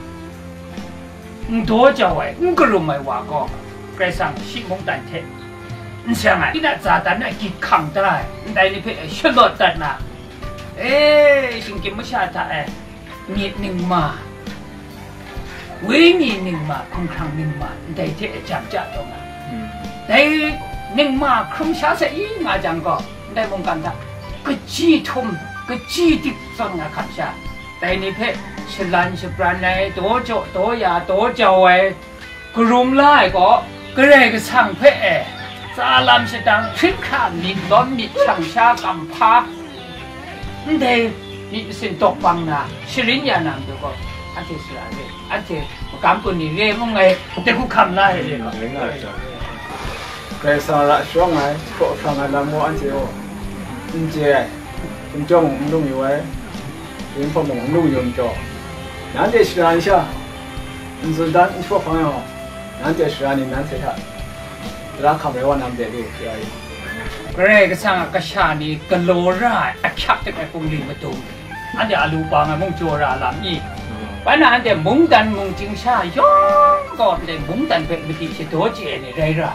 多叫哎，五个人没话过，该上西蒙蛋铁，你想啊，你那炸弹那给扛得来，你带你去雪落蛋呐，哎，先给么下他哎，你宁嘛，为你宁嘛，空扛宁嘛，你带铁讲讲懂吗？嗯，带宁嘛空下se一嘛讲过，你带蒙干他，个鸡通个鸡的上啊看下，带你去。ฉลันฉปรานัยตัวโจตัวยาตัวเจ้าไอ้กลุ่มไล่ก็ก็เลยก็สั่งเพะซาลามเสดังขึ้นข้ามนินล้อมมิดช่างชากำพานี่เดนี่เป็นสิ่งตกบังนะชิลินยานังตัวก็อันที่สุดเลยอันที่กำปุ่นนี่เรียกมึงไงแต่กูคำไล่เลยก็ไกสาระช่วงไหนก็ทำอะไรมั่วอันเดียวอันเจ้าคุณจ้องลุงอยู่ไว้เป็นพ่อหมงลุงยงจ่อ难得是安下，你说咱你说朋友，难得是安你难得他，咱看不完难得的可以。 ก็เลยก็สั่งกระชานี่กะโลราอักชักจะไปปุ่งลิงมาตูอันเดียอาลูปางมุงโจราลำอีปัญหาอันเดียมุงดันมุงจิงชาย้อนก่อนเดียมุงดันเป็นวิธีเฉดเจนี่ไรล่ะ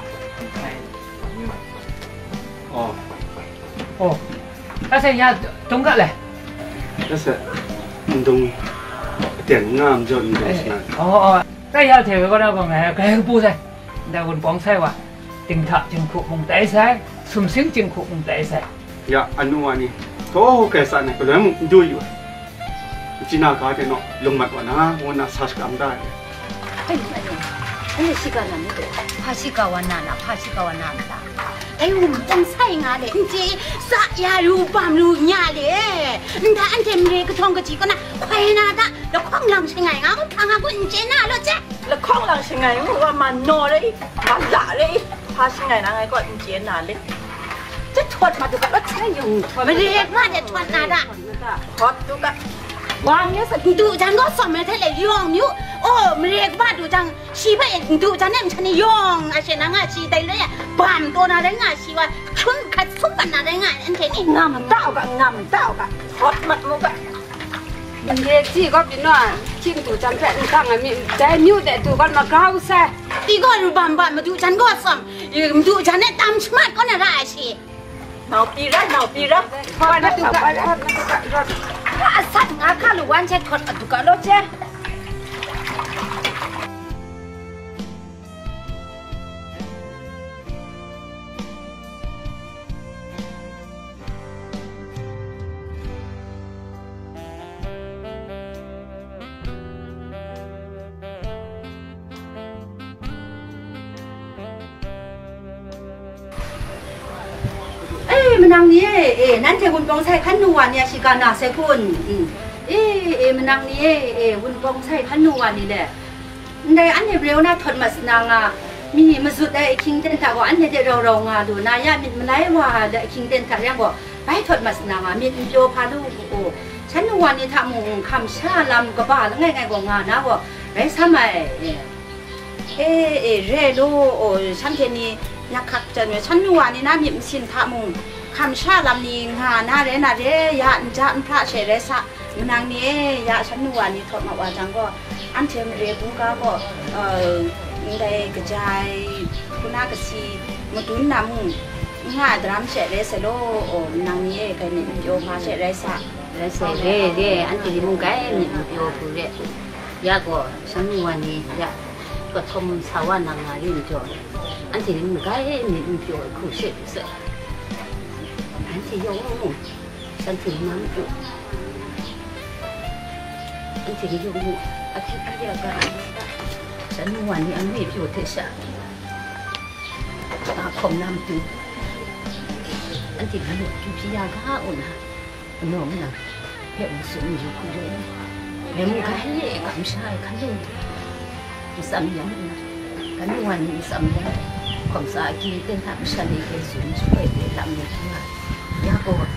อ๋อโอ้ถ้าเสียตรงกันเลยนั่นสิตรงเตียงงามจนเด็กนะอ๋อแต่ยาเทก็ได้ก็ไงแกก็พูดใช่แต่คนป้องใช่ว่าติงถักจึงขุมงแต่ใช่สุ่มซิงจึงขุมงแต่ใช่ยาอันนู้นนี่โธ่แกสันนี่ก็เลยมึงดูอยู่จีน่าการ์ดเนาะลงมาก่อนนะวันน่ะสักคำได้เฮ้ยอันนี้สิกันนั่นนี่พาสิกาวันนั้นนะพาสิกาวันนั้นละไอ้หุ่นจังใส่งาเลยจริงๆสักยารูปามรูญาเลยนั่นถ้าอันเทมเรก็ทองกะจีก็นะควายนาดะแล้วข้องหลังใช่ไงอ่ะทางอ่ะกูเจน่าแล้วเจ๊แล้วข้องหลังใช่ไงว่ามันโนเลยมันด่าเลยพาใช่ไงนะไงก็เจน่าเลยจะถอดมาดูกันว่าใช่ยังไม่เรียกว่าจะถอดนาดะถอดดูกันวางเนี้ยสักดูจังก็สมัยเท่าไหร่ยองนิ้วโอ้ไม่เรียกว่าดูจังชีไปดูจังเนี่ยมันฉันยองอาเชนังอ่ะชีได้เลยอ่ะบามตัวน่ะได้ง่ายชีว่าชุ่มขัดชุ่มกันน่ะได้ง่ายอันเทนี่งามเต้ากันงามเต้ากันถอดมัดมุกกันมันเรียกที่ก็เป็นว่าชิมดูจังแค่ตั้งอ่ะมีใจนิ้วแต่ดูกันมาเก้าแซ่ตีก็รูบามบามมาดูจังก็สมมาดูจังเนี่ยตามชมาก็น่ะได้ชีเมาปีละเมาปีละพอได้ดูกันถ้าสัตว์งาข้าหรือวันเช็ดคนอดุกะโลเจ้มันนางนี้เอ๋นั่นเจ้าคุณปองใช้ขันนวลเนี่ยชิการนาเสกุลเอ๋เอ๋มันนางนี้เอ๋คุณปองใช้ขันนวลนี่แหละในอันนี้เร็วนะทนมาสนางอ่ะมีมาสุดได้คิงเต้นตาว่าอันนี้เดี๋ยวเรางาดูนายามิดมันไล่ว่าได้คิงเต้นตาเรียกว่าไปทนมาสนางอ่ะมิดโยพาลูกโอ้ฉันนวลนี่ทำมงคำชาลำกับบ้าแล้วไงไงกว่างานนะว่าไรสมัยเอ๋เอ๋เร่ดูโอ้ฉันเทนี่นักขัดจันฉันนวลนี่นะมีสินทามงคำชาลำนี้งานน่าเรน่าเรยาจันพระเชเรสะมันนางนี้ยาฉันนวลนี่ทอดมาว่าจังก็อันเทมเรียบุก้าก็เอ่อได้กระจายคุณากษีมาตุนนำง่ายดรามเชเรสโลโอนางนี้กันนี่โยมาเชเรสะเรสเร่เร่อันที่มุงไก่นี่โยผู้เร่ยาก็ฉันนวลนี่ยาก็ทมสาวนางงาลินจอนอันที่มุงไก่นี่โยคู่เสเสอันที่โยฉันถึงน้ำจุอันที่โยอาทิตย์เดียวกันฉันวันนี้อันไม่โยเทศะตาคมน้ำจุอันที่โยจุพิยาข้าอุ่นฮะน้องน่ะเห็นสูงอยู่คู่เลยเดี๋ยวมึงใครเล่กับชายใครเล่สัมยังนะกันวันนี้สัมยังของสากีเต้นทำฉันเองสูงช่วยเดี๋ยวทำอย่างไรยากกว่า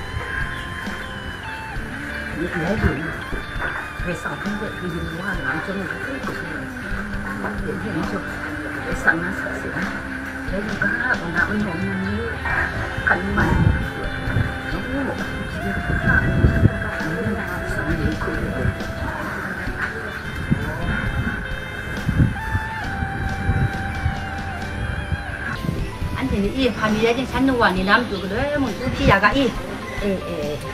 นี่แล้วอยู่ไปสั่งให้เด็กไปยืนว่าหลังจนมันก็เกิดเดี๋ยวเห็นจบไปสั่งนะสักสิแล้วมันก็ห้าวันน้ำมันหอมมันนี้ขันมันน้องหมกชีวิตก็ห้าวันนี้ก็ขันมันดาวสั่งเลี้ยงคุยอันนี้อีพามีได้ยังฉันนวลนี่น้ำอยู่เลยมึงซื้อที่ยากะอีเอเอ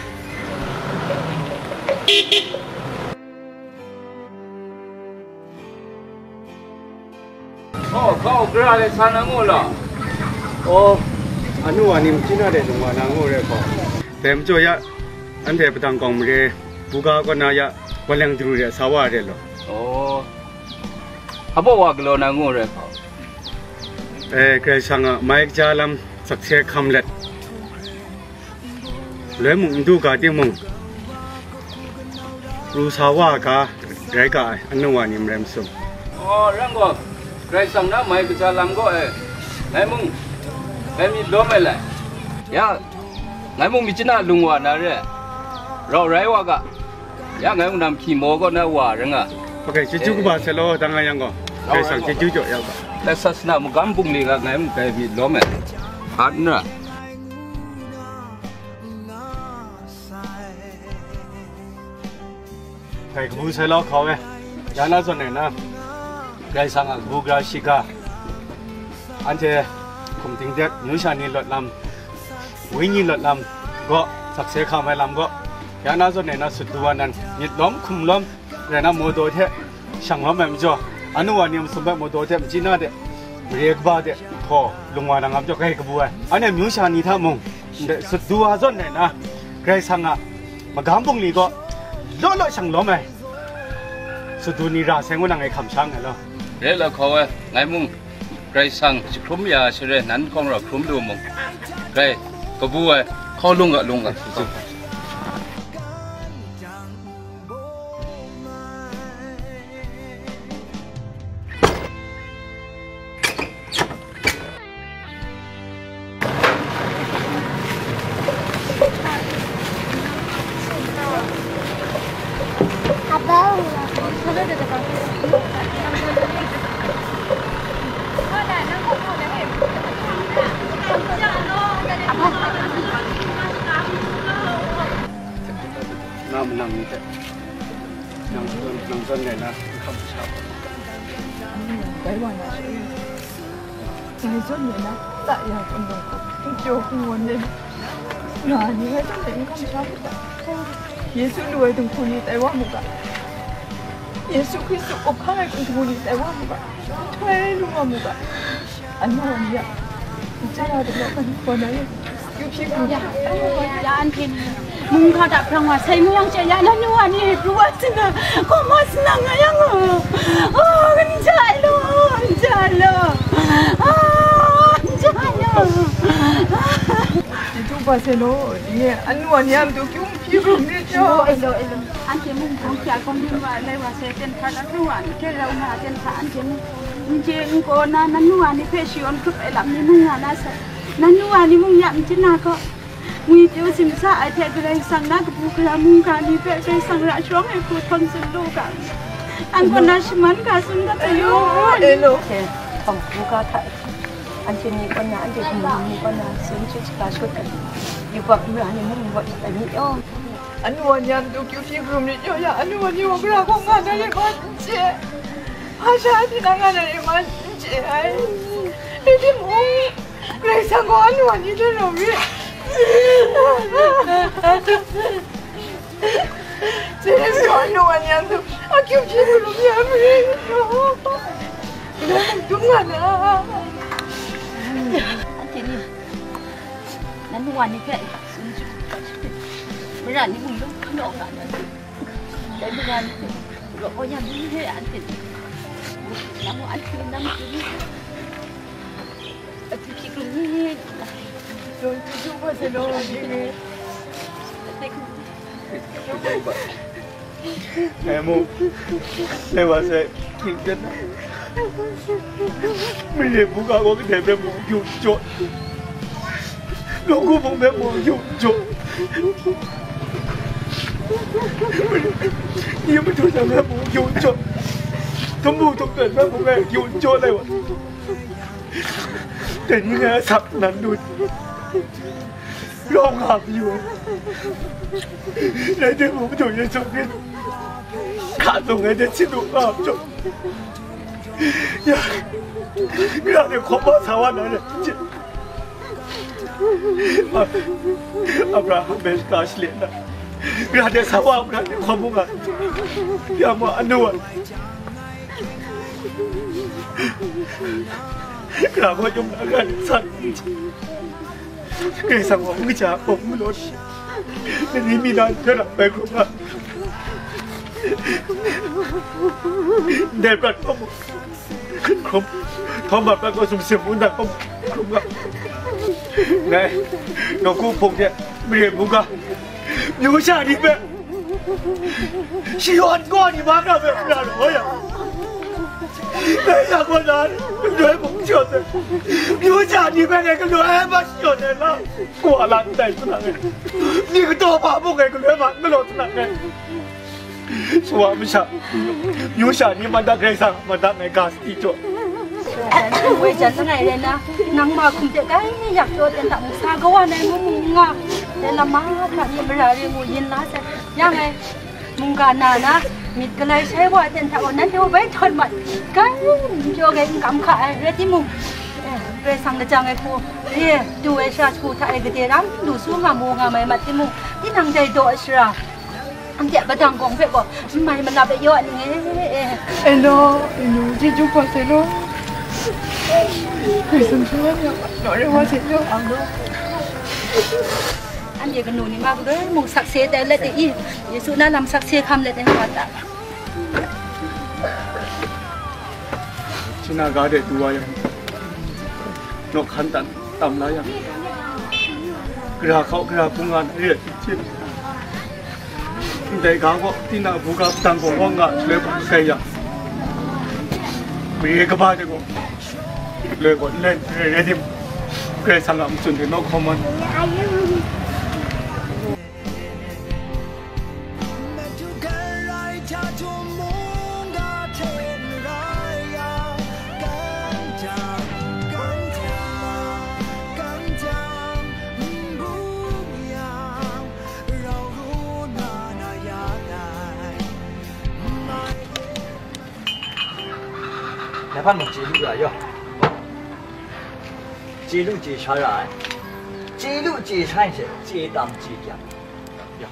โอ้เข้ากระเลยสันงูล่ะโอ้อันนู้นนี่มันจีน่าเด็ดลงมานางงูเลยก็แต่มจ่อยะอันเดียบตังกองมือบุกาก็นายะวันยังดูเรื่องสาวอะไรหรอโอ้ฮับบอกว่ากลัวนางงูเลยก็เออเคยสั่งอ่ะไมค์จาลัมสักเชคคำเล็ดเลยมึงดูกันที่มึงรู้สาวกะไรกะอันนู้นนี่มันเริ่มสุ่มอ๋อเรื่องก็ใครสั่งนะไมค์จาลัมก็เออไงมึงไงมีล้มอะไรยาไงมึงมีจีน่าลุงว่านะเร่เราไรวะกะยาไงมึงนำขี้โมก็น่าว่าเรื่องอ่ะโอเคจิจูกูบาเซโลตั้งไงยังก็เคยสั่งจิจูจ่อยาวกะแต่ศาสนามุกัมปุงนี่ก็ไงมึงไงมีล้มอะไรฮันน่ะใครกูเซโลเขาเว้ยยาน่าสนใจนะใครสั่งอ่ะบูกราชิกาอันเจผมถึงเด็กนิวชานีหลดลำวิ่งยิงหลดลำก็สักเสียข้าวไม่ลำก็ยานาจนเนี่ยนะสุดตัวนั้นยิดล้อมคุมล้อมแต่นะโมโดเทช่างล้อมแบบจ่ออันนู้นวันนี้มันสมบัติโมโดเทมันจีน่าเดเรียกบ้าเดพอลงวานังอับจ่อใครกระบวยอันนี้มิวชานีท่ามงเดสุดตัวจนเนี่ยนะใครสั่งอ่ะมากำปงลีก็ล้อล้อช่างล้อมไงสุดตัวนี้ราเซงว่านังไอ้คำช่างไงล่ะเรื่องเราเขาไงมุงใครสั่งจะคลุ้มยาเฉยนั้นของเราคลุ้มดูมุงใครกระบวยข้อลุงกับลุงกับน้ำนั่งนี่แต่นั่งจนนั่งจนเนี่ยนะคำชาไปวันนะในจนเนี่ยนะแต่อยากเป็นแบบต้องโจหัวเนี่ยงานนี้ให้ต้องเป็นคำชาเยซูด้วยตรงคนนี้แต่ว่ามุกอะเยซูคริสต์อบข้างตรงคนนี้แต่ว่ามุกอะช่วยลุงอะมุกอะอันนั้นเนี่ยจะเราจะบอกกันคนนั้นยูพี่กูอยากยาอันพินมึงเขาดับพลังว่าใส่มึงยังเจียแล้วนัวนี่รู้ว่าสินะก็มาสนังไงยังเออกันใจลูกใจลูกใจลูกที่ทุกภาษาโน้เนี่ยอันนัวเนี่ยมันตัวคิ้วพี่รุ่งนี่จ้าเอโลเอโลอันที่มึงทำจากคนที่ว่าอะไรว่าเสเป็นพันนัวนี่แค่เรามาเป็นพันที่มึงมึงเจงก็นั่นนัวนี่เพชรยอนคือไอ้ลำนี่มึงอ่ะนะสินั่นนัวนี่มึงอยากจินาก็มีเดียวสิมซาไอเทกเลยสังนักบุกลามุงการนี่เพื่อสังระช่วงให้ผู้ทนสุดลูกกันอันคนนั้นชิมันกาสุนกัตยุเอโลเฮ้ของบุกถ่ายอันที่นี่คนนั้นอันที่คุณมีคนนั้นสิ่งที่จะการช่วยกันอยู่กับเมื่อนี่มึงว่าแต่นี่อ๋ออันวันยันตัวคิวที่กลุ่มนี้เยอะๆอันวันนี้ว่าเราคงงานอะไรกันเจ๊ภาษาที่นั่งงานอะไรมันเจ๊ไอ้ที่มึงเลยสังกัดวันนี้จะรู้ไหมเจ๊สอนหนูอันยังตัวอาคิวชิบุรุษยังไม่รู้แล้วทุกงานนะอันที่นี่นั่นวันนี้แค่เวลานี้มึงต้องนอนกันแต่เวลาเราก็ยังไม่ได้อันที่น้ำอันที่น้ำที่อันที่พี่กลุ่มนี้โดนทุกภาษาโน้นี่ไอ้มุกเลยว่าเสกินกันไม่เห็นมุกเอาก็เห็นแบบมุกยุ่งจดลูกกูมองแบบมุกยุ่งจดนี่ไม่ถูกทำแบบมุกยุ่งจดทั้งมุกต้องเกิดแบบมุกแบบยุ่งจดเลยวะแต่นี่ไงสับนั้นดูร้องหับอยู่ในที่ผมอยู่ในช่วงนี้ขาดตรงไหนจะชิดดูหับจบอย่าอย่าเดี๋ยวขอบอกสาวนั้นเลยอับราฮัมเบสกาชเลนะอย่าเดี๋ยวสาวอับราฮัมความมุ่งอ่ะอย่ามาอันนู้นกราบว่ายุ่งอะไรสั่นเกยสังว่ามึงจะผมไม่รู้ในนี้มีนานเท่าไหร่ไปครบละเด็ดปลัดผมครบทอมบัดปลัดก็สุ่มเสี่ยมมุ่งดักผมครบละไงน้องกูพงเนี่ยไม่เห็นมึงก็อยู่ชาดิเป้ชิวอันก้อนนี่มาแล้วแบบนั้นเหรอเนี่ย没想过哪里，原蒙晓得，有家里面那个原把晓得了，果然在是哪个？你个多把不给个原把那老是哪个？说我们想，有下你们大概上，们大概干地做。 为啥子来人呢？能嘛空着该อยากตัวเป็นตับซาก็ว่าในมึงอ่ะแต่ละมาค่ะนี่เวลาเรียนมูยินละแต่ยังไงมึงกันน่ะนะมิดก็เลยใช้ว่าเป็นถ้าวันนั้นที่ว่าไปทนหมดก็โยกเองกำขาเรื่องที่มึงไปสั่งกระจังไอ้ครูเรียดูไอ้ชาชูถ้าไอ้กระเดียร์ดูสู้งามูงาไม่มาที่มึงที่ทางใจโดดสิระอันเดียบดังกองเพ่บอกไม่มันนับได้เยอะนี่ไงเอ็นโนเอ็นโนที่จุ๊บพอเสร็จแล้วเคยสนใจเนี่ยหน่อยเรียกว่าเสร็จแล้วอังดูอันเดียกันหนูนี่มากเลยมุกสักเสียแต่เล็ดอีเยซูน่านำสักเสียคำเล็ดในหัวตาชินากาเด็ดดูว่ายังนกขันตันต่ำแล้วยังกระเขากระพุงงานเรียดชิบแต่เขาก็ที่น่าผู้กับตังของว่างอ่ะเลยผมใส่ยังมีกระบะเด็กก็เลยก็เล่นเล่นที่เกยสังกัดจนถึงนกเขามัน哪怕侬记录了哟，记录记下来，记录记产些，记当记讲，哟。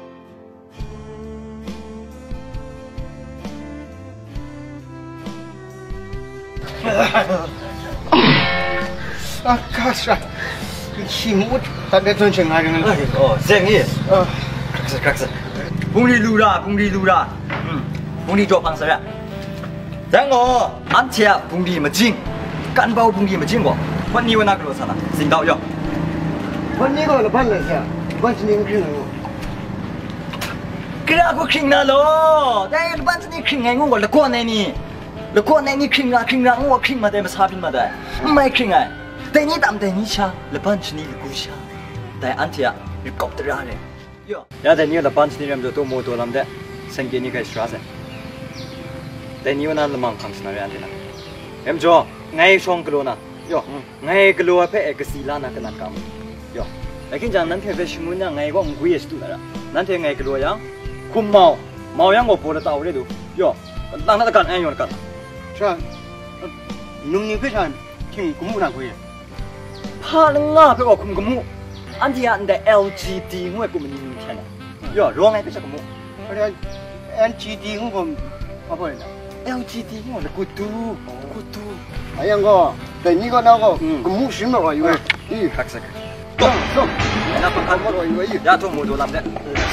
啊，卡啥？你起木，他那种情况人了。 哦，这样子。哦，卡是卡是，公里路啦，公里路啦，嗯，公里做方式了。然后俺家工地没进，干包工地没进过，วันนี้วันนักรู้สันนะสิ่งเดียววันนี้ก็เราพันเลยใช่วันนี้ก็ครึ่งนึงกระก็ครึ่งนั่นหรอแต่วันนี้ครึ่งไงงูก็ละก้อนนี่ละก้อนนี่ครึ่งละครึ่งละงูครึ่งมาได้มาสาบินมาได้ไม่ครึ่งไงแต่นี่ตามแต่นี่ชาละวันนี้ละกูชาแต่อันที่อ่ะละกอบตระเลยย่าแต่นี่ละวันนี้เริ่มจะตัวโมตัวลำเด็กสังเกตนี่ก็สระเสแต่นี่วันนั้นละมั่งคำสนาเรียนที่นั่นเอ็มจ่อไงช่องกลัวนะย่อไงกลัวเพื่อเอกสีลานักนักกรรมย่อแต่กินจังนั้นเพื่อไปชิมุนยังไงก็งุยสตุนะละนั่นเพื่อไงกลัวยังคุมเมาเมายังก็ปวดตาเลยดูย่อตั้งนั่นกันเองอยู่กันใช่นุ่มนี่คือฉันทิ้งกุมนักคุยพาลังง่าเพื่อคุมกุมอันที่อันเด แอล จี ดี งวยกุมนี่มีแค่ไหนย่อร้องไงก็จะกุมอะไร แอล จี ดี งวยกุมอะไรนะแอล จี ดี งวยกุดูกุดูไอ้ยังก็แต่นี่ก็น่าก็กุมชิมมาอยู่อีฮักสักต้องต้องนับพันก็รออยู่อียาทุ่มมือดูลำเด็ด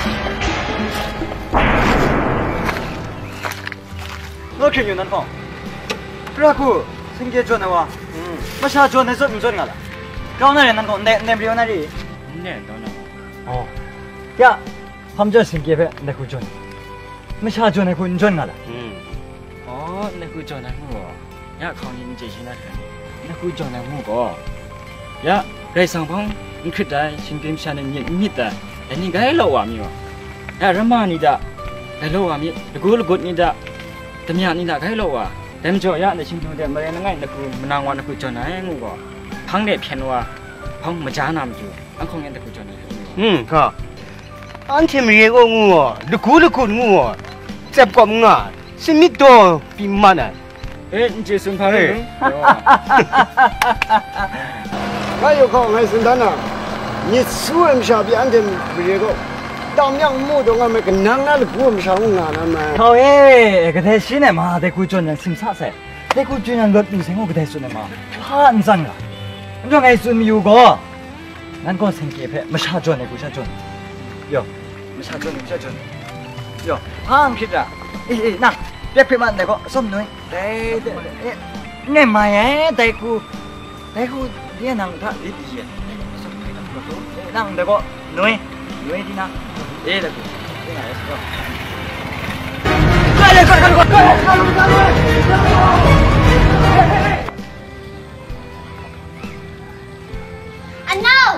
โอเคอยู่นั่นก็พระกูสิ่งเดียวจนนะวะไม่ใช่จนในสุดไม่จนกันละเราเนี่ยนั่นก็เนเนบริโอนารีเนี่ยตอนนั้นอ๋อยาทำจนสิ่งเดียวในคุณจนไม่ใช่จนในคุณจนกันละอ๋อในคุณจนนะมึงก็ยาเขานี่มันจะชินะในคุณจนนะมึงก็ยาไรสังพงมันคิดได้สิ่งที่ฉันเนี่ยมิดแต่อันนี้ก็ให้เราว่ามีวะยาเรื่องมันนี่ด่าให้เราว่ามีแต่กูรู้กดนี่ด่าแต่เมียนี่ด่าให้เราว่าแต่ไม่จอยะในชิมดูเดี๋ยวมาเรียนง่ายแต่กูมันนางวันแต่กูจนนะมึงก็พังเด็ดเพี้ยนว่าพังมาจ้าน้ำอยู่อันคงยังแต่กูจนนะอืมค่ะอันที่มีเรื่องงูอ่ะลูกกูลูกกูงูอ่ะเจ็บกว่ามึงอ่ะสมิธตัวปีมันอ่ะเอ๊ะ你这孙胖嘞还有个还是他呢你苏人下边的没这个当娘母的我们跟娘那的不们上我那么好诶个太新了嘛得顾专人心啥噻得顾专人乐比生我个太顺了嘛很脏啊你说爱顺没有个难讲成结配没下专的顾下专哟没下专没下专哟很คิดอ่ะเอ๊ะนั่งเรียกพี่มันได้ก็ส้มหน่อยได้ได้เนี่ยมาเอ๊ะได้กูได้กูเรียนนั่งท่าดีดีส้มหน่อยนั่งได้ก็หน่อยหน่อยดีนะเอ๊ะได้กูได้ไงก็ก็เลยก็เลยก็เลยก็เลยก็เลยอันนู้น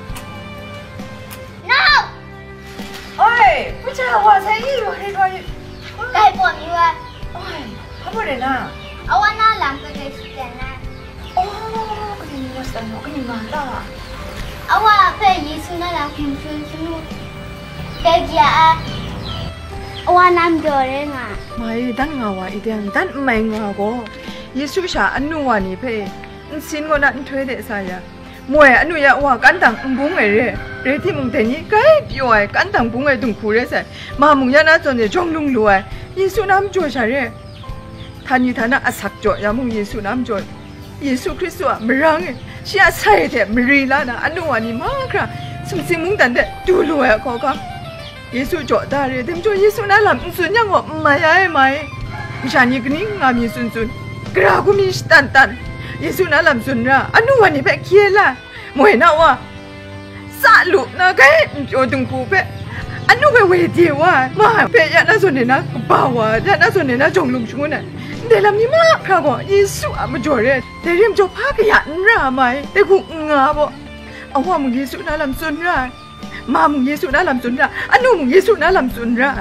นู้นเอ้ยผู้ชายว่าใช่ยี่ห้อที่ว่าได้ปวดมีวะโอ้ยเขาพูดเลยนะเอาวันนั้นหลังก็ได้สุดแล้วนะโอ้ก็ยังมีว่าสันก็ยังมาต่อเอาว่าเพื่อยิสุนั่นหลังคุณช่วยสนุกเด็กยาเอาว่าน้ำเดือดเลยไงไม่ดันเงาอ่ะอีเดียนดันไม่เงาก็ยิสุชาอันนู้นนี่เพื่อสินก็นั่นช่วยเด็กสายมวยอันนู้นอยากว่ากันต่างบุ้งไงเร่เรื่องที่มึงแต่นี้ก็ย่อยกันต่างปุ่งไอ้ตุ่งคูเรสมามึงยันน่ะจนจะจงลุงรวยเยซูน้ำจ่วยใช่ไหมท่านยี่ท่านน่ะสักจ่อยยามึงเยซูน้ำจ่อยเยซูคริสต์ว่าไม่รังเสียใส่เถอะไม่รีละนะอันนู้นอันนี้มากครับสมสิมึงแต่เด็กดูรวยก็ก็เยซูจ่อได้เลยเต็มจ่อยเยซูน่าลำสุนยังว่าไม่ใช่ไหมไม่ใช่นี่ก็นี่งามีสุนสุนกระกูมีสตันตันเยซูน่าลำสุนละอันนู้นอันนี้แบบเคียละมวยน่ะว่าสาลุนะแกจ่อตุงคูเปอันนู้นเป็นเวทีว่ามาเปย์ยันน่าสนเนี่ยนะบ่าวว่ายันน่าสนเนี่ยนะจงลุงชุนน่ะเดี๋ยวลำนี้มากครับบ่เยซูอ่ะมาจ่อเลยเดี๋ยวเรียมจ่อพากยันร่าไหมแต่กูงาบ่เอาว่ามึงเยซูน่าลำสุนละมามึงเยซูน่าลำสุนละอันนู้นมึงเยซูน่าลำสุนละ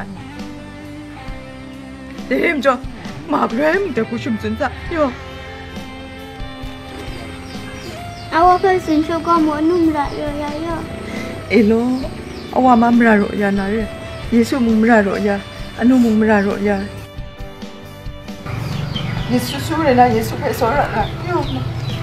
เดี๋ยวเรียมจ่อมาเพื่อนมึงแต่กูชุมสุนซะโยเอาว่าเพื่อนสินโชก็หมอนุ่มละเยอะเยอะเอโลเอาว่ามาไม่รออยานะเรเยซูมึงไม่รออยาอันนู้นมึงไม่รออยาเยซูสู้เลยนะเยซูไปสอนละโยม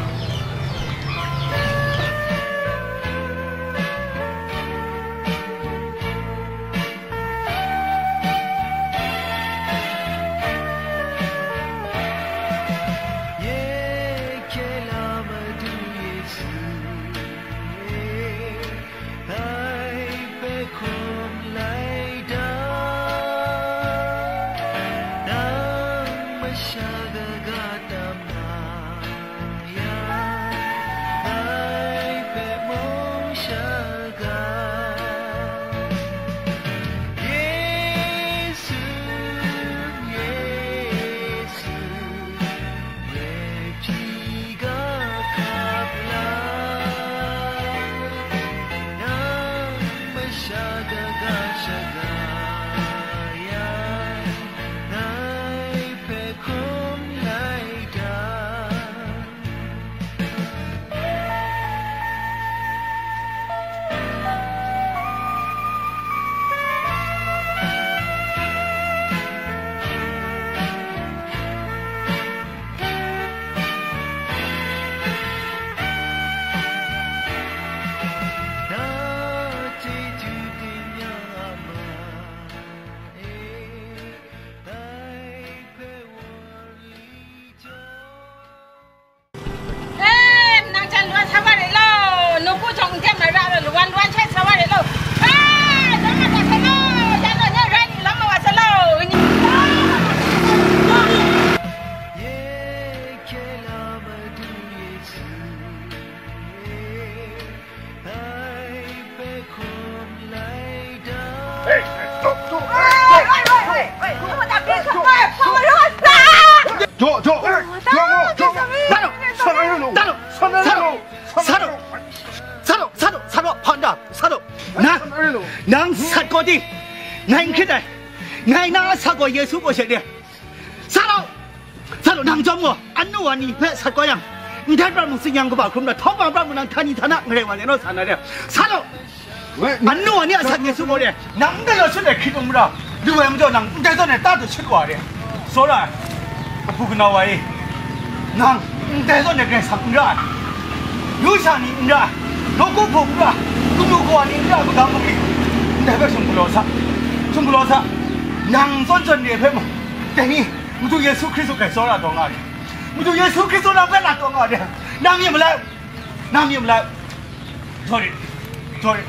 耶稣过些的，杀了，杀了，能中我，安努啊你别杀过样，你看把木是养个把空的，头发把木能看你他那，我来往那杀了的，杀了，安努啊你也杀耶稣过的，能得了出来开动不了，如果我们叫能，你在这里打都吃过的，说了，不跟那玩意，能，你在这里给杀不着，有啥你你知道，老古婆不着，公路过你知道不当不给，你在这上不了杀，上不了杀。能算真的配吗？但你，我就耶稣基督给说了多少的，我就耶稣基督那边那多少的，哪里没来，哪里没来，sorry sorry，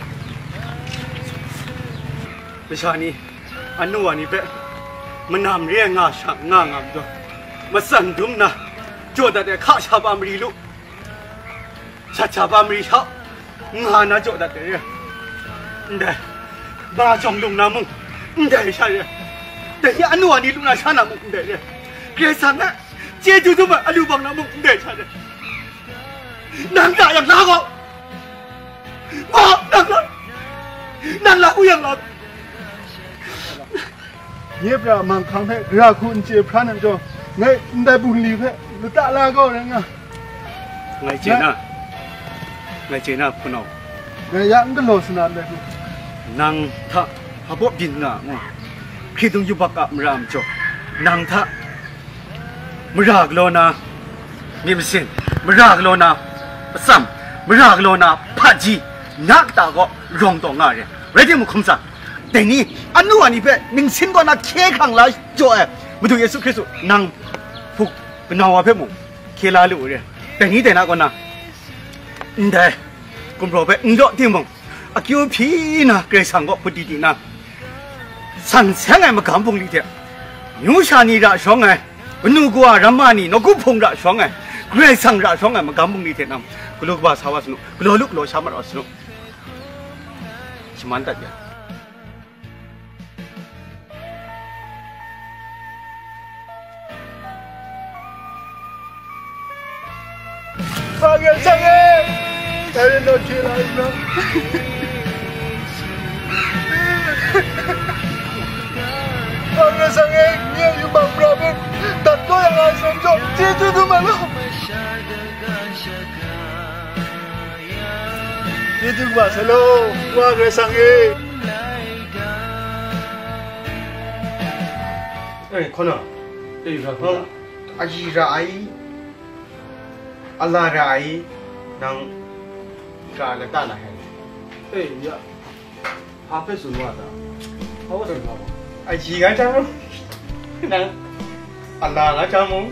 ไม่ใช่นี่อันนู้นนี่เป๊ะมันนำเรียงงาช่างงางามตัวมาสั่งดุมนะโจดแต่ข้าชาบามรีลุชาชาบามรีชางานะโจดแต่เรื่องเด้มาจงลุงนะมึงเด้ใช่เลยแต่ที่อันนู้นนี่ลุงนะชานะมึงเด้เลยเกลียดสังนะเจ้าจู่ๆมาอันนู้นบังนะมึงเด้ใช่เลยนางด่าอย่างลาก็บอกนางละนางละกูอย่างละเย็บละมังคังเพราคุณเจ็บพระนั่นจ้ะไงได้บุญลีเพหรือตาลาก็นั่นไงไงเจน่าไงเจน่าพนเอาไงยังก็โลสนานเลยนางท่าฮับบินน่ะมั้งคิดถึงยุบกับมรามจ้ะนางท่ามรากโลนามีมิสินมรากโลนาซ้ำมรากโลนาพัดจีนักตาก็รองตรงอะไรเรื่องมุขมสักแต่นี่อันนู้นนี่เพ่นิ่งสินก็นักเคขังลาจ่อมาดูเยซูคริสต์นั่งฟุกเป็นนาวาเพ่มุเคลาลูเรื่องแต่นี่แต่นักก็นะอินเดกุมโรเพ่อินโดที่มึงอากิวพีนะเกรซังก็พุทธิดีนะสันเสียงไงมากำปงลีเถอะยูชานีระช่องไงนูกัวรามานีนกุพงระช่องไงเกรซังระช่องไงมากำปงลีเถอะนะกลัวบ้าสาวสนุกกลัวลูกกลัวชามารสนุกชิมันตัดยา Bagai sangat, saya nak kira ina. Bagai sangat, ni you bang berapa? Tak tahu yang asam jom, itu tu malu. Itu gua selalu, bagai sangat. Eh, kena, eh, berapa? Aji rai. Allah rai nang kala tanah hai. Eh ya, apa semua dah? Apa semua? Aji kan kamu? Nang Allah kan kamu?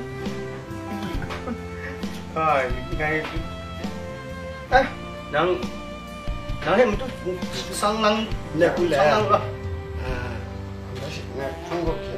Hai, ngay eh nang nang hem tu sang nang nak pula. Sang nang lah. Ah, masih nak tunggu ke?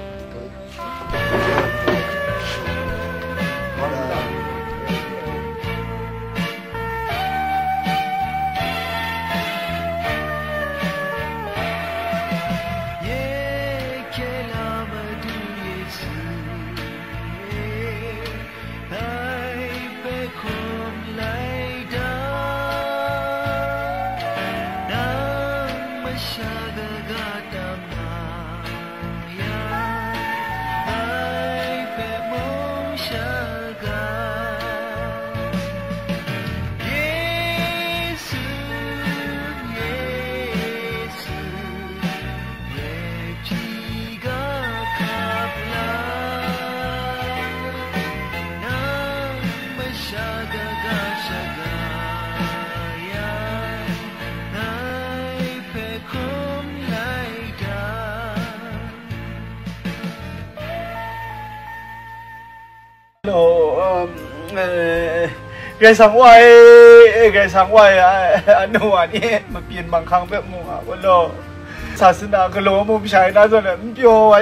แกสั่งไว้แกสั่งไว้อันนู้นนี่มาเปลี่ยนบางครั้งแบบมึงอ่ะก็โลศาสนาก็โลมึงไม่ใช่นะส่วนนั้นเปียวไว้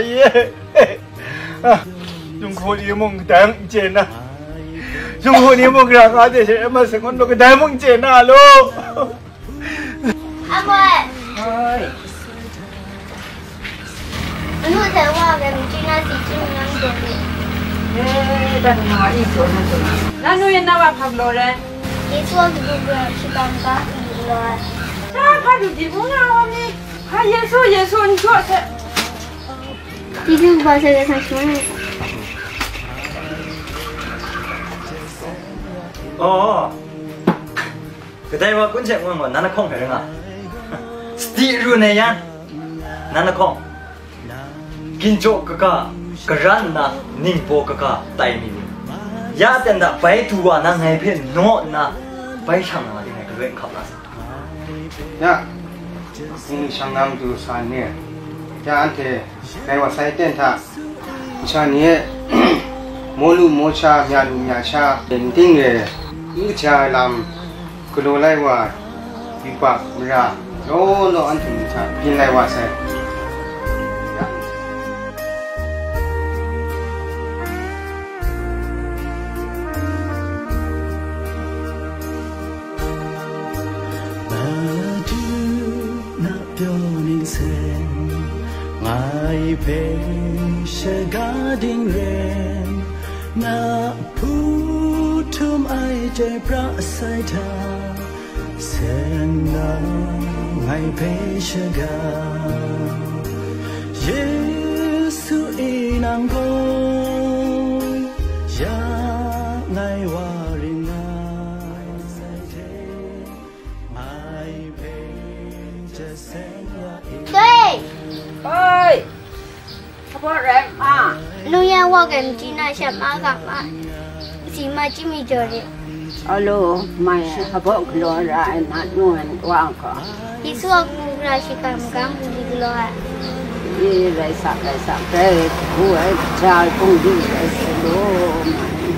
จุงคนนี้มึงแต่งเจนนะจุงคนนี้มึงรักอาเจใช่มาสักคนก็ได้มึงเจนนะลูก阿妹，我才话给你今天是今年的。 哎，但是我一说那什么，那女人那把拍不了人。 你说这个是刚刚一了。 这拍就地方啊，我们拍耶稣耶稣，你说这。 你就把这个上去。 哦，个台话滚钱问我，哪能空人啊？สติรู้เนี่ยยังนั่นนะคงกินโจ๊กก็กระรันนะนิ่งโปก็ก็ไตมียาเต็นดะไปตัวนั่งให้เพื่อนโน่นะไปช่างมาที่ไหนก็เรื่องขับละเนี่ยนี่ช่างงามดูสานเนี่ยจะอันเทในว่าใส่เต้นท่าชาเนี่ยโมลูโมชาญาลูญาชาเป็นทิ้งเลยอือชาลำก็รู้ไล่ว่าวิปักมราโอ้โลอันถึงจะกินไรวะเซ่เป็นเชกาดิ่งเรนนาพูทุ่มไอใจพระสายทาเส้นนาไงเพชกาเยซูอีนางโกยาไงวาริงาใส่เทไอเพจะเส้นยาอี对เฮ้ยเขาบอกแรงอ่ะลูกยังว่ากันจีน่าฉันมากับมาสีมาจิมีเจอเลย Alo, mày habok lo ra na nuan wang ko. Isuak mo ra si kam kam di lo. Đi lại sạc lại sạc đây, cô ấy trai cũng đi lại solo mà.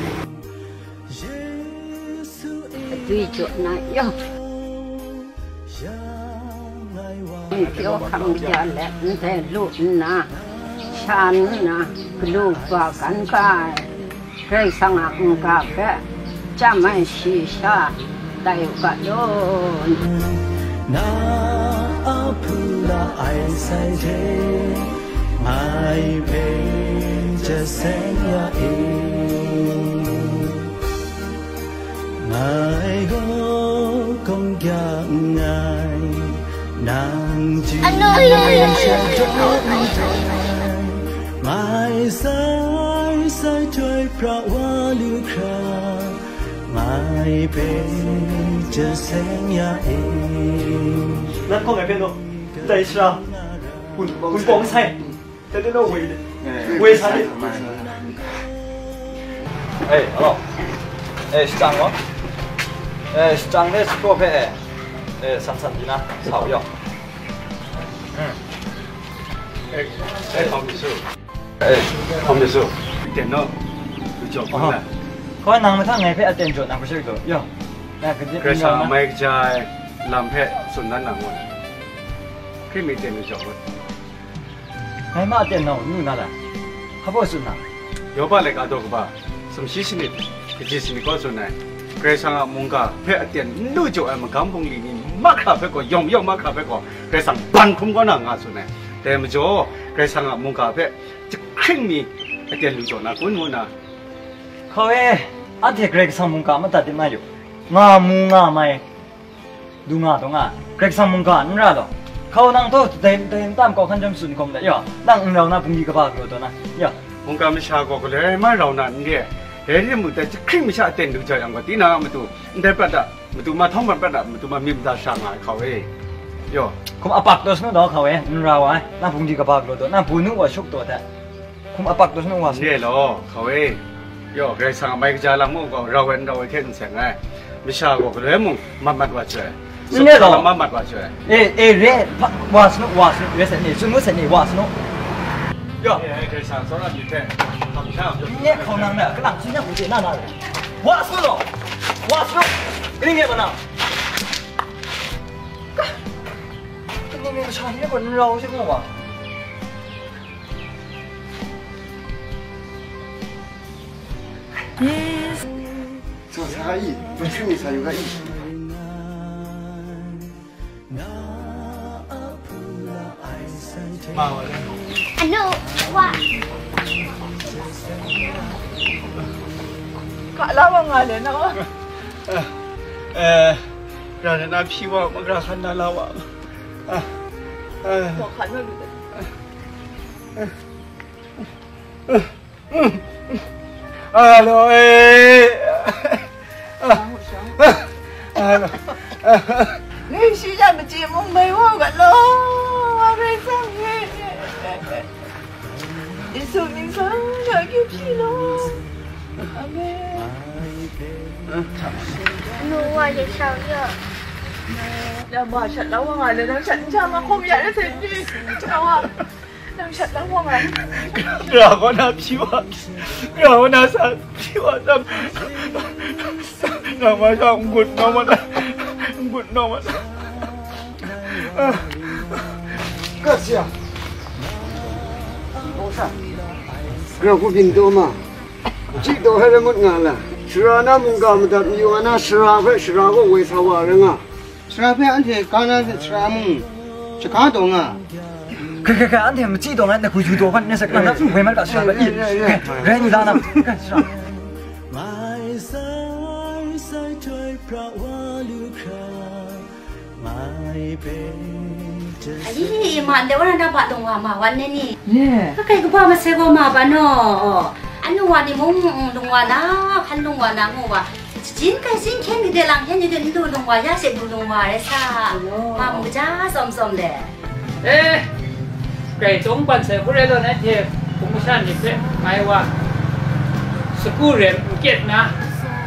Tuy chuyện này, yo. Kiểu không giờ lẽ thế lụt na, chan na, lụt vào cắn cái, cái sang ăn cà phê, cha mày xì xa, đại cả luôn. Na apula ai sai thế ai vềจะเสียเองไงก็คงยังไงนางจีไม่ใช่ตัวไม่ใส่ใส่ช่วยเพราะว่าลืมคราไม่เป็นจะเสียเองนั่นก็ไม่เป็นหรอกแต่ใช่คุณคุณบอกใช่แต่ได้เราเว้ยเว้ยใช่เอ้ยฮัลโหลเอ้ยจังวะเอ้ยจังเนี่ยสกูเพ่เอ้ยสั้นๆดีนะสาวย่ออืมเอ้ยเอ้ยคอมพิวเตอร์เอ้ยคอมพิวเตอร์เดี๋ยวน้องดูจบแล้วเขาให้นางมาทางไหนเพ่เต็มจดนางไม่ใช่ตัวย่อน่าคือที่เป็นยังไงไม่ใช่ลำเพ่สุดนั้นหนังวันที่มีเต็มจบวันไอ้มาเต็มน้องนู่นนั่นแหละเขาบอกสุดนั้นยอบอะไรกันตัวกูบ้าสมชิสนิดกิจสินิก็สุดนั้นเกรซังมุงกาเพ่เต็มนู่นจบไอ้มันกำพงลีนี่มากข้าเพ่ก็ยอมยอมมากข้าเพ่ก็เกรซังบันคุ้มก็นั่งงาสุดนั้นแต่เมื่อจ่อเกรซังมุงกาเพ่จะขึ้นมีไอ้เต็มรู้จักนะคุณมูนะเขาเอ้อันที่เกรซังมุงกามันตัดที่ไหนอยู่งามุงงาไม่ดูงาตรงงาเกรซังมุงกานั่นแหละเขานั่งโต๊ะเต็มเต็มตามก็ขันจำสุนคมเลยย่อนั่งเราหน้าปุ่งยี่กระบะกูตัวนะย่อมุงกาไม่ชาก็เลยไม่เรานั่นเนี่ยเฮ้ยมุงแต่จะขึ้นไม่ชาเต็มดูใจอย่างก็ตีน่ามาดูได้ประดับมาดูมาท่องมาประดับมาดูมามีมตาช่างอะไรเขาเอ้ย่อคุมอปักตัวสนุกดอกเขาเอ้เราไอ้หน้าปุ่งยี่กระบะกูตัวหน้าปุ่นนึกว่าชุกตัวแต่คุมอปักตัวสนุกว่าเนี่ยหรอเขาเอ้ย่อเกรซังไม่กระจายละมุงก็เราเว้นเราเท่นเสียงไงไม่ชาก็เลยมุงมันมันว่าเฉยนี่หรอมามัดว่าช่วยเอเอเร่วาสนุวาสนุเรสนี่สนุสนี่วาสนุย่อเฮ้ยเกรซังสอนอยู่แค่ทำช่างเนี่ยเขานั่งเนี่ยก็นั่งชิ้นยังไม่เจอหน้าหน้าเลยวาสนุวาสนุนี่ไงบ้างนะก็นี่มีชายเนี่ยคนเราใช่ไหมวะ做啥意？不去你才有个意。 อันนู้ว่ากะลาวงาเลยนะเออเออเราจะน่าพี่ว่ามันราคาน่าเราอ่ะเออบอกขันมาดูดิฮัลโหลเอนี่ชีจันมาจีมึงไม่ว่ากันหรอว่าไม่ฟังไงอิสุนิสังอยากกินพี่น้องอาเมหนูว่าจะเช่าเยอะอย่าบอกฉันแล้วว่าไงเลยนะฉันจะมาคมใหญ่ได้เสร็จดีจะว่าน้ำฉันแล้วว่าไงเราก็น่าพี่ว่าเราก็น่าสัตว์พี่ว่าจะน้องมาชอบกุดน้องมันกุดน้องมัน个是啊，多少？这不平多嘛？这都还是没干了。是啊，那门干么的？有啊，那十二块，十二个为啥话人啊？ 十二块，俺这刚才是十二门，是刚懂啊。 看看看，俺这没几懂，俺那回去多换，那是刚才回门个十二个亿，人你咋呢？看是啊。 อันนี้มันเดี๋ยววันนั้นปะตรงว่ามาวันนี้นี่ก็ใครก็พามาเซโกมาบ้านเนาะอันนู้นวันนี้มุ้งตรงว่านะพันตรงว่านะงูว่าจินใครสินแค่นี้เดี๋ยวหลังแค่นี้เดี๋ยวดูตรงว่ายาเสพดูตรงว่าเลยซ่ามามุ้งจ้าสมสมเด้เอ๊ะไก่จงปันเสพผู้ใดตัวนั้นเทียบผมไม่ใช่นี่เพื่อหมายว่าสกูเรียนเก็ตนะส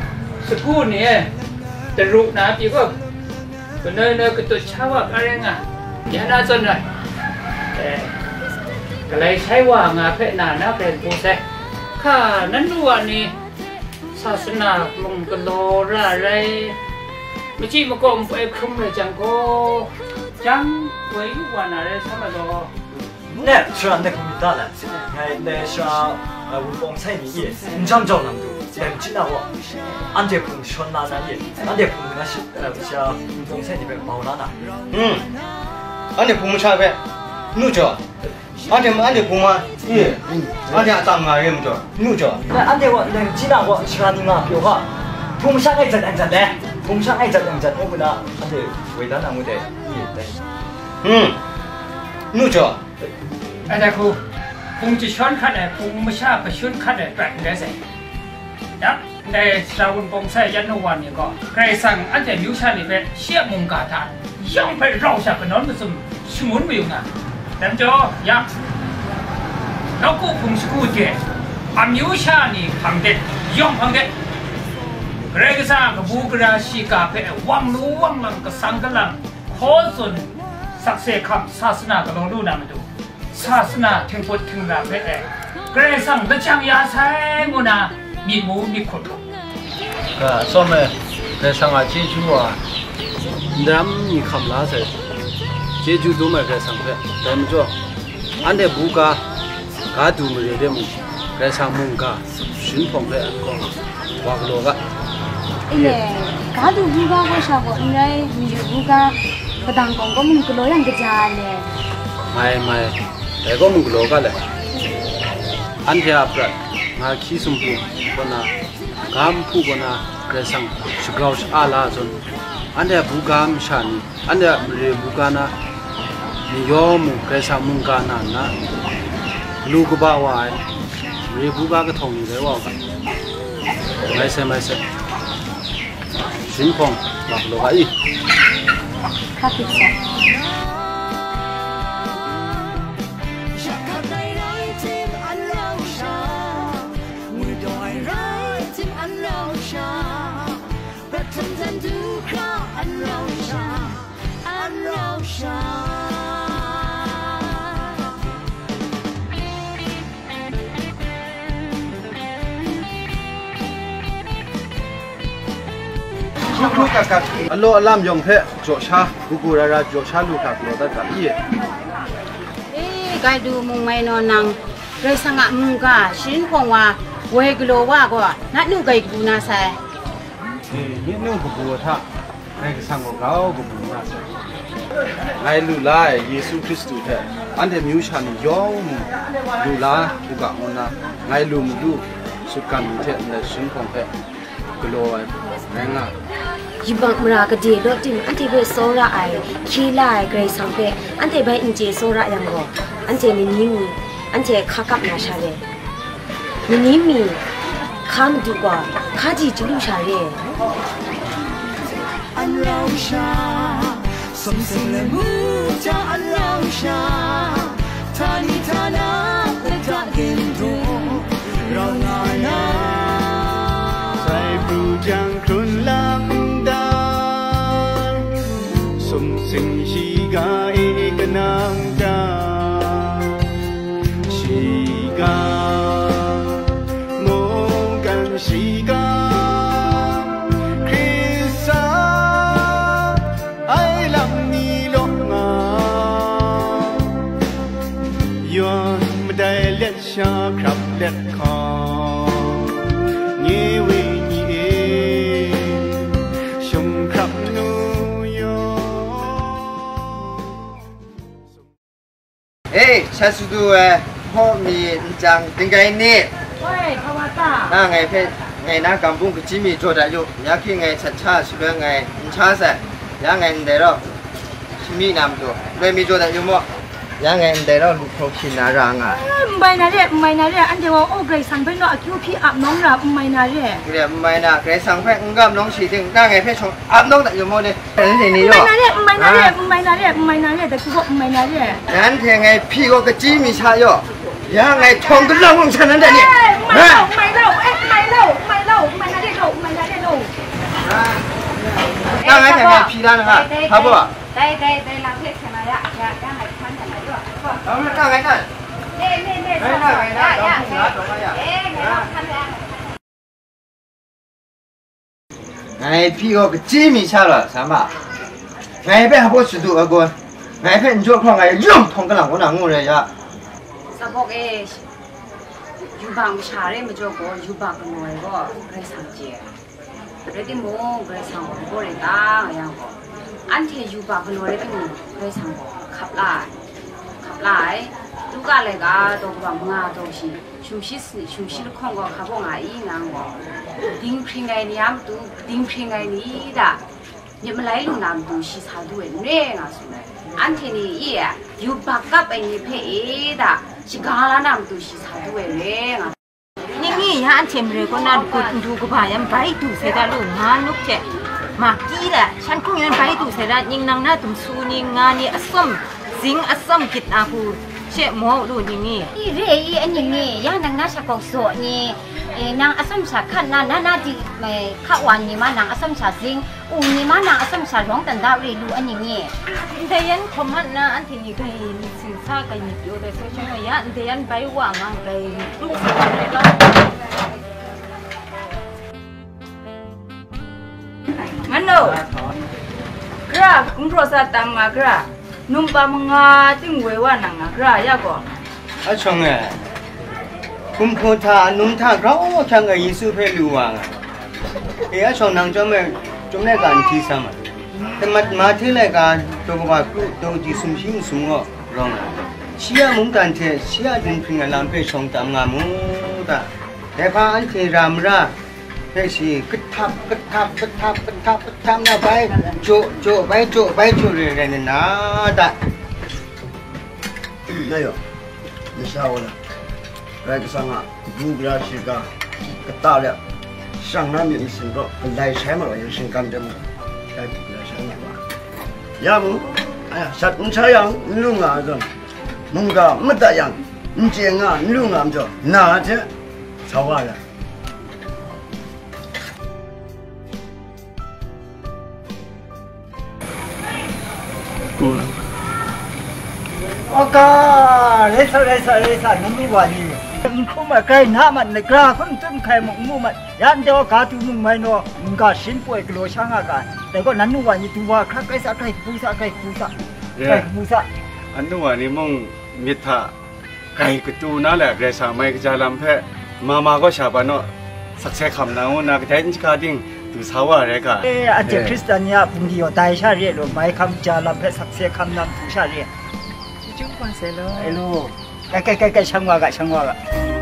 สกุลเนี่ยจะรู้นะพี่ก็ก็เนยเนยก็ตัวชาวอะไรเงี้ยอย่าน่าสนเลยแต่ก็เลยใช้ว่างาเพศนานะเป็นผู้แท้ข้านั้นรู้ว่านี่ศาสนาลงกันโลระไรไม่ใช่มาโกงไปคุ้มเลยจังก็จังไว้วันอะไรสมัยก็เนี่ยชวนเด็กมีตาละไงเด็กชวนวุ้นปงใช่นี่ยี่你这样叫难度แต่知道我อันเด็กผมชวนนานายี่อันเด็กผม那是呃像วุ้นปงใช่นี่เป็นเบาหน้าน่ะอืมอันเด็กผมชอบแบบนู่นจ้ะอันเด็กอันเด็กผมมาเอ๊ะอันเด็กตามมาเรื่องจ้ะนู่นจ้ะอันเด็กว่าเด็ก知道我ชวน你嘛比如话ผม想爱怎样怎的ผม想爱怎样怎我不能อันเด็ก为难那我得ยี่对อืมนู่นจ้ะอันเด็กกูคงจะช้อนขัดเลยคงไม่ชอบไปช้อนขัดเลยแปลกได้สินะในชาวบุญปงใส่ยันวันนี้ก็ใครสั่งอันเดียมิวชานี่เป็นเชี่ยมุงกาทานยังไปเราสักกันนั้นมันสมสมุนไม่อยู่นะแต่เจ้ายักษ์แล้วกูคงสกูเจอันมิวชานี่พังเด็ดยังพังเด็ดใครก็สั่งกับบูกราชิกาเป็นวังนู้วังหลังกับสังกัลังโคส่วนสักเสกคำศาสนาก็ลองดูนะมาดูศาสนาถึงพุทธถึงลาเพศเกรซังตะจังยาใช้งูนามีมูมีคนรู้ก็สมัยในสังอาเจจูอ่ะดรัมมีคำลาเสเจจูดูมาเกรซังเพศแต่ไม่จ่ออันเดบุกากาดูมาเรียมุเกรซังมุงกาชินพงเพศก็วากโลกะเอ๋กาดูบุกาก็ชอบอันไรมีบุกากระดังกงก็มุงกลอยังกระจายเลยไม่ไม่แต่ก็มึงกลัวกันเลยอันที่อับรัดงาขี้สมบูรณ์ก็น่ะกามผู้ก็น่ะเกระสังสกาวอาลาจนอันที่บุกามชันอันที่เรียบุกานะนิยมเกระสังมุงกานานะลูกบ่าวไอ้เรียบุกาก็ทงอยู่เลยว่ากันไม่ใช่ไม่ใช่ชินพงหลับโลกอีข้าพิจารลูกกับอัลโลอัลลัมยองเพะโจชาบุกุราราโจชาลูกกับโลตัดกับยี่เอ้กายดูมุงไม่นอนนังเรสังะมุงกาชินพงว่าเวกโลว่าก็นัดนูไกกูนาใส่เฮ้ยนี่นุ่งบุกุท่าไอ้สังก์เขาบุกุนาใส่ไอ้ลูลาเยซูคริสต์แท้อันเดมิวชันยองลูลาบุกะมันนะไอ้ลูมดูสุกันเทนในชินพงเพะกโลไอ้แรงอ่ะยิบังมรากดีรถจิมอันที่เบสโซระไอขี้ไล่เกรซังเพอันที่ใบอินเจโซระยังก็อันเจมินิมีอันเจข้ากับนาชาเลมินิมีข้ามดูกว่าข้าจีจุลุชาเลอันเราชาสมสิ่งและมูจาอันเราชาทานิทานาและจากเกณฑ์ตัวเรางานาใส่ปูจังครุนลำดาสมสิ่งชีกาเอกนางจาชีกาโมกันชีกาคริสาไอลำนี้ลงงาย้อนไม่ได้เล็ดชาครับเล็ดคอเงี้ยวิเอ้ฉันสุดเอ้พ่อมีจังติงไงนี่เฮ้ยทวตาน่าไงเพ่ไงน่ากำบุ้งกับจิมีโจได้อยู่อยากให้ไงชัดชาสุดไงชาเสอยากไงเดี๋ยวจิมีนำตัวเลยมีโจได้อยู่มั้งอยากไงเดี๋ยวลูกเขาชินนารังอ่ะไม่น่าเร่ไม่น่าเร่อันเดียวโอ้เกรซังเพ่เนาะคิวพี่อาบน้องรับไม่น่าเร่เกรไม่น่าเกรซังเพ่งกับน้องชีถึงน่าไงเพ่ชงอาบน้องแต่อยู่มั้งเนี่ยเรื่องนี้อยู่ไม่น่าเร่ไม่น่าเร่ไม่น่าเร่ไม่น่าเร่แต่กูก็ไม่น่าเร่งั้นเพียงไงพี่ก็กระจี้มีชาอยู่ยังไงทองก็เล่าของฉันนั่นแหละนี่ไม่เล่าไม่เล่าเอ๊ะไม่เล่าไม่เล่าไม่น่าเร่เล่าไม่น่าเร่เล่า那俺看看皮蛋的哈，好不？ 对对对，老铁看了呀，呀，让俺看看来着。 咱们看看看。 对对对， 来来来来，咱们拿走了呀。 哎，来看看。 哎，皮个几米下了，三把。哎，别还不吃多个，哎，别你做矿哎，用通个啷个啷个来呀。 สะพกเออยู่บางชาเร่มาจก็อยู่บางหน่วยก็เคยสังเกตเรื่องที่โมเคยสังก็เลยตั้งอย่างก็อันที่อยู่บางหน่วยเรื่องที่เคยสังก็ขับไล่ขับไล่ลูกอะไรก็ตัวบางงาตัวสิชุมชิสชุมชิลข้องก็ขับว่าไงงานก็ดิ้งเพลงไงเนี่ยมันตัวดิ้งเพลงไงนี่ด่ะยังไม่ไล่ลูกน้ำตัวสิสาด้วยเนี่ยงาสุนัยอันที่นี่อีอ่ะอยู่บางกับไอ้นี่เพย์ด่ะชิคาลานามตุชิสาด้วยเลยอ่ะนี่นี่ฮะอันเชมเรก็น่าดูดูก็พายังไปดูเสร็จแล้วงานนุกเจมากี้แหละฉันคงยังไปดูเสร็จแล้วยิงนางหน้าตุ่มซูนี่งานนี่อัศมสิงอัศมกิดอาคูเช่หมอดูนี่นี่อีเร่อีอันนี้นี่ยานางหน้าชักกโสนี่เอ็นางอัศมชักขันนานานาที่ไม่ข้าววันนี่มานางอัศมชักสิงอูนี่มานางอัศมชักร้องตันดาวเรียลูอันนี้นี่แต่ยันคอมมันนะอันที่นี่ก็สินค้าก็มีอยู่เลยส่วนช่วงยันแต่ยันไปว่างงก็ลูกศิษย์เลยเรางั้นโน่กระคุณโรสตัมมากระนุ่มปามงาจึงเวว่านังกระยาก่อนอ่ะชงเอ๋คุณพ่อท่านุ่มท่าเราทางไอ้ยิสุเพลูว่างเอ๋ชงนังจอมเอ๋จอมเล่กันที่สามแต่มามาที่เล่กันตัวก็ว่าตัวที่สุ่มชิมสุ่มก็ร้องเชียมุงกันเทเชียดึงพิงลำไปชงตามงามูตาแต่พาอันที่รำราเฮ้ยสิกึศทับกึศทับกึศทับกึศทับกึศทับนะไปโจโจไปโจไปโจเรื่องนั้นนะตา那有，你下午了，来个上啊，目标是个个大了，上那面是个来财嘛，有心干的嘛，来来财嘛吧。要不，哎呀，啥你这样，你弄啊这，弄个没得样，你这样啊，你弄啊这，哪这，吵完了。 嗯。โอกาเลสเลสเลสนั่นดูว่านี่มันคุ้มอะไกลหน้ามันในกราคนจนใครมุกมุมันยันเดียวกาตูมุไม่เนาะมึงก็สินป่วยกลัวช่างอาการแต่ก็นั่นดูว่านี่ตัวคลักไอ้สักไอ้ผู้สักไอ้ผู้สักไอ้ผู้สักอันดูว่านี่มึงมิถะไก่กตูนั่นแหละเรศไม่กระจายลำแพมามาก็ชาบานเนาะสักแค่คำนั้นนะก็ได้ยินข่าวดิ้งดูสาวอะไรกันเอออาจจะคริสเตียนเนี่ยปุ่มเดียวตายชาเรียหรือไม่คำจาลำแพสักแค่คำนั้นถูกชาเรียจุ๊บกันเสร็จแล้วไอ้ลูกใกล้ใกล้ใกล้ช่างว่ากะช่างว่ากะ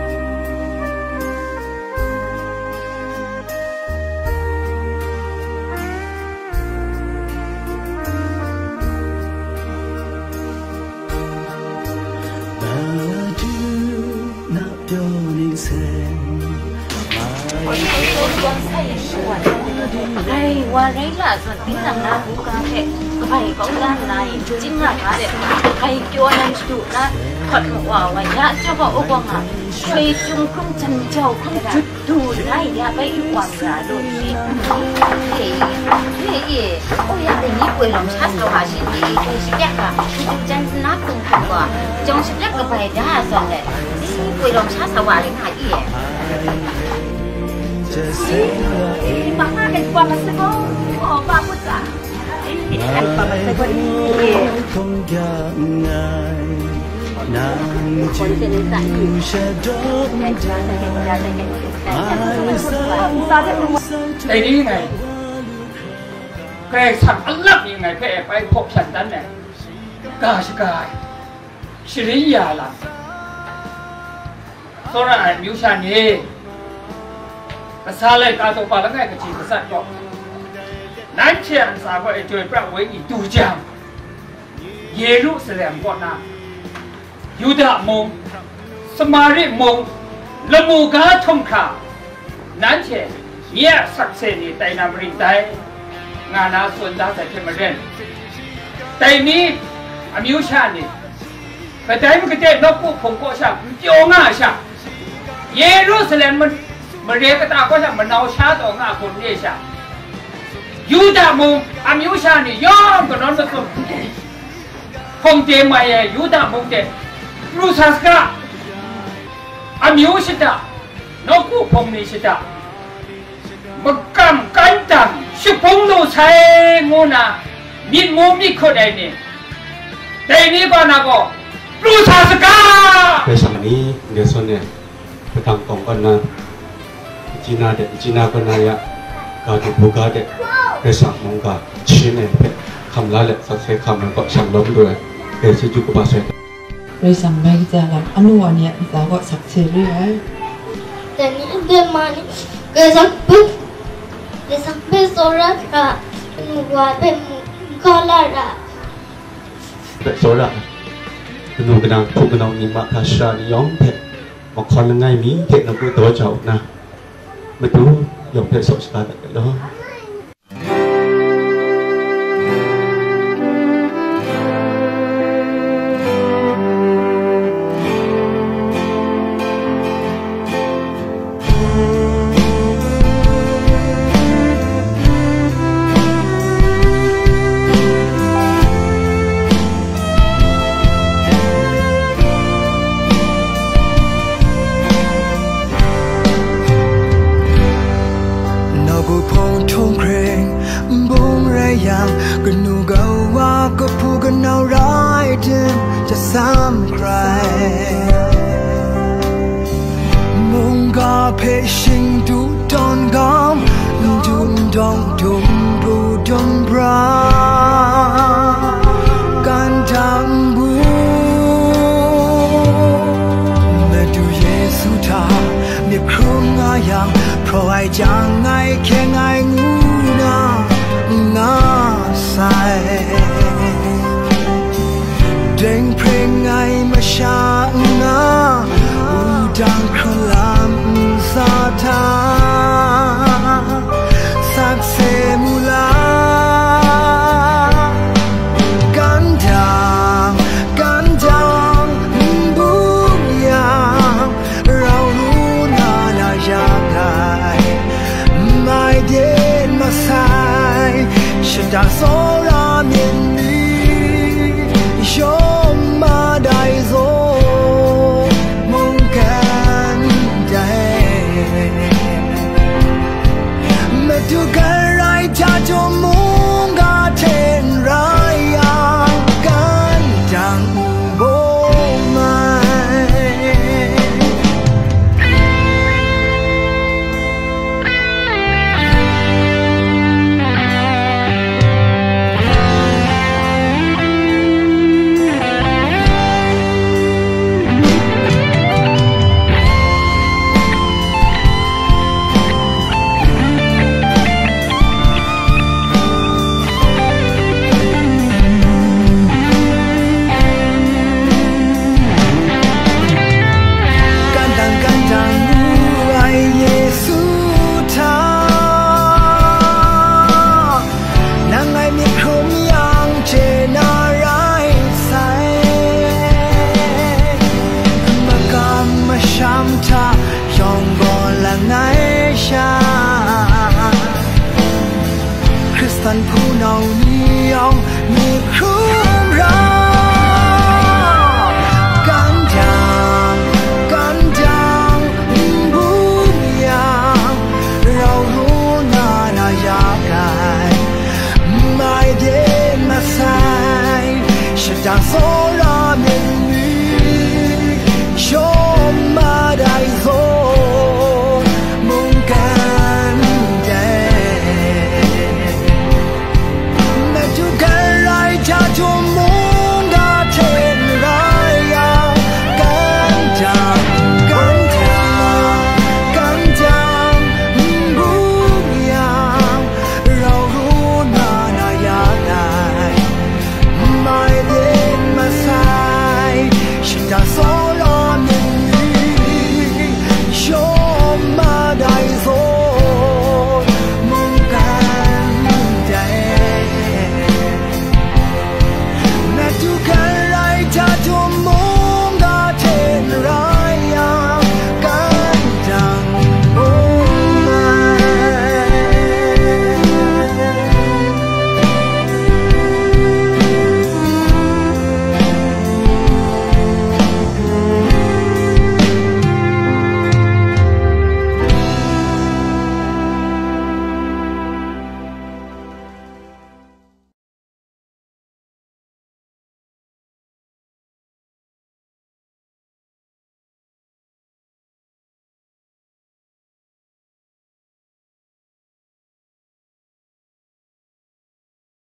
ไอ้วันนี้ล่ะส่วนที่ทำงานดูการเทก็ไปก็งานนายจริงนะค่ะเด็กใครจวนนั่งดูนะขัดว่าวันนี้เจ้าก็อุบังอ่ะใครจุงคุ้มจันเจ้าคุ้มจุดดูได้ยาไปอีกวันละดูสิเฮ้ยเฮ้ยโอ้ยแต่นี่ป่วยหลงชัดเราหาสิ่งดีคือสิแยกอ่ะคือจันนักตึงตัวจงสิแยกก็ไปได้ส่วนเลยนี่ป่วยหลงชัดสว่างเลยหายอีEh, mama kan kuat masa kau. Oh, apa tak? Eh, kan kuat masa kau ni. Đây đi này. Cái thằng ăn lắm như ngày cái phải phục sản tấn này. Cả sự cả. Xử lý giả lắm. Sau này miêu sản gì?ภาษาเลยการตัวปลาแล้วไงก็จีภาษาก็นั่นเชื่อภาษาก็ไอ้จอยพระไว้อีดูจังเยรูซาเล็มก่อนนะยูดาห์มงสมาริมงละมูกาทงขานั่นเชื่อเนี่ยสักเซนีแต่นามริไตงานอาส่วนด้านแต่เทมเรนแต่นี้อามิวชานี่แต่ใจมันก็เจ็บนกปุ๊บผมก็ช่างโยง่าช่างเยรูซาเล็มมันมันเรียกตาก็ช่างมันเอาชาต่องาคนเรียช่างยูดามุงอามิวชานี่ยอมกันนอนสักคนคงเจมาเอยูดามุงเจรู้สักกะอามิวชิดานกูพงนี่ชิดามักกำกันจังชิพงโนใช้งูน่ะมิดมูมิคนใดนี่แต่นี่ก็น่ะก็รู้สักกะในสมัยนี้เดี๋ยวส่วนเนี่ยไปทางกองกันนะจีน่าเด็กจีน่าคนนั้นยะการถูกบุกการเด็กไปสั่งมองการชี้เนี่ยคำละเล็กสักเซคำมันก็สั่งล้มด้วยเอชิจุกบาเซไปสั่งแม่จะรับอนุวันเนี่ยเราก็สักเซเรื่อยแต่นี่เดินมานี่เกิดสักปุ๊บเกิดสักเป็นโซล่าระเป็นว่าเป็นกอลาระเป็นโซล่าเป็นหนุ่มกระดังผู้กระดังนิมาทัชรานิยองเพะบอกคนละไงมีเพะนักกู้ตัวเจ้านะไม่รู้ยอมเพะสดสกัดกันแล้วก็นูกว่าก็พูดกันเอาร้ายถึงจะซ้ำใครมุงกาเพชิงดูดอนกอมดุนดองดุมบูดุมบราการทำบุเมื่อดูเยซูทามีครุ่งงายังเพราะไอ้จังไงแค่ไงงูนานาเด้งเพลงไงมาชาหน้าอูดังคลำซาทาสักเซมูลากันดังกันดังบุญยังเรารู้นานาอยากได้ไม่เดินมาใส่ฉันจะส